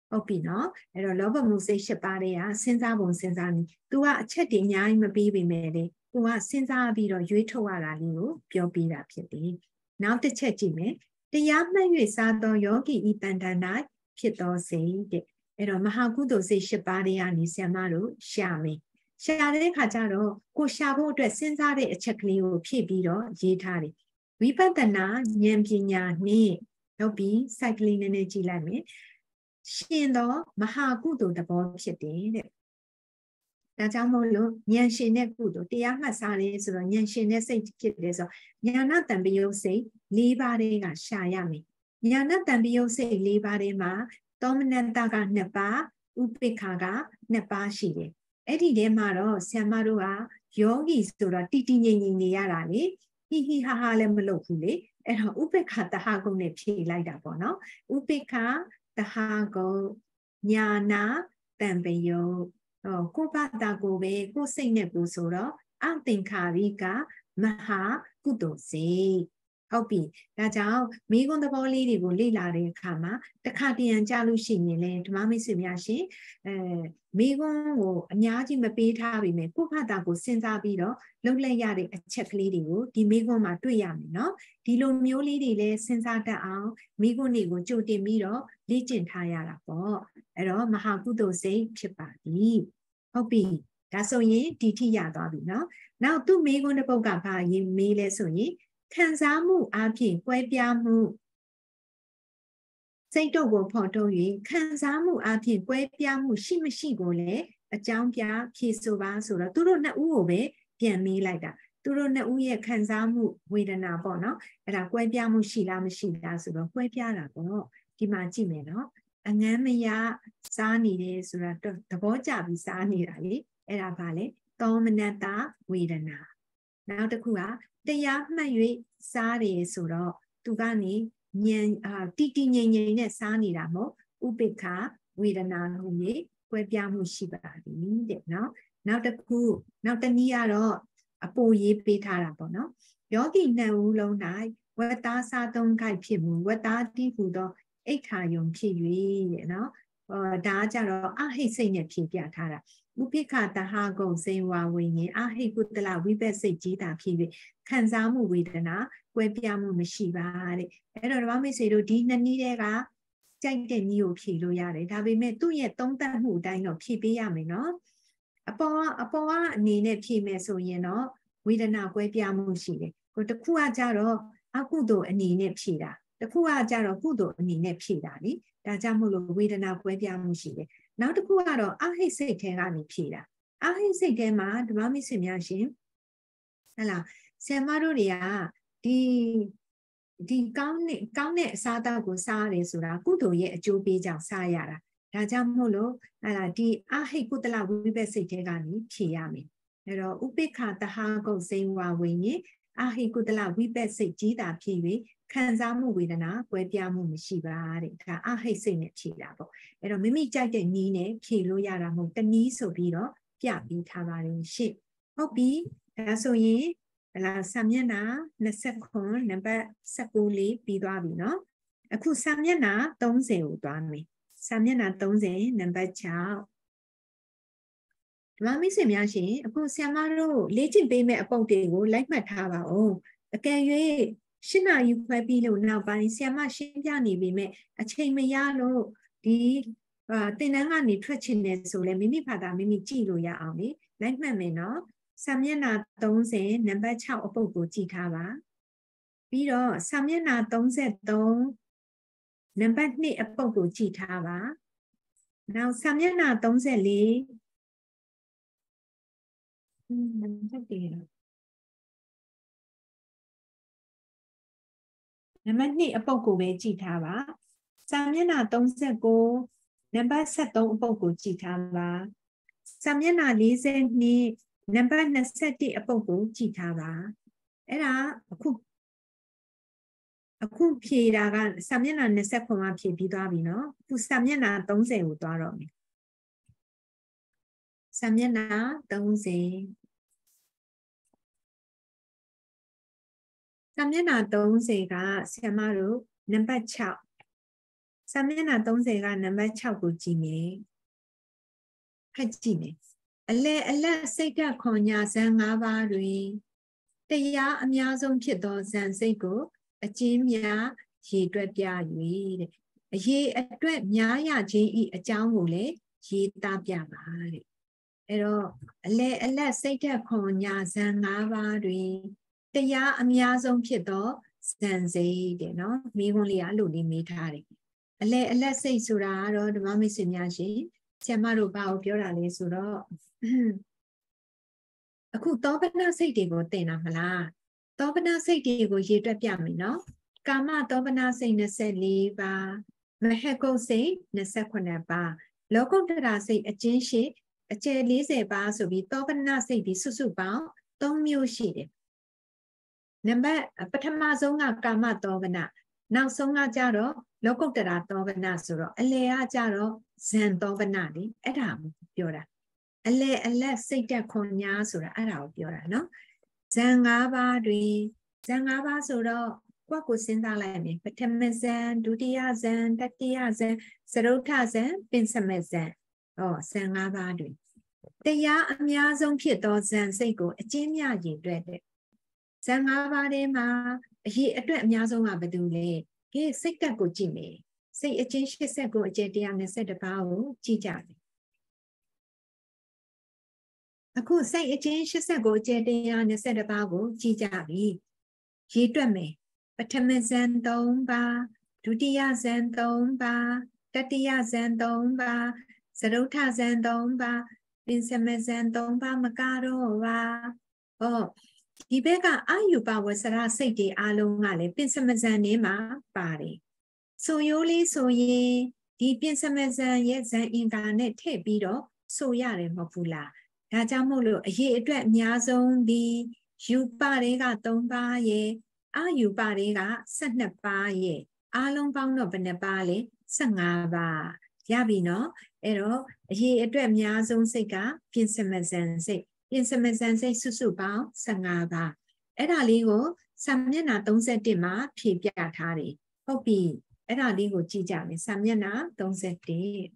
ဟုတ်ပြီနော်အဲ့တော့လောဘမှုစိတ်ရှစ်ပါးတွေကစဉ်းစားပုံစဉ်းစားနေ तू ကအချက်တွေအများကြီးမပြီးပေမဲ့လေ तू ကစဉ်းစားပြီးတော့ရွေးထုတ်ရတာလေးကိုပြောပြတာဖြစ်တယ်နောက်တစ်ချက်ကြည့်မယ်တရားမှတ်၍စားသောယောဂီဤတန်တန်၌ဖြစ်သောစိတ်တဲ့အဲ့တော့မဟာကုသိုလ်စိတ်ရှစ်ပါးတွေကနေဆရာမတို့ရှာမယ်ရှာတဲ့အခါကျတော့ကိုရှာဖို့အတွက်စဉ်းစားတဲ့အချက်ကလေးကိုဖြည့်ပြီးတော့ရေးထားတယ်ဝိပဿနာဉာဏ်ပညာနဲ့ဟုတ်ပြီ site ကလေးနည်းနည်းကြည့်လိုက်မယ်ရှင်သောမဟာကုသိုလ်သဘောဖြစ်တယ်တဲ့ဒါကြောင့်မို့လို့ဉာဏ်ရှင်တဲ့ကုသိုလ်တရားမှတ်စားတယ်ဆိုတော့ဉာဏ်ရှင်တဲ့စိတ်ဖြစ်တယ်ဆိုဉာဏတံပယုတ်စိတ်၄ပါးတွေကရှာရမယ်ဉာဏတံပယုတ်စိတ်၄ပါးတွေမှာသောမနတကနှစ်ပါးဥပိ္ပခာကနှစ်ပါးရှိတယ်အဲ့ဒီထဲမှာတော့ဆရာမတို့ကယောဂီဆိုတော့တိတိငြိမ်ငြိမ်နေရတာလေဟိဟိဟာဟာလည်းမလုပ်ဘူးလေအဲ့တော့ဥပိ္ပခာတဟကုတ်နဲ့ဖြေလိုက်တာပေါ့နော်ဥပိ္ပခာတဟကုတ်ညာနာတံပယုတ်ဟောကိုဘာတာကိုပဲကိုစိတ်နဲ့ကိုဆိုတော့အသင်္ခါရိကမဟာကုသိုလ်စိတ်ဟုတ်ပြီဒါကြောင့်မိဂုဏ်သဘောလေးတွေကိုလေ့လာတဲ့အခါမှာတခါတရံကြားလို့ရှိရင်လေဓမ္မမိတ်ဆွေများရှင်အဲမိဂုဏ်ကိုအများကြီးမပေးထားပြီမဲ့ကိုယ့်ဘာသာကိုစဉ်းစားပြီးတော့လုပ်လိုက်ရတဲ့အချက်ကလေးတွေကိုဒီမိဂုဏ်မှာတွေ့ရမယ်နော်ဒီလိုမျိုးလေးတွေလည်းစဉ်းစားတတ်အောင်မိဂုဏ်တွေကိုကြိုတင်ပြီးတော့လေ့ကျင့်ထားရတာပေါ့အဲ့တော့မဟာကုသိုလ်စိတ်ဖြစ်ပါပြီဟုတ်ပြီဒါဆိုရင်ဒီထိရသွားပြီနော်နောက်သူ့မိဂုဏ်တစ်ပုဒ်ကဘာရေးမေးလဲဆိုရင်ခံစားမှုအပြင်ကွဲပြားမှုစိတ်တို့ကိုဖော်ထုတ်၍ခံစားမှုအပြင်ကွဲပြားမှုရှိမရှိကိုလည်းအကြောင်းပြဖြေဆိုပါဆိုတော့သူတို့နှစ်ဦးကိုပဲပြန်မေးလိုက်တာသူတို့နှစ်ဦးရဲ့ခံစားမှုဝေဒနာပေါ့နော်အဲ့ဒါကွဲပြားမှုရှိလားမရှိလားဆိုတော့ကွဲပြားတာပေါ့ဒီမှာကြည့်မယ်နော်အငမ်းမရစားနေတယ်ဆိုတာသဘောကျပြီးစားနေတာလေအဲ့ဒါဘာလဲသောမနတဝေဒနာနောက်တစ်ခုကတရားမှတ်၍စားတယ်ဆိုတော့သူကနေဉာဏ်အာတိတိငြိမ်ငြိမ်နဲ့စားနေတာမဟုတ်ဥပိ္ပခာဝေဒနာလို့ကြီးကွဲပြားမှုရှိပါသည်တဲ့နော်နောက်တစ်ခုနောက်တစ်နည်းကတော့အပိုရေးပေးထားတာပေါ့နော်ယောဂီနှစ်ဦးလုံး၌ဝတ္တာစားသုံးခိုက်ဖြစ်မှုဝတ္တာတိဟုသောအိဋ္ဌာယုံဖြစ်၍တဲ့နော်ဟောဒါကြတော့အဟိတ်စိတ်နဲ့ဖြေပြထားတာဥပိ္ပခာတဟကုံစေဝဝိညာဉ်အဟိကုတလဝိပဿစိတ်ကြီးတာဖြစ်၍ခံစားမှုဝေဒနာကွဲပြားမှုမရှိပါတဲ့အဲ့တော့ဓမ္မမိတ်ဆွေတို့ဒီနှစ်နည်းတွေကကြိုက်တဲ့နည်းကိုဖြေလို့ရတယ်ဒါပေမဲ့သူ့ရဲ့သုံးသပ်မှုအတိုင်းတော့ဖြေပေးရမယ်နော်အပေါ်အပေါ်ကအနေနဲ့ဖြေမယ်ဆိုရင်တော့ဝေဒနာကွဲပြားမှုရှိတယ်ဟိုတစ်ခုကကြတော့အကုသိုလ်အနေနဲ့ဖြေတာတစ်ခုကကြတော့ကုသိုလ်အနေနဲ့ဖြေတာလीဒါကြောင့်မို့လို့ဝေဒနာကွဲပြားမှုရှိတယ်နောက်တစ်ခုကတော့အဟိတ်စိတ်ထဲကနေဖြေတာအဟိတ်စိတ်ထဲမှာဓမ္မမိတ်ဆွေများရှင်ဟဲ့လားဆရာမတို့တွေကဒီဒီကောင်းတဲ့ကောင်းတဲ့အစားအသောက်ကိုစားရတယ်ဆိုတာကုသိုလ်ရဲ့အကျိုးပေးကြောင့်စားရတာဒါကြောင့်မို့လို့ဟဲ့လားဒီအဟိတ်ကုသလဝိပဿစိတ်ထဲကနေဖြေရမယ်အဲ့တော့ဥပိ္ပခာတဟကုတ်စိန်ဝဝိညာဉ်အဟိကုသလဝိပဿစိတ်ကြီးတာဖြစ်၍ခံစားမှုဝေဒနာကွဲပြားမှုမရှိပါတဲ့ဒါအဟိတ်စိတ်နဲ့ဖြေတာပေါ့အဲ့တော့မိမိကြိုက်တဲ့နည်းနဲ့ဖြေလို့ရတာမဟုတ်တနည်းဆိုပြီးတော့ပြပြီးထားပါတယ်ရှင့်ဟုတ်ပြီဒါဆိုရင်ဟလာစာမျက်နှာနှစ်ဆက်ခွန်နံပါတ်၁၉လေးပြီးသွားပြီเนาะအခုစာမျက်နှာ၃၀ကိုသွားမယ်စာမျက်နှာ၃၀နံပါတ်၆ဓမ္မမိတ်ဆွေများရှင်အခုဆရာမတို့လေ့ကျင့်ပေးမဲ့အပုဒ်တွေကိုလိုက်မှတ်ထားပါဦးအကယ်၍ရှင်းနာယူခွဲပြီးလို့နောက်ပိုင်းဆရာမရှင်းပြနေပြီမဲ့အချိန်မရလို့ဒီအာသင်တန်းကနေထွက်ချင်တယ်ဆိုလဲမိမိဘာသာမိမိကြည့်လို့ရအောင်လေလိုက်မှတ်မယ်နော်စာမျက်နှာ၃၀နံပါတ်၆အပုဒ်ကိုကြည့်ထားပါပြီးတော့စာမျက်နှာ၃၃နံပါတ်၂အပုဒ်ကိုကြည့်ထားပါနောက်စာမျက်နှာ၃၄อืมနံပါတ်၄နံပါတ်၂အပုဒ်ကိုပဲကြည့်ထားပါစာမျက်နှာ၃၉နံပါတ်၁၃အပုဒ်ကိုကြည့်ထားပါစာမျက်နှာ၄၂နံပါတ်၂၁အပုဒ်ကိုကြည့်ထားပါအဲ့ဒါအခုအခုဖြေတာကစာမျက်နှာ၂၉မှာဖြေပြီးသွားပြီเนาะအခုစာမျက်နှာ၃၀ကိုသွားတော့မယ်စာမျက်နှာ၃၀စာမျက်နှာ၃၀ကဆရာမတို့နံပါတ်၆စာမျက်နှာသုံးဆယ်ကနံပါတ်၆ကိုကြည့်မယ်ဖတ်ကြည့်မယ်အလဲအလက်စိတ်ဓာတ်ခွန်ညာဇန်၅ပါးတွင်တရားအများဆုံးဖြစ်သောဇန်စိတ်ကိုအကျဉ်းများရေတွက်ပြ၍တဲ့အရေးအတွက်များရခြင်းဤအကြောင်းကိုလည်းရေးသားပြပါတဲ့အဲ့တော့အလဲအလက်စိတ်ဓာတ်ခွန်ညာဇန်၅ပါးတွင်တရားအများဆုံးဖြစ်သောဇန်စိတ်တဲ့နော်မိခွန်းလေးကအဲ့လိုလေးမေးထားတယ်အလဲအလက်စိတ်ဆိုတာကတော့ဓမ္မမိတ်ဆွေများရှင်ဆရာမတို့ဘာကိုပြောတာလဲဆိုတော့အခုသောပနစိတ်တွေကိုသင်တာမလားသောပနစိတ်တွေကိုရေတွက်ပြမယ်နော်ကာမသောပနစိတ်၂၄ပါးမဟကုတ်စိတ်၂၈ပါးလောကုတ္တရာစိတ်အကျဉ်းရှိအကျယ်၄၀ပါးဆိုပြီးသောပနစိတ်ဒီစုစုပေါင်း၃မျိုးရှိတယ်နံပါတ်ပထမဆုံးကကာမသောပနနောက်ဆုံးကကြတော့လောကုတ္တရာသောပနဆိုတော့အလယ်ကကြတော့ဇန်သောပနလေအဲ့ဒါကိုပြောတာအလဲအလက်စိတ်ဓာတ်ခွန်ညာဆိုတာအဲ့ဒါကိုပြောတာနော်ဇန်၅ပါးတွင်ဇန်၅ပါးဆိုတော့ကိုယ့်ကိုစဉ်းစားလိုက်မယ်ပထမဇန်ဒုတိယဇန်တတိယဇန်စရုထဇန်ပင်စမဇန်ဟောဇန်၅ပါးတွင်တရားအများဆုံးဖြစ်သောဇန်စိတ်ကိုအကျဉ်းများရည်တွက်တဲ့ဇန်၅ပါးထဲမှာအရေးအတွက်အများဆုံးကဘယ်သူလဲကဲစိတ်ဓာတ်ကိုကြည့်မယ်စိတ်အကျဉ်း၈၀ကိုအကျယ်၁၂၁ပါးကိုကြည့်ကြမယ်အခုစိတ်အကျဉ်း၈၀ကိုအကျယ်၁၂၁ပါးကိုကြည့်ကြပြီရေးတွက်မယ်ပထမဇန်၃ပါးဒုတိယဇန်၃ပါးတတိယဇန်၃ပါးစရုထဇန်၃ပါးပင်စမဇန်၃ပါးမကတော့ပါဟောဒီဘက်ကအာယုပဝဆရာစိတ်တွေအားလုံးကလည်းပင်စမဇန်ထဲမှာပါတယ်ဆိုရိုးလေးဆိုရင်ဒီပင်စမဇန်ရဲ့ဇန်အင်္ဂါနဲ့ထည့်ပြီးတော့ဆိုရတယ်မဟုတ်ဘူးလားဒါကြောင့်မို့လို့အရေးအတွက်အများဆုံးဒီယူပတွေက၃ပါးရဲ့အာယူပတွေက၁၂ပါးရဲ့အားလုံးပေါင်းတော့ဘယ်နှပါးလဲ၁၅ပါးရပြီနော်အဲ့တော့အရေးအတွက်အများဆုံးစိတ်ကပြင်စမဇန်စိတ်ပြင်စမဇန်စိတ်စုစုပေါင်း၁၅ပါးအဲ့ဒါလေးကိုစာမျက်နှာ၃၁မှာဖြည့်ပြထားတယ်ဟုတ်ပြီအဲ့ဒါလေးကိုကြည့်ကြမယ်စာမျက်နှာ၃၁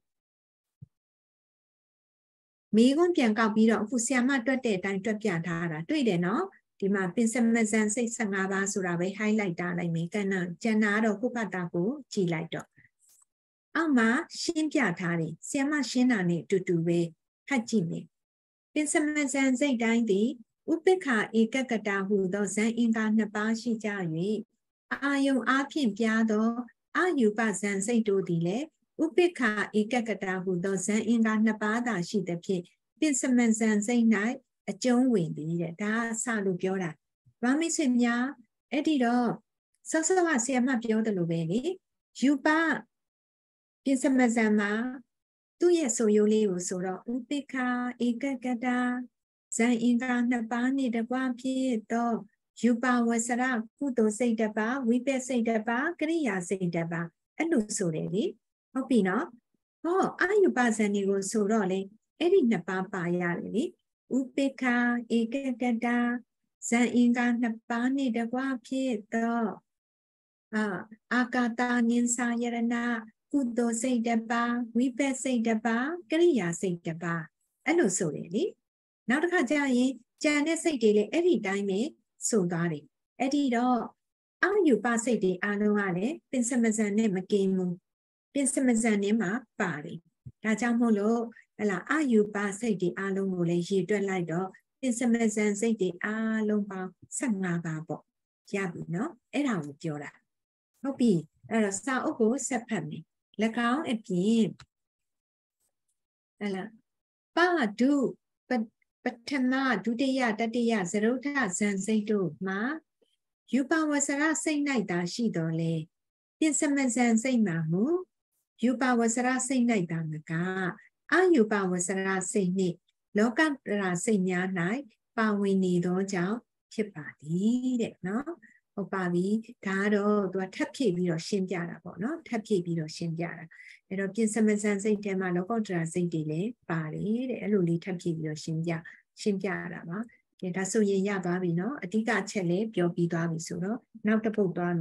မိခွန်းပြန်ကောက်ပြီးတော့အခုဆရာမတွက်တဲ့အတိုင်းတွက်ပြထားတာတွေ့တယ်နော်ဒီမှာပင်စမဇန်စိတ်၁၅ပါးဆိုတာပဲ highlight တာလိုက်မယ်ကဏ္ဍကျန်တာတော့ခုဖတ်တာကိုကြည့်လိုက်တော့အောက်မှာရှင်းပြထားတယ်ဆရာမရှင်းတာနဲ့အတူတူပဲဖတ်ကြည့်မယ်ပင်စမဇန်စိတ်တိုင်းသည်ဥပိ္ပခာဧကကတာဟုသောဇန်အင်္ဂါနှစ်ပါးရှိကြ၍အာယုံအားဖြင့်ပြားသောအာယူပဇန်စိတ်တို့သည်လည်းဥပိ္ပခာဧကကတာဟုသောဇန်အင်္ဂါနှစ်ပါးသာရှိသဖြင့်ပင်စမဇန်စိတ်၌အကျုံးဝင်သည်တဲ့ဒါအစလို့ပြောတာဗာမိတ်ဆွေများအဲ့ဒီတော့ဆောဆောကဆရာမပြောတယ်လို့ပဲလေယူပပင်စမဇန်မှာသူ့ရဲ့ဆိုရိုးလေးကိုဆိုတော့ဥပိ္ပခာဧကကတာဇန်အင်္ဂါနှစ်ပါးနှင့်တကွဖြစ်သောယူပဝဆရကုသိုလ်စိတ်တစ်ပါးဝိပဿစိတ်တစ်ပါးကရိယာစိတ်တစ်ပါးအဲ့လိုဆိုတယ်လေဟုတ်ပြီနော်ဟောအာယုပဇန်တွေကိုဆိုတော့လေအဲ့ဒီနှစ်ပါးပါရတယ်လေဥပိ္ပခာဧကကတာဇန်အင်္ဂါနှစ်ပါးနှင့်တကွဖြစ်သောအာအာကာတာနိသယရဏကုသိုလ်စိတ်တစ်ပါးဝိပဿစိတ်တစ်ပါးကရိယာစိတ်တစ်ပါးအဲ့လိုဆိုတယ်လေနောက်တစ်ခါကျရင်ကြံတဲ့စိတ်တွေလည်းအဲ့ဒီတိုင်းပဲဆိုသွားတယ်အဲ့ဒီတော့အာယုပစိတ်တွေအားလုံးကလည်းပင်စမဇန်နဲ့မကင်းဘူးပင်စမဇန်နဲ့မှာပါတယ်ဒါကြောင့်မို့လို့ဟလာအာယုပစိတ်တွေအားလုံးကိုလည်းရေတွက်လိုက်တော့ပင်စမဇန်စိတ်တွေအားလုံးပေါင်း၁၅ပါးပေါ့ရပြီနော်အဲ့ဒါကိုပြောတာဟုတ်ပြီအဲ့တော့စာအုပ်ကိုဆက်ဖတ်မယ်၎င်းအပြင်ဟလာပါဒုပထမဒုတိယတတိယသရုဋ္ဌဇန်စိတ်တို့မှာယူပဝဆရစိတ်၌သာရှိတော်လေပင်စမဇန်စိတ်မှာမူယူပဝဆရစိတ်၌သာမကအာယူပဝဆရစိတ်နှင့်လောကတရာစိတ်များ၌ပါဝင်နေသောကြောင့်ဖြစ်ပါသည်တဲ့နော်ဟုတ်ပါပြီဒါတော့သူကထပ်ဖြည့်ပြီးတော့ရှင်းပြတာပေါ့နော်ထပ်ဖြည့်ပြီးတော့ရှင်းပြတာအဲ့တော့ပြင်စမဇန်စိတ်ထဲမှာလောကုတ္တရာစိတ်တွေလည်းပါတယ်တဲ့အဲ့လိုလေးထပ်ဖြည့်ပြီးတော့ရှင်းပြရှင်းပြတာပါကဲဒါဆိုရင်ရသွားပြီနော်အဓိကအချက်လေးပြောပြီးသွားပြီဆိုတော့နောက်တစ်ပုဒ်သွားပြီ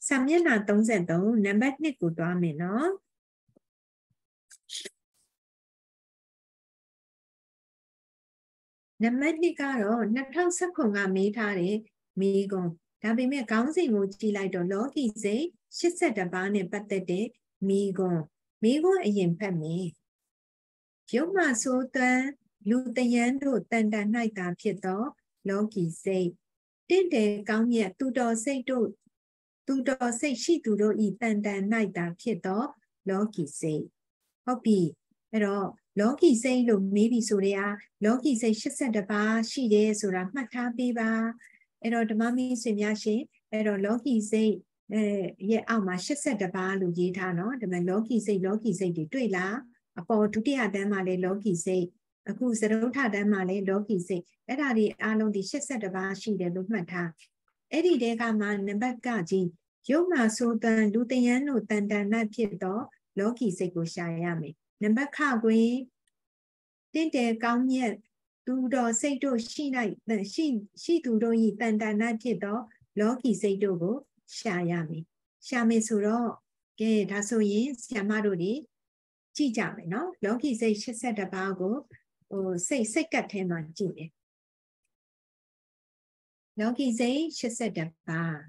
စာမျက်နှာသုံးသုံးနံပါတ်နှစ်ကိုတွားမယ်နော်နံပါတ်နှစ်ကတော့နှစ်ထောင်၁၉ကမေးထားတဲ့မိဂုံဒါပေမဲ့ခေါင်းစဉ်ကိုကြည့်လိုက်တော့လောကီစိတ်ရှစ်ဆယ့်တစ်ပါးနဲ့ပတ်သက်တဲ့မိဂုံမိဂုံအရင်ဖတ်မယ်ရုပ်မှဆိုးသွမ်းလူတယံတို့တန်တန်၌သာဖြစ်သောလောကီစိတ်တင့်တယ်ကောင်းမြတ်သူတော်စိတ်တို့သူတော်စိတ်ရှိသူတို့ဤတန်တန်၌သာဖြစ်သောလောကီစိတ်ဟုတ်ပြီအဲ့တော့လောကီစိတ်လို့မေးပြီးဆိုတဲ့အားလောကီစိတ်ရှစ်ဆယ့်တစ်ပါးရှိတယ်ဆိုတာမှတ်ထားပေးပါအဲ့တော့ဓမ္မမင်းဆွေများရှင်အဲ့တော့လောကီစိတ်အဲရဲ့အောက်မှာရှစ်ဆယ့်တစ်ပါးလို့ရေးထားနော်ဒါပေမဲ့လောကီစိတ်လောကီစိတ်တွေတွေ့လားအပေါ်ဒုတိယတန်းမှာလည်းလောကီစိတ်အခုစရုထတန်းမှာလည်းလောကီစိတ်အဲ့ဒါတွေအားလုံးဒီရှစ်ဆယ့်တစ်ပါးရှိတယ်လို့မှတ်ထားအဲ့ဒီတဲကမှနံပါတ်ကကြီးရုပ်မှာဆိုတန်လူတယံတို့တန်တန်နဲ့ဖြစ်တော့လောကီစိတ်ကိုရှာရမယ်နံပါတ်ခကွင်းတင့်တယ်ကောင်းမြတ်သူတော်စိတ်တို့ရှိလိုက်ရှိရှိသူတို့ဤတန်တန်နဲ့ဖြစ်တော့လောကီစိတ်တို့ကိုရှာရမယ်ရှာမယ်ဆိုတော့ကဲဒါဆိုရင်ဆရာမတို့တွေကြည့်ကြမယ်နော်လောကီစိတ်ရှစ်ဆယ့်တစ်ပါးကိုဟိုစိတ်စိတ်ကတ်ထဲမှာကြည့်တယ်လောကီစိတ်ရှစ်ဆယ့်တစ်ပါး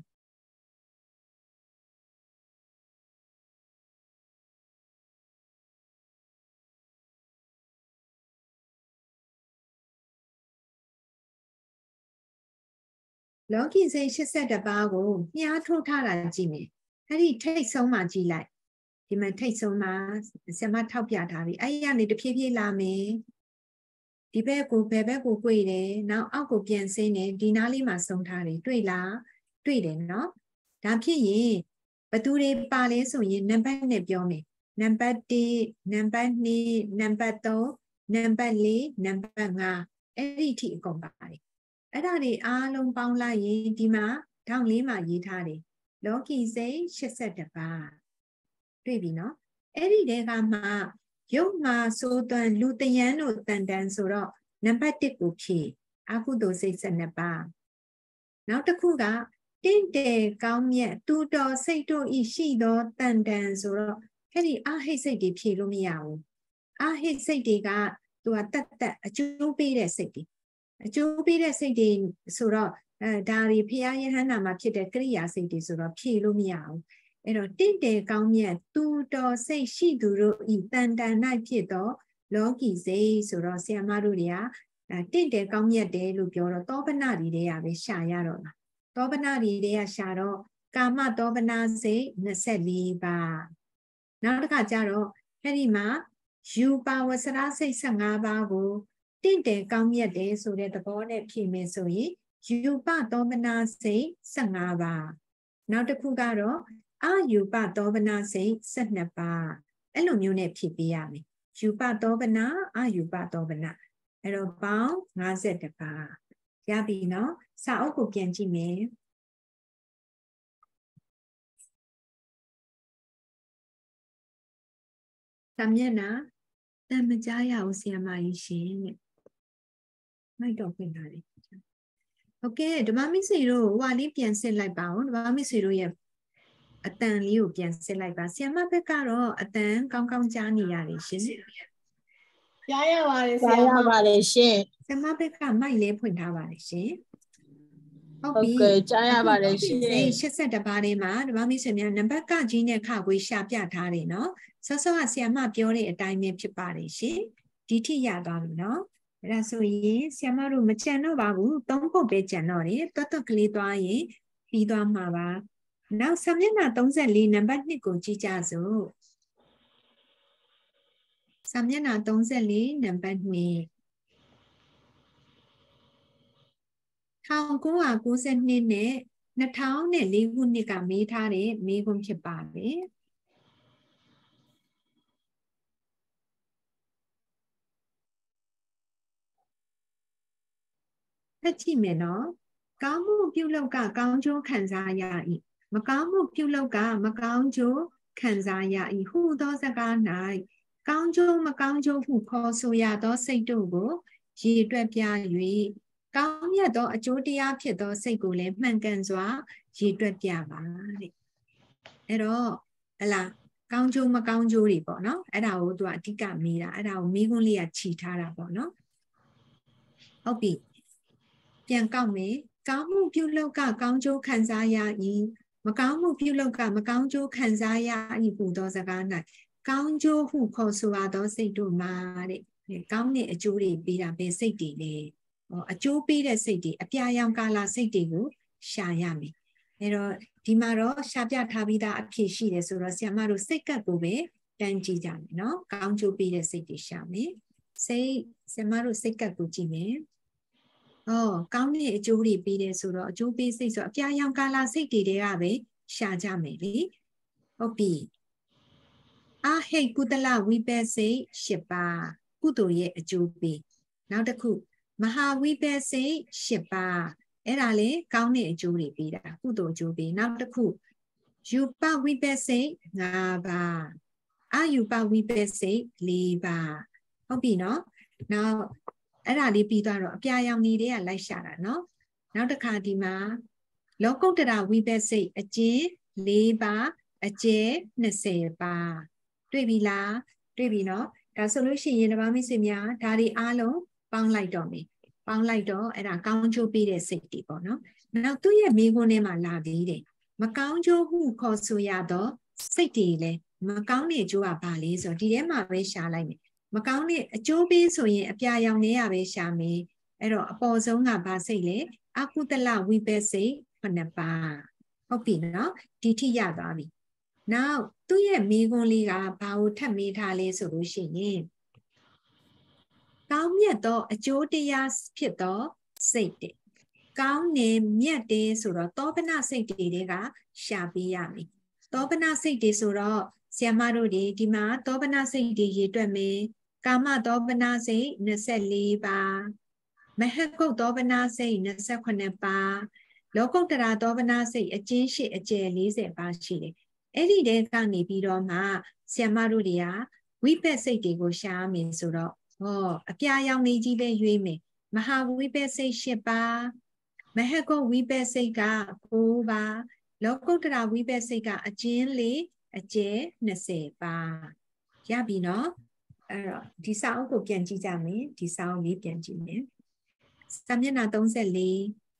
လောကီစိတ်ရှစ်ဆယ့်တစ်ပါးကိုမြားထုတ်ထားတာကြည့်မယ်အဲ့ဒီထိတ်ဆုံးမှကြည့်လိုက်ဒီမှာထိတ်ဆုံးမှာဆရာမထောက်ပြထားပြီအဲ့ရနေတဖြည်းဖြည်းလာမယ်ဒီဘက်ကိုဘယ်ဘက်ကို꿰တယ်နောက်အောက်ကိုပြန်ဆင်းတယ်ဒီနားလေးမှာဆုံးထားတယ်တွေ့လားတွေ့တယ်နော်ဒါဖြစ်ရင်ဘသူတွေပါလဲဆိုရင်နံပါတ်နဲ့ပြောမယ်နံပါတ်တစ်နံပါတ်နှစ်နံပါတ်သုံးနံပါတ်လေးနံပါတ်ငါးအဲ့ဒီအထိအကုန်ပါတယ်အဲ့ဒါတွေအားလုံးပေါင်းလိုက်ရင်ဒီမှာထောင်လေးမှာရေးထားတယ်လောကီစိတ်ရှစ်ဆယ့်တစ်ပါးတွေ့ပြီနော်အဲ့ဒီတဲကမှရုပ်မှာဆိုသွန်လူတယံတို့တန်တန်ဆိုတော့နံပါတ်တစ်ကိုဖြည့်အကုသိုလ်စိတ်ဆယ့်နှစ်ပါးနောက်တစ်ခုကတင့်တယ်ကောင်းမြတ်သူတော်စိတ်တို့ဤရှိသောတန်တန်ဆိုတော့အဲ့ဒီအာဟိတ်စိတ်တွေဖြည့်လို့မရဘူးအာဟိတ်စိတ်တွေကသူကတတ်တတ်အကျိုးပေးတဲ့စိတ်တွေအကျိုးပေးတဲ့စိတ်တွေဆိုတော့အဲဒါတွေဖရာယဟန္တာမှာဖြစ်တဲ့ကရိယာစိတ်တွေဆိုတော့ဖြည့်လို့မရဘူးအဲ့တော့တင့်တယ်ကောင်းမြတ်သူတော်စိတ်ရှိသူတို့ဤတန်တန်၌ဖြစ်သောလောကီစိတ်ဆိုတော့ဆရာမတို့တွေကတင့်တယ်ကောင်းမြတ်တယ်လို့ပြောတော့သောပနတွေတွေကပဲရှာရတော့လားသောပနတွေတွေကရှာတော့ကာမသောပနစိတ်နှစ်ဆယ့်လေးပါးနောက်တစ်ခါကျတော့အဲ့ဒီမှာယူပါဝဆရာစိတ်ဆယ့်ငါးပါးကိုတင့်တယ်ကောင်းမြတ်တယ်ဆိုတဲ့သဘောနဲ့ဖြည့်မယ်ဆိုရင်ယူပသောပနစိတ်ဆယ့်ငါးပါးနောက်တစ်ခုကတော့အာယူပသောပနစိတ်ဆယ့်နှစ်ပါးအဲ့လိုမျိုးနဲ့ဖြည့်ပေးရမယ်ယူပသောပနအာယူပသောပနအဲ့တော့ပေါင်းငါးဆယ့်တစ်ပါးရပြီနော်စာအုပ်ကိုပြန်ကြည့်မယ်စာမျက်နှာတမ်းမကြားရအောင်ဆရာမကြီးရှင်တဲ့မိုက်တော့ပြင်လာတယ်โอเคဓမ္မမိတ်ဆွေတို့ဟွာလေးပြန်စစ်လိုက်ပါဦးဓမ္မမိတ်ဆွေတို့ရဲ့အတန်လေးကိုပြန်စစ်လိုက်ပါဆရာမဘက်ကတော့အတန်ကောင်းကောင်းကြားနေရတယ်ရှင်ကြားရပါတယ်ဆရာမကြားရပါတယ်ရှင်ဆရာမဘက်ကမိုက်လေးဖွင့်ထားပါတယ်ရှင်ဟုတ်ပြီကြားရပါတယ်ရှင်ရှစ်ဆယ့်တစ်ပါးထဲမှာဓမ္မမိတ်ဆွေများနံပါတ်ကကြီးနဲ့ခခွေးရှာပြထားတယ်နော်ဆောစောကဆရာမပြောတဲ့အတိုင်းပဲဖြစ်ပါတယ်ရှင်ဒီထိရသွားပြီနော်အဲ့ဒါဆိုရင်ဆရာမတို့မကြံတော့ပါဘူးသုံးဖို့ပဲကြံတော့တယ်တွတ်တွတ်ကလေးသွားရင်ပြီးသွားမှာပါနောက်စာမျက်နှာသုံးဆယ့်လေးနံပါတ်နှစ်ကိုကြည့်ကြစို့စာမျက်နှာသုံးဆယ့်လေးနံပါတ်နှစ်၁၉၉၂နဲ့၂၀၀၄ခုနှစ်ကမေးထားတဲ့မေးခွန်းဖြစ်ပါတယ်ဖတ်ကြည့်မယ်နော်ကောင်းမှုပြုလုပ်ကကောင်းကျိုးခံစားရ၏မကောင်းမှုပြုလုပ်ကမကောင်းကျိုးခံစားရ၏ဟူသောစကား၌ကောင်းကျိုးမကောင်းကျိုးဟုခေါ်ဆိုရသောစိတ်တို့ကိုရည်တွက်ပြ၍ကောင်းမြတ်သောအကျိုးတရားဖြစ်သောစိတ်ကိုလည်းမှန်ကန်စွာရည်တွက်ပြပါတဲ့အဲ့တော့ဟလာကောင်းကျိုးမကောင်းကျိုးတွေပေါ့နော်အဲ့ဒါကိုသူကအဓိကမေးတာအဲ့ဒါကိုမိခွန်းလေးကခြီထားတာပေါ့နော်ဟုတ်ပြီပြန်ကောက်မယ်ကောင်းမှုပြုလုပ်ကကောင်းကျိုးခံစားရ၏မကောင်းမှုပြုလုပ်ကမကောင်းကျိုးခံစားရ၏ဟူသောစကား၌ကောင်းကျိုးဟုခေါ်ဆိုရသောစိတ်တို့မှာတဲ့ကောင်းတဲ့အကျိုးတွေပေးတာပဲစိတ်တွေလေဟောအကျိုးပေးတဲ့စိတ်တွေအပြာရောင်ကာလာစိတ်တွေကိုရှာရမယ်အဲ့တော့ဒီမှာတော့ရှာပြထားပြီးသားအဖြစ်ရှိတယ်ဆိုတော့ဆရာမတို့စိတ်ကပ်ကိုပဲတန်းကြည့်ကြမယ်နော်ကောင်းကျိုးပေးတဲ့စိတ်တွေရှာမယ်စိတ်ဆရာမတို့စိတ်ကပ်ကိုကြည့်မယ်ဟောကောင်းတဲ့အကျိုးတွေပေးတယ်ဆိုတော့အကျိုးပေးစိတ်ဆိုအပြာရောင်ကာလာစိတ်တွေကပဲရှာကြမယ်လေဟုတ်ပြီအာဟိတ်ကုသလဝိပဿိရှစ်ပါးကုသိုလ်ရဲ့အကျိုးပေးနောက်တစ်ခုမဟာဝိပဿိရှစ်ပါးအဲ့ဒါလေကောင်းတဲ့အကျိုးတွေပေးတာကုသိုလ်အကျိုးပေးနောက်တစ်ခုယူပဝိပဿိငါးပါးအာယူပဝိပဿိလေးပါးဟုတ်ပြီနော်နောက်အဲ့ဒါလေးပြီးသွားတော့အပြာရောင်နေတွေကလိုက်ရှာတာနော်နောက်တစ်ခါဒီမှာလောကုတ္တရာဝိပဿိအကျဉ်လေးပါးအကျဲနှစ်ဆယ်ပါးတွေ့ပြီလားတွေ့ပြီနော်ဒါဆိုလို့ရှိရင်ဓမ္မမိတ်ဆွေများဒါတွေအားလုံးပေါင်းလိုက်တော့မယ်ပေါင်းလိုက်တော့အဲ့ဒါကောင်းကျိုးပေးတဲ့စိတ်တွေပေါ့နော်နောက်သူ့ရဲ့မိခွန်းထဲမှာလာသေးတယ်မကောင်းကျိုးဟုခေါ်ဆိုရတော့စိတ်တွေလည်းမကောင်းတဲ့အကျိုးကဘာလဲဆိုတော့ဒီထဲမှာပဲရှာလိုက်မယ်မကောင်းတဲ့အကျိုးပေးဆိုရင်အပြာရောင်နေရပဲရှာမယ်အဲ့တော့အပေါ်ဆုံးကဘာစိတ်လဲအကုသလဝိပဿိခုနှစ်ပါးဟုတ်ပြီနော်ဒီထိရသွားပြီနောက်သူ့ရဲ့မိခွန်းလေးကဘာကိုထပ်မေးထားလဲဆိုလို့ရှိရင်ကောင်းမြတ်သောအကျိုးတရားဖြစ်သောစိတ်တွေကောင်းနေမြတ်တယ်ဆိုတော့သောပနစိတ်တွေကရှာပေးရမယ်သောပနစိတ်တွေဆိုတော့ဆရာမတို့ဒီဒီမှာသောပနစိတ်တွေရေးတွက်မယ်ကာမသောပနစိတ်နှစ်ဆယ်လေးပါးမဟကုတ်သောပနစိတ်နှစ်ဆယ်ခုနှစ်ပါးလောကုတ္တရာသောပနစိတ်အကျဉ်းရှိအကျယ်လေးဆယ်ပါးရှိတယ်အဲ့ဒီတဲကနေပြီးတော့မှဆရာမတို့တွေကဝိပဿစိတ်တွေကိုရှားမယ်ဆိုတော့ဟောအပြာရောင်နေကြီးပဲရွေးမယ်မဟာဝိပဿစိတ်ရှစ်ပါးမဟကုတ်ဝိပဿစိတ်ကကိုးပါးလောကုတ္တရာဝိပဿစိတ်ကအကျဉ်းလေးအကျယ်နှစ်ဆယ်ပါးရပြီနော်အဲ့တော့ဒီစာအုပ်ကိုပြန်ကြည့်ကြမယ်ဒီစာအုပ်လေးပြန်ကြည့်မယ်စာမျက်နှာသုံးဆယ်လေး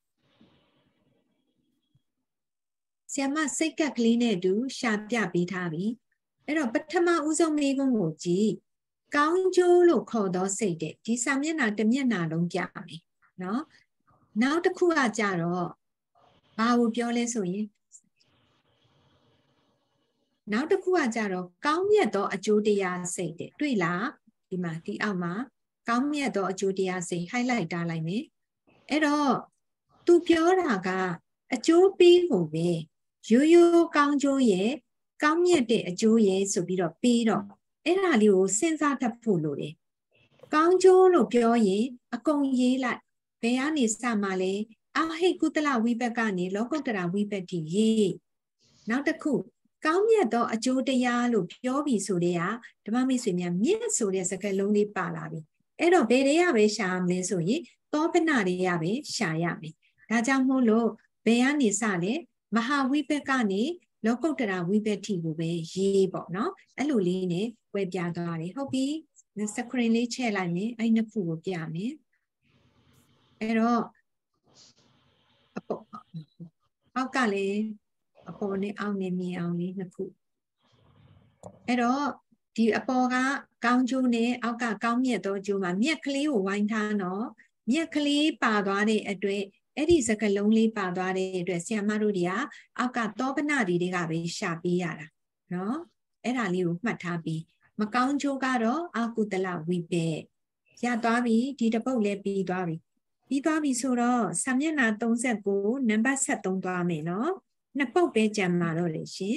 ဆရာမစိတ်ကပ်ကလေးနဲ့အတူရှာပြပေးထားပြီအဲ့တော့ပထမဦးဆုံးမိကုန်းကိုကြည့်ကောင်းကျိုးလို့ခေါ်သောစိတ်တဲ့ဒီစာမျက်နှာတစ်မျက်နှာလုံးပြမယ်နော်နောက်တစ်ခုကကြတော့ဘာကိုပြောလဲဆိုရင်နောက်တစ်ခုကကြတော့ကောင်းမြတ်သောအကျိုးတရားစိတ်တဲ့တွေ့လားဒီမှာဒီအောက်မှာကောင်းမြတ်သောအကျိုးတရားစိတ် highlight ထားလိုက်မယ်အဲ့တော့သူပြောတာကအကျိုးပေးဖို့ပဲရိုးရိုးကောင်းကျိုးရဲ့ကောင်းမြတ်တဲ့အကျိုးရဲ့ဆိုပြီးတော့ပြီးတော့အဲ့ဒါလေးကိုစဉ်းစားတတ်ဖို့လိုတယ်ကောင်းကျိုးလို့ပြောရင်အကုန်ရေးလိုက်ဘယ်ကနေစမှလဲအာဟိတ်ကုသလဝိပက္ကနေလောကုတ္တရာဝိပတ္တိရေးနောက်တစ်ခုကောင်းမြတ်သောအကျိုးတရားလို့ပြောပြီးဆိုတဲ့ကဓမ္မမိတ်ဆွေများမြတ်ဆိုတဲ့စကားလုံးလေးပါလာပြီအဲ့တော့ဘယ်တွေကပဲရှာမလဲဆိုရင်သောပနတွေကပဲရှာရမယ်ဒါကြောင့်မို့လို့ဘယ်ကနေစလဲမဟာဝိပက္ကနေလောကုတ္တရာဝိပတ္တိကိုပဲရေးပေါ့နော်အဲ့လိုလေးနဲ့ဝယ်ပြသွားတယ်ဟုတ်ပြီစခရင်လေးချဲ့လိုက်မယ်အဲ့နှစ်ခုကိုပြမယ်အဲ့တော့အပေါ်အောက်ကလည်းအပေါ်နဲ့အောက်နဲ့မြင်အောင်လေးနှစ်ခုအဲ့တော့ဒီအပေါ်ကကောင်းကျိုးနဲ့အောက်ကကောင်းမြတ်သောကျိုးမှာမြက်ကလေးကိုဝိုင်းထားတော့မြက်ကလေးပါသွားတဲ့အတွက်အဲ့ဒီစကလုံးလေးပါသွားတဲ့အတွက်ဆရာမတို့တွေကအောက်ကသောပနတွေကပဲရှာပေးရတာနော်အဲ့ဒါလေးကိုမှတ်ထားပြီးမကောင်းကျိုးကတော့အကုသလဝိပက်ရသွားပြီဒီတစ်ပုတ်လည်းပြီးသွားပြီပြီးသွားပြီဆိုတော့စာမျက်နှာသုံးဆယ်ကိုနံပါတ်ဆက်သုံးသွားမယ်နော်နှစ်ပုတ်ပဲကြံမှာတော့လေရှင်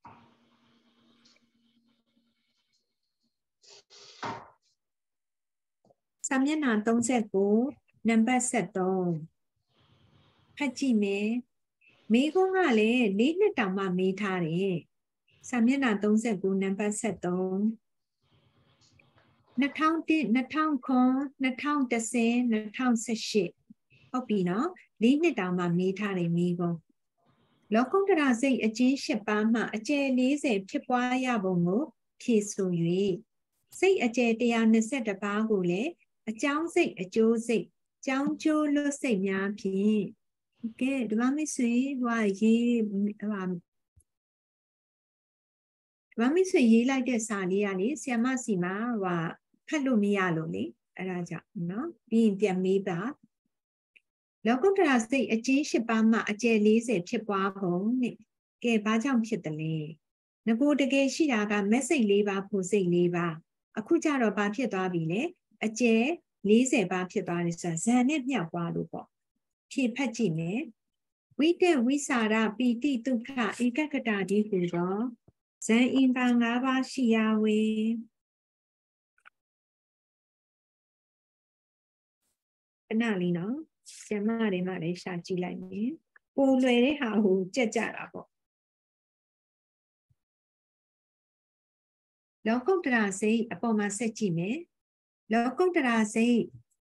စာမျက်နှာသုံးဆယ်ကိုနံပါတ်ဆက်သုံးဖတ်ကြည့်မယ်မိကုန်းကလည်းလေးနှစ်တောင်မှမေးထားတယ်စာမျက်နှာသုံးဆယ်ကိုနံပါတ်ဆက်သုံးနှစ်ထောင်တစ်နှစ်ထောင်ခွန်နှစ်ထောင်တစ်ဆယ်နှစ်ထောင်ဆယ်ရှစ်ဟုတ်ပြီနော်လေးနှစ်တောင်မှမေးထားတယ်မိကုန်းလောကုတ္တရာစိတ်အကျဉ်း၈ပါးမှအကျယ်၄၀ဖြစ်ပွားရပုံကိုဖြည့်ဆို၍စိတ်အကျယ်၁၂၁ပါးကိုလည်းအကြောင်းစိတ်အကျိုးစိတ်ကြောင်းကျိုးလွတ်စိတ်များဖြင့်ကဲဒီမှာမိတ်ဆွေဟိုရေးဟိုဒီမှာမိတ်ဆွေရေးလိုက်တဲ့စာလေးကလေဆရာမစီမှာဟိုဖတ်လို့မရလို့လေအဲ့ဒါကြောင့်နော်ပြီးရင်ပြန်မေးပါလောကုတ္တရာစိတ်အကျဉ်း၈ပါးမှအကျယ်၄၀ဖြစ်ပွားပုံနဲ့ကဲဘာကြောင့်ဖြစ်တယ်လဲငကိုတကယ်ရှိတာကမက်စိတ်၄ပါးဖို့စိတ်၄ပါးအခုကျတော့ဘာဖြစ်သွားပြီလဲအကျယ်၄၀ပါးဖြစ်သွားတယ်ဆိုတာဇန်နဲ့မြောက်သွားလို့ပေါ့ဖြည့်ဖတ်ကြည့်မယ်ဝိတက်ဝိစာရပီတိဒုက္ခဧကကတာဒီဟူသောဇန်အင်္ဂါ၅ပါးရှိရာဝေခဏလေးနော်ဆရာမတွေမှလည်းရှာကြည့်လိုက်မယ်ပိုလွယ်တဲ့ဟာကိုကြက်ကြတာပေါ့လောကုတ္တရာစိတ်အပေါ်မှာဆက်ကြည့်မယ်လောကုတ္တရာစိတ်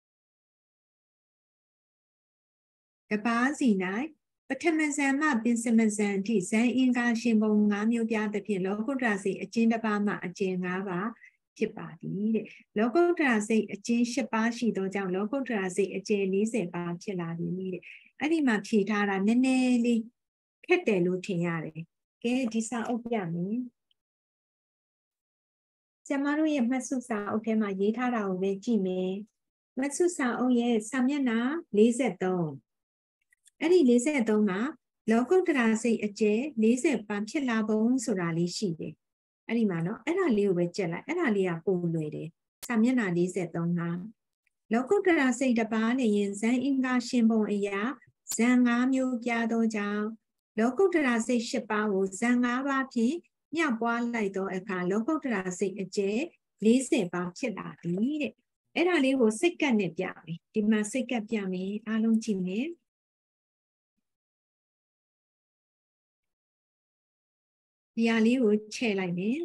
တပါးစီ၌ပထမဇန်မှပင်စမဇန်အထိဇန်အင်္ဂါရှင်ပုံ၅မျိုးပြသဖြင့်လောကုတ္တရာစိတ်အကျဉ်းတစ်ပါးမှအကျဉ်း၅ပါးဖြစ်ပါသည်တဲ့လောကုတ္တရာစိတ်အကျဉ်း၈ပါးရှိသောကြောင့်လောကုတ္တရာစိတ်အကျယ်၄၀ပါးဖြစ်လာသည်တဲ့အဲ့ဒီမှာဖြေထားတာနည်းနည်းလေးခက်တယ်လို့ထင်ရတယ်ကဲဒီစာအုပ်ပြမယ်ကျမတို့ရဲ့မှတ်စုစာအုပ်ထဲမှာရေးထားတာကိုပဲကြည့်မယ်မှတ်စုစာအုပ်ရဲ့စာမျက်နှာ၄၃အဲ့ဒီ၄၃မှာလောကုတ္တရာစိတ်အကျယ်၄၀ပါးဖြစ်လာပုံဆိုတာလေးရှိတယ်အဲ့ဒီမှာနော်အဲ့ဒါလေးကိုပဲကြက်လိုက်အဲ့ဒါလေးကပုံလွယ်တယ်စာမျက်နှာ၄၃မှာလောကုတ္တရာစိတ်တစ်ပါးနဲ့ရင်ဇန်အင်္ဂါရှင်ပုံအရာဇန်၅မျိုးပြသောကြောင့်လောကုတ္တရာစိတ်၈ပါးကိုဇန်၅ပါးဖြင့်မြောက်ပွားလိုက်သောအခါလောကုတ္တရာစိတ်အကျယ်၄၀ပါးဖြစ်လာသည်တဲ့အဲ့ဒါလေးကိုစိတ်ကပ်နဲ့ပြမယ်ဒီမှာစိတ်ကပ်ပြမယ်အားလုံးကြည့်မယ်ဒီဟာလေးကိုချဲ့လိုက်မယ်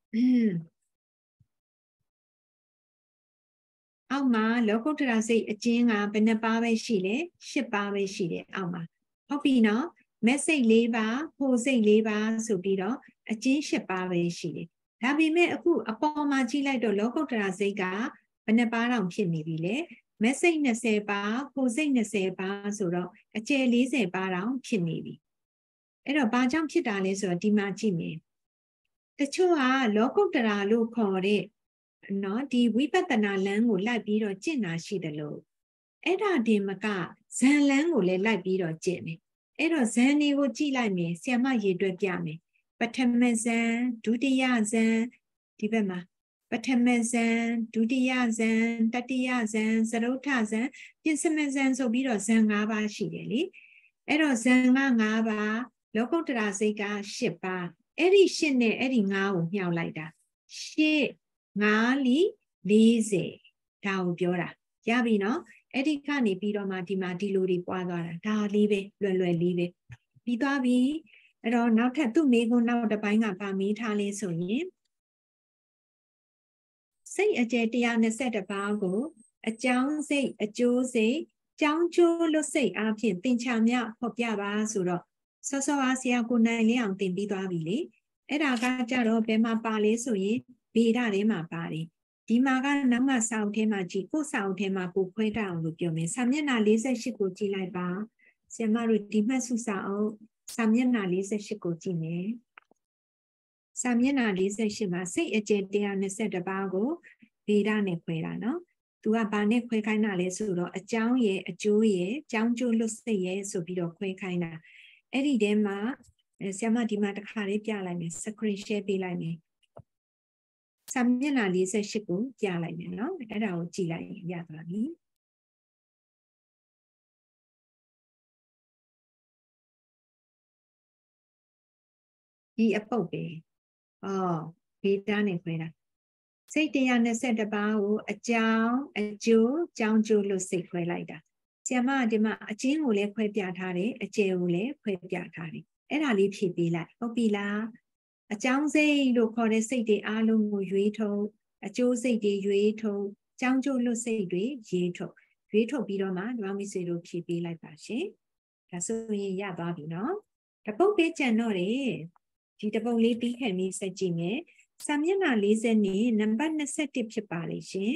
အောက်မှာလောကုတ္တရာစိတ်အကျဉ်းကဘယ်နှပါးပဲရှိလဲ၈ပါးပဲရှိတယ်အောက်မှာဟုတ်ပြီနော်မက်စိတ်၄ပါးဖို့စိတ်၄ပါးဆိုပြီးတော့အကျဉ်း၈ပါးပဲရှိတယ်ဒါပေမဲ့အခုအပေါ်မှာကြည့်လိုက်တော့လောကုတ္တရာစိတ်ကဘယ်နှပါးတောင်ဖြစ်နေပြီလဲမက်စိတ်၂၀ပါးဖို့စိတ်၂၀ပါးဆိုတော့အကျယ်၄၀ပါးတောင်ဖြစ်နေပြီအဲ့တော့ဘာကြောင့်ဖြစ်တာလဲဆိုတော့ဒီမှာကြည့်မယ်တချို့ကလောကုတ္တရာလို့ခေါ်တဲ့နော်ဒီဝိပဿနာလမ်းကိုလိုက်ပြီးတော့ကျင့်တာရှိတယ်လို့အဲ့ဒါဒီမကဇန်လမ်းကိုလည်းလိုက်ပြီးတော့ကျင့်တယ်အဲ့တော့ဇန်တွေကိုကြည့်လိုက်မယ်ဆရာမရေတွက်ပြမယ်ပထမဇန်ဒုတိယဇန်ဒီဘက်မှာပထမဇန်ဒုတိယဇန်တတိယဇန်သရုဋ္ဌဇန်ပြင်စမဇန်ဆိုပြီးတော့ဇန်၅ပါးရှိတယ်လေအဲ့တော့ဇန်က၅ပါးလောကုတ္တရာစိတ်က၈ပါးအဲ့ဒီ၈နဲ့အဲ့ဒီ၅ကိုမြှောက်လိုက်တာ၈၅လီ၄၀ဒါကိုပြောတာရပြီနော်အဲ့ဒီကနေပြီးတော့မှဒီမှာဒီလိုတွေပွားသွားတာဒါလေးပဲလွယ်လွယ်လေးပဲပြီးသွားပြီအဲ့တော့နောက်ထပ်သူ့မိကုန်းနောက်တစ်ပိုင်းကပါမေးထားလေးဆိုရင်စိတ်အကျယ်၁၂၁ပါးကိုအကြောင်းစိတ်အကျိုးစိတ်ကြောင်းကျိုးလွတ်စိတ်အပြင်သင်္ချာမြဖော်ပြပါဆိုတော့စောစောအားဆရာကိုနိုင်လင်းအောင်သင်ပြီးသွားပြီလေအဲ့ဒါကကြတော့ဘယ်မှာပါလဲဆိုရင်ဗေဒထဲမှာပါတယ်ဒီမှာကနောက်မှစာအုပ်ထဲမှာကြည့်ကိုစာအုပ်ထဲမှာပို့ခွဲတအောင်လို့ပြောမယ်စာမျက်နှာ၄၈ကိုကြည့်လိုက်ပါဆရာမတို့ဒီမှတ်စုစာအုပ်စာမျက်နှာ၄၈ကိုကြည့်မယ်စာမျက်နှာ၄၈မှာစိတ်အကျယ်၁၂၁ပါးကိုဗေဒနဲ့ခွဲတာနော်သူကဘာနဲ့ခွဲခိုင်းတာလဲဆိုတော့အကြောင်းရဲ့အကျိုးရဲ့အကြောင်းကျိုးလွတ်စိတ်ရဲ့ဆိုပြီးတော့ခွဲခိုင်းတာအဲ့ဒီထဲမှာဆရာမဒီမှာတစ်ခါလေးပြလိုက်မယ် screen share ပေးလိုက်မယ်စာမျက်နှာ၄၈ကိုပြလိုက်မယ်နော်အဲ့ဒါကိုကြည့်လိုက်ရသွားပြီဒီအပုတ်ပဲအော်ဗေဒနဲ့ခွဲတာစိတ်၁၂၁ပါးကိုအကြောင်းအကျိုးကြောင်းကျိုးလို့စိတ်ခွဲလိုက်တာဆရာမဒီမှာအကျဉ်းကိုလည်းခွဲပြထားတယ်အကျယ်ကိုလည်းခွဲပြထားတယ်အဲ့ဒါလေးဖြည့်ပေးလိုက်ဟုတ်ပြီလားအကြောင်းစိတ်လို့ခေါ်တဲ့စိတ်တွေအားလုံးကိုရွေးထုတ်အကျိုးစိတ်တွေရွေးထုတ်ကြောင်းကျိုးလွတ်စိတ်တွေရေးထုတ်ရွေးထုတ်ပြီးတော့မှဒီမှာမိတ်ဆွေတို့ဖြည့်ပေးလိုက်ပါရှင်ဒါဆိုရင်ရသွားပြီနော်တပုတ်ပေးကြံတော့တယ်ဒီတပုတ်လေးပြီးခဲ့ပြီးစက်ကြည့်မယ်စာမျက်နှာ၄၀နဲ့နံပါတ်၂၁ဖြစ်ပါလိမ့်ရှင်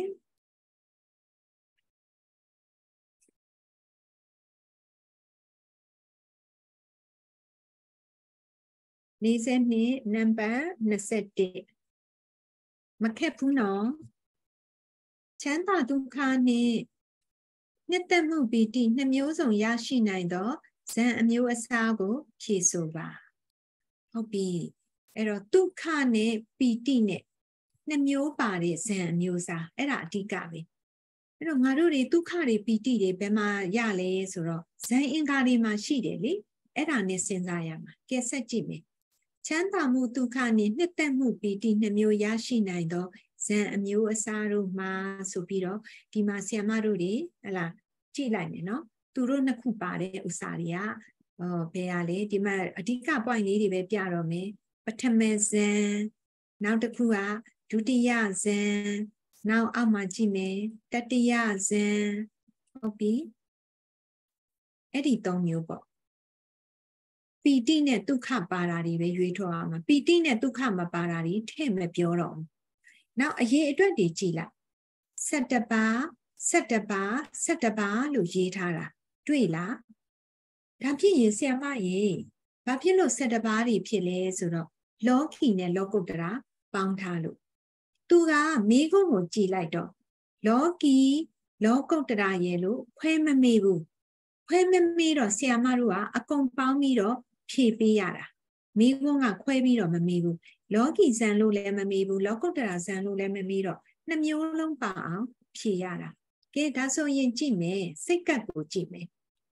၄၀နဲ့နံပါတ်၂၁မခက်ဘူးနော်ချမ်းသာဒုက္ခနဲ့နှစ်သက်မှုပီတိနှစ်မျိုးစုံရရှိနိုင်သောဇန်အမျိုးအစားကိုဖြည့်ဆိုပါဟုတ်ပြီအဲ့တော့ဒုက္ခနဲ့ပီတိနဲ့နှစ်မျိုးပါတဲ့ဇန်အမျိုးအစားအဲ့ဒါအဓိကပဲအဲ့တော့ငါတို့တွေဒုက္ခတွေပီတိတွေဘယ်မှာရလဲဆိုတော့ဇန်အင်္ဂါတွေမှာရှိတယ်လေအဲ့ဒါနဲ့စဉ်းစားရမှာကဲဆက်ကြည့်မယ်ချမ်းသာမှုဒုက္ခနဲ့နှစ်သက်မှုပီတိနှစ်မျိုးရရှိနိုင်သောဇန်အမျိုးအစားတို့မှာဆိုပြီးတော့ဒီမှာဆရာမတို့တွေဟလာကြည့်လိုက်မယ်နော်သူတို့နှစ်ခုပါတဲ့ဥစ္စာတွေကဟောဘယ်ရလဲဒီမှာအဓိက point လေးတွေပဲပြတော့မယ်ပထမဇန်နောက်တစ်ခုကဒုတိယဇန်နောက်အောက်မှာကြည့်မယ်တတိယဇန်ဟုတ်ပြီအဲ့ဒီသုံးမျိုးပေါ့ပီတိနဲ့ဒုက္ခပါတာတွေပဲရွေးထုတ်အောင်ပီတိနဲ့ဒုက္ခမပါတာတွေထည့်မပြောတော့ဘူးနောက်အရေးအတွက်တွေကြည့်လိုက်ဆယ်တပါးဆယ်တပါးဆယ်တပါးလို့ရေးထားတာတွေ့လားဒါဖြစ်ရင်ဆရာမရေဘာဖြစ်လို့ဆယ်တပါးတွေဖြစ်လဲဆိုတော့လောကီနဲ့လောကုတ္တရာပေါင်းထားလို့သူကမိကုံကိုကြည်လိုက်တော့လောကီလောကုတ္တရာရေလို့ခွဲမမေ့ဘူးခွဲမမေ့တော့ဆရာမတို့ကအကုန်ပေါင်းပြီးတော့ဖြည့်ပေးရတာမိကုံကခွဲပြီးတော့မမေ့ဘူးလောကီဇန်လို့လည်းမမေ့ဘူးလောကုတ္တရာဇန်လို့လည်းမမေ့တော့နှမျိုးလုံးပါအောင်ဖြည့်ရတာကဲဒါဆိုရင်ကြည့်မယ်စိတ်ကပ်ကိုကြည့်မယ်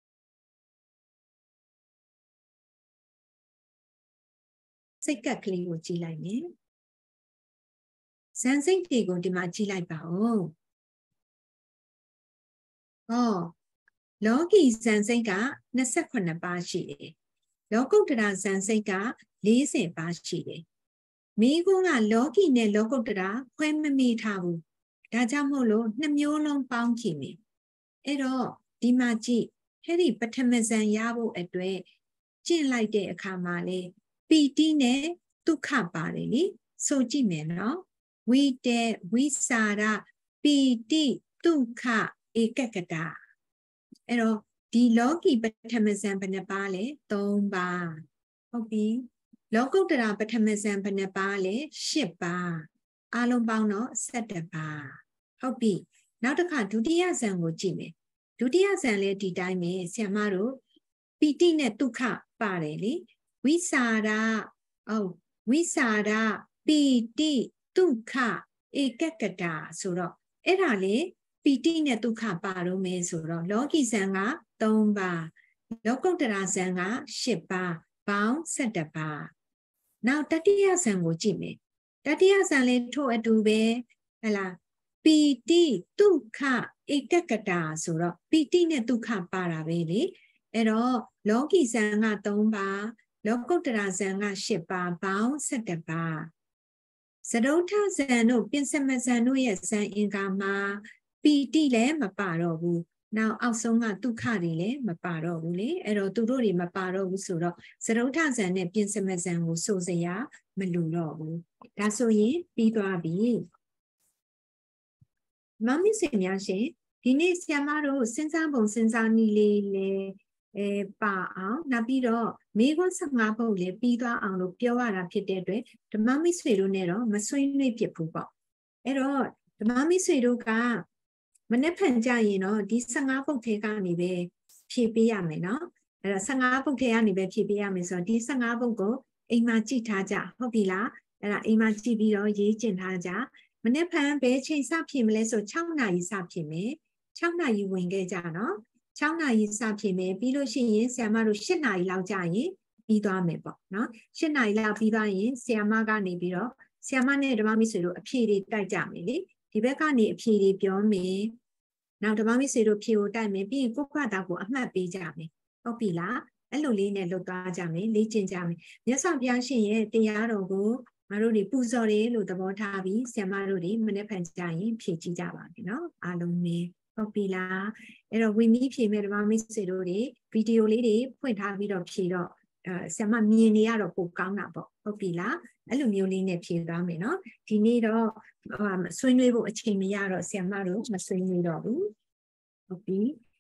စိတ်ကပ်ကလေးကိုကြည့်လိုက်မယ်ဇန်စိတ်တွေကိုဒီမှာကြည့်လိုက်ပါဦးဟောလောကီဇန်စိတ်က၂၈ပါးရှိတယ်လောကုတ္တရာဇန်စိတ်က၄၀ပါးရှိတယ်မိကုံးကလောကီနဲ့လောကုတ္တရာခွဲမမိထားဘူးဒါကြောင့်မို့လို့နှစ်မျိုးလုံးပေါင်းကြည့်မယ်အဲ့တော့ဒီမှာကြည့်အဲ့ဒီပထမဇန်ရဖို့အတွက်ကျင့်လိုက်တဲ့အခါမှာလေပီတိနဲ့ဒုက္ခပါတယ်လေဆိုကြည့်မယ်နော်ဝိတေဝိစာရပီတိဒုက္ခဧကကတအဲ့တော့ဒီလောကီပထမဇန်ဘယ်နှပါလဲ၃ပါးဟုတ်ပြီလောကုတ္တရာပထမဇန်ဘယ်နှပါလဲ၈ပါးအားလုံးပေါင်းတော့၁၁ပါးဟုတ်ပြီနောက်တစ်ခါဒုတိယဇန်ကိုကြည့်မယ်ဒုတိယဇန်လည်းဒီတိုင်းပဲဆရာမတို့ပီတိနဲ့ဒုက္ခပါတယ်လေဝိစာရအော်ဝိစာရပီတိဒုက္ခဧကကတဆိုတော့အဲ့ဒါလေပီတိနဲ့ဒုက္ခပါတော့မယ်ဆိုတော့လောကီဇန်က၃ပါးလောကုတ္တရာဇန်က၈ပါးပေါင်း၁၁ပါးနောက်တတိယဇန်ကိုကြည့်မယ်တတိယဇန်လေးထို့အတူပဲဟလာပီတိဒုက္ခဧကကတဆိုတော့ပီတိနဲ့ဒုက္ခပါတာပဲလေအဲ့တော့လောကီဇန်က၃ပါးလောကုတ္တရာဇန်က၈ပါးပေါင်း၁၁ပါးစရုထဇန်တို့ပင်စမဇန်တို့ရဲ့ဇန်အင်္ဂါမှာပီတိလည်းမပါတော့ဘူးနောက်အောက်ဆုံးကဒုက္ခတွေလည်းမပါတော့ဘူးလေအဲ့တော့သူတို့တွေမပါတော့ဘူးဆိုတော့စရုထဇန်နဲ့ပင်စမဇန်ကိုဆိုစရာမလိုတော့ဘူးဒါဆိုရင်ပြီးသွားပြီမမစ်စင်များရှင်ဒီနေ့ဆရာမတို့စဉ်းစားပုံစဉ်းစားနည်းလေးလည်းအဲပါအောင်နောက်ပြီးတော့မိခွန်း၁၅ပုဒ်လေးပြီးသွားအောင်လို့ပြောရတာဖြစ်တဲ့အတွက်ဓမ္မမိတ်ဆွေတို့နဲ့တော့မဆွေးနွေးဖြစ်ဘူးပေါ့အဲ့တော့ဓမ္မမိတ်ဆွေတို့ကမနေ့ဖန်ကြရင်တော့ဒီ၁၅ပုဒ်ထဲကနေပဲဖြည့်ပေးရမယ်နော်အဲ့တော့၁၅ပုဒ်ထဲကနေပဲဖြည့်ပေးရမယ်ဆိုတော့ဒီ၁၅ပုဒ်ကိုအိမ်မှာကြည့်ထားကြဟုတ်ပြီလားအဲ့ဒါအိမ်မှာကြည့်ပြီးတော့ရေးကျင်ထားကြမနေ့ဖန်ဘယ်ချိန်စဖြည့်မလဲဆို၆နာရီစဖြည့်မယ်၆နာရီဝင်ခဲ့ကြနော်၆နာရီစဖြည့်မယ်ပြီးလို့ရှိရင်ဆရာမတို့၈နာရီလောက်ကြာရင်ပြီးသွားမယ်ပေါ့နော်၈နာရီလောက်ပြီးသွားရင်ဆရာမကနေပြီးတော့ဆရာမနဲ့ဓမ္မမိတ်ဆွေတို့အဖြေတွေတိုက်ကြမယ်လေဒီဘက်ကနေအဖြေတွေပြောမယ်နောက်ဓမ္မမိတ်ဆွေတို့ဖြေကိုတိုက်မယ်ပြီးရင်ကိုယ့်ဘာသာကိုအမှတ်ပေးကြမယ်ဟုတ်ပြီလားအဲ့လိုလေးနဲ့လုပ်သွားကြမယ်လေ့ကျင့်ကြမယ်မြတ်စွာဘုရားရှင်ရဲ့တရားတော်ကိုငါတို့တွေပူဇော်တယ်လို့သဘောထားပြီးဆရာမတို့တွေမနေ့ဖန်ကြရင်ဖြေကြည့်ကြပါမယ်နော်အားလုံးပဲဟုတ်ပြီလားအဲ့တော့ဝီမီဖြေမဲ့ဓမ္မမိတ်ဆွေတို့တွေဗီဒီယိုလေးတွေဖွင့်ထားပြီးတော့ဖြေတော့အဲဆရာမမြင်နေရတော့ပိုကောင်းတာပေါ့ဟုတ်ပြီလားအဲ့လိုမျိုးလေးနဲ့ဖြေသွားမယ်နော်ဒီနေ့တော့ဆွေးနွေးဖို့အချိန်မရတော့ဆရာမတို့မဆွေးနွေးတော့ဘူးဟုတ်ပြီ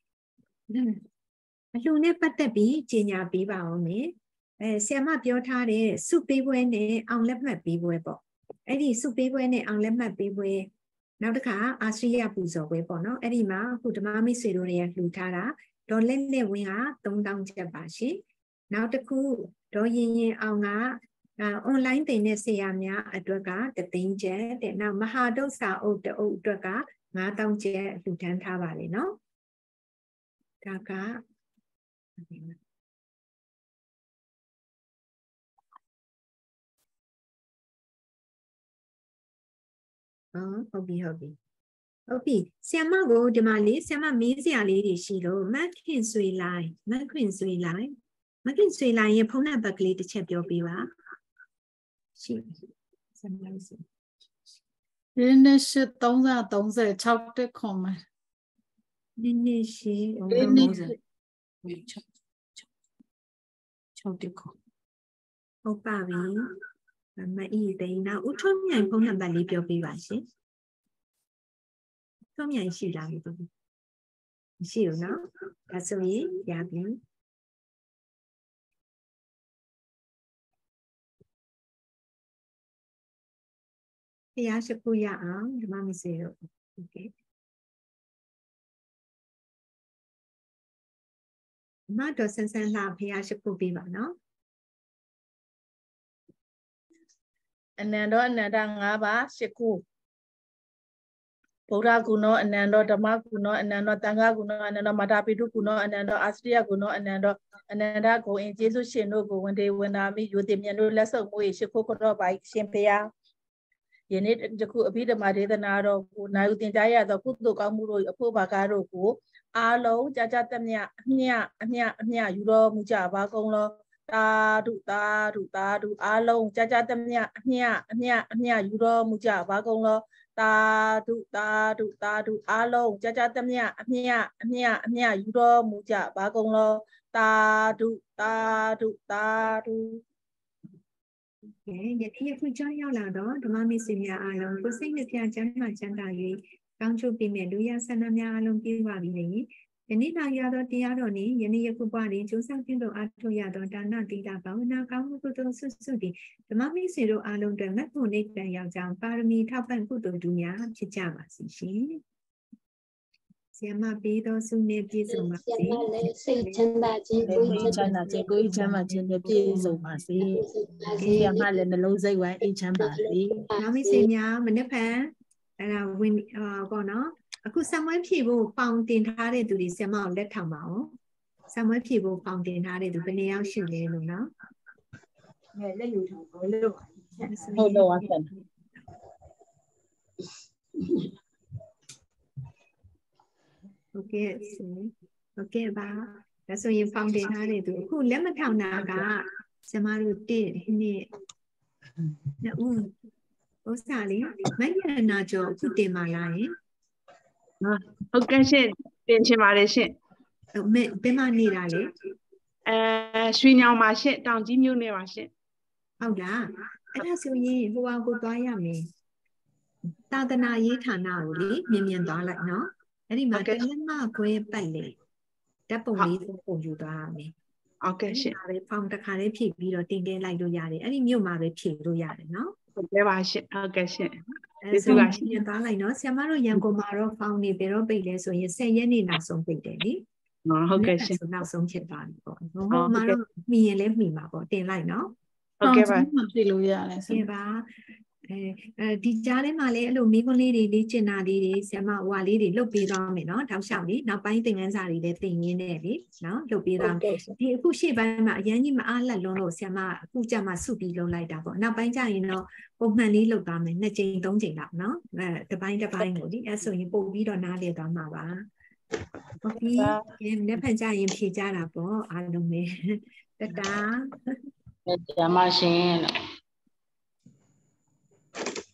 အလှနဲ့ပတ်သက်ပြီးကြေညာပေးပါအောင်မယ်အဲဆရာမပြောထားတဲ့စုပေးပွဲနဲ့အောင်လက်မှတ်ပေးပွဲပေါ့အဲ့ဒီစုပေးပွဲနဲ့အောင်လက်မှတ်ပေးပွဲနောက်တစ်ခါအာရှရိယပူဇော်ပွဲပေါ့နော်အဲ့ဒီမှာအခုဓမ္မမိတ်ဆွေတို့တွေကလှူထားတာဒေါ်လက်လက်ဝင်းကသုံးသောင်းကျပ်ပါရှင်နောက်တစ်ခုဒေါ်ရင်ရင်အောင်ကအွန်လိုင်းသင်တဲ့ဆရာများအတွက်ကတသိန်းကျပ်တဲ့နောက်မဟာဒုစာအုပ်တအုပ်အတွက်ကငါးသောင်းကျပ်လှူဒန်းထားပါလေနော်ဒါကအော်ဟုတ်ပြီဟုတ်ပြီဟုတ်ပြီဆရာမကိုဒီမှာလေးဆရာမမေးစရာလေးတွေရှိလို့မခင်ဆွေလိုက်မခင်ဆွေလိုက်မခင်ဆွေလိုက်ရင်ဖုန်းနံပါတ်ကလေးတစ်ချက်ပြောပေးပါရှိဆရာမလေးစီရင်းနဲ့ရှိသုံးဆသုံးဆ၆တက်ခွန်မယ်နင်းနေရှိရင်းနဲ့၆တက်ခွန်ဟုတ်ပါပြီမအီသိန်းနောက်ဦးထွန်းမြိုင်ဖုန်းနံပါတ်လေးပြောပေးပါရှင်ထွန်းမြိုင်ရှိလားမသိဘူးမရှိဘူးနော်ဒါဆိုရင်ရပြီဖျားရှိခိုးရအောင်ဓမ္မမစေတော့โอเคမတော်ဆန်းဆန်းလာဖျားရှိခိုးပေးပါနော်အနန္တောအနန္တ၅ပါးရှစ်ခုဗုဒ္ဓကုဏောအနန္တောဓမ္မကုဏောအနန္တောသံဃာကုဏောအနန္တောမာတာပိတုကုဏောအနန္တောအာစရိယကုဏောအနန္တောအနန္တကိုအင်ကျေးဇူးရှင်တို့ကိုဝန်တေဝန်နာမိယိုတိမြတ်တို့လက်ဆုပ်မွေးရှစ်ခုကတော့ပါရှင်ဖျားယနေ့တခုအဘိဓမ္မာဒေသနာတော်ကိုနာယူသင်ကြားရသောကုသိုလ်ကောင်းမှုတို့အဖို့ဘာကားတို့ကိုအားလုံးကြာကြာတမျှအမျှအမျှအမျှယူတော်မူကြပါကုန်လောတာဒုတာဒုတာဒုအားလုံးကြာကြာတမျှအမျှအမျှအမျှယူတော်မူကြပါကုန်လောတာဒုတာဒုတာဒုအားလုံးကြာကြာတမျှအမျှအမျှအမျှယူတော်မူကြပါကုန်လောတာဒုတာဒုတာဒုကဲယနေ့ယခုကြောင်းရောက်လာတော့ဓမ္မမိတ်ဆွေများအားလုံးကိုစိတ်နှပြချမ်းသာချမ်းသာ၍ကောင်းကျိုးပေးမဲ့လူရဆန္ဒများအားလုံးပြည့်ပါပြီလေယနေ့နောက်ရသောတရားတော်နှင့်ယနေ့ယခုပွားတွင်ကျိုးဆောင်ပြုလို့အားထုတ်ရသောဒါနသီလဘာဝနာကောင်းမှုကုသိုလ်ဆုစုသည်ဓမ္မမိတ်ဆွေတို့အားလုံးတွင်မက်ဖို့နိဗ္ဗာန်ရောက်ကြောင်းပါရမီထောက်ပံ့ကုသိုလ်တို့များဖြစ်ကြပါစေရှင်ဆရာမပေးသောဆုနှင့်ပြည့်စုံပါစေဆရာမလည်းစိတ်ချမ်းသာခြင်းကိုယ်ချမ်းသာခြင်းကိုယ်ချမ်းသာခြင်းနဲ့ပြည့်စုံပါစေဆရာမလည်းနှလုံးစိတ်ဝမ်းအေးချမ်းပါစေဓမ္မမိတ်ဆွေများမနေ့ကအဲ့ဒါဝင်အာပေါ့နော်အခုဆံမွေးဖြည့်ဖို့ပေါင်တင်ထားတဲ့သူတွေဆရာမကိုလက်ထောင်ပါအောင်ဆံမွေးဖြည့်ဖို့ပေါင်တင်ထားတဲ့သူဘယ်နှယောက်ရှိလဲလို့နော်ငယ်လက်ယူထောင်လို့လို့ဟုတ်တော့ပါဆရာโอเคโอเคပါဒါဆိုရင်ပေါင်တင်ထားတဲ့သူအခုလက်မထောင်တာကဆရာမတို့တစ်နှစ်နှစ်ဦးဥစ္စာလေးမညနာကျော်အခုတင်ပါလားယင်ဟုတ်ကဲ့ရှင်တင်ချင်ပါတယ်ရှင်ဘယ်ဘယ်မှာနေတာလဲအဲရွှေညောင်ပါရှင်တောင်ကြီးမြို့နယ်ပါရှင်ဟုတ်လားအဲ့ဒါဆိုရင်ဟိုအောင်ကိုသွားရမယ်သာသနာရေးဌာနကိုလေမြင်မြင်သွားလိုက်နော်အဲ့ဒီမှာတလမခွဲပတ်လေတပ်ပုံလေးပုံယူသွားရမယ်ဟုတ်ကဲ့ရှင်အဲ့ဒါဖောင်တစ်ခါလေးဖြည့်ပြီးတော့တင်တဲလိုက်လို့ရတယ်အဲ့ဒီမြို့မှာပဲဖြည့်လို့ရတယ်နော်ဟုတ်ကဲ့ပါရှင်ဟုတ်ကဲ့ရှင်ကျေးဇူးပါရှင်သွားလိုက်နော်ဆရာမတို့ရန်ကုန်မှာတော့ဖောင်နေဘယ်တော့ပိတ်လဲဆိုရင်ဆယ်ရက်နေ့နောက်ဆုံးပိတ်တယ်လေဟုတ်ကဲ့ရှင်နောက်ဆုံးဖြစ်သွားပြီပေါ့ဟိုမှာတော့မှီရင်လည်းမှီမှာပေါ့တင်လိုက်နော်ဟုတ်ကဲ့ပါဖြည့်လို့ရတယ်ဆရာပါအဲဒီကြားထဲမှာလည်းအဲ့လိုမိခွန်းလေးတွေလေ့ကျင့်တာလေးတွေဆရာမဟွာလေးတွေလုပ်ပေးသွားမယ်နော်တောက်လျှောက်လေးနောက်ပိုင်းသင်ခန်းစာတွေလည်းသင်ရင်းနဲ့လေနော်လုပ်ပေးသွားမယ်ဒီအခုရှေ့ပိုင်းမှာအရင်ကြီးမအားလက်လုံးလို့ဆရာမအခုကြမှာစုပြီးလုပ်လိုက်တာပေါ့နောက်ပိုင်းကျရင်တော့ပုံမှန်လေးလုပ်သွားမယ်နှစ်ကြိမ်သုံးကြိမ်လောက်နော်အဲတစ်ပိုင်းတစ်ပိုင်းကိုလေအဲဆိုရင်ပို့ပြီးတော့နားလည်သွားမှာပါဟုတ်ပြီလက်ဖက်ကြရင်ဖြေကြတာပေါ့အားလုံးပဲတတာဓမ္မရှင်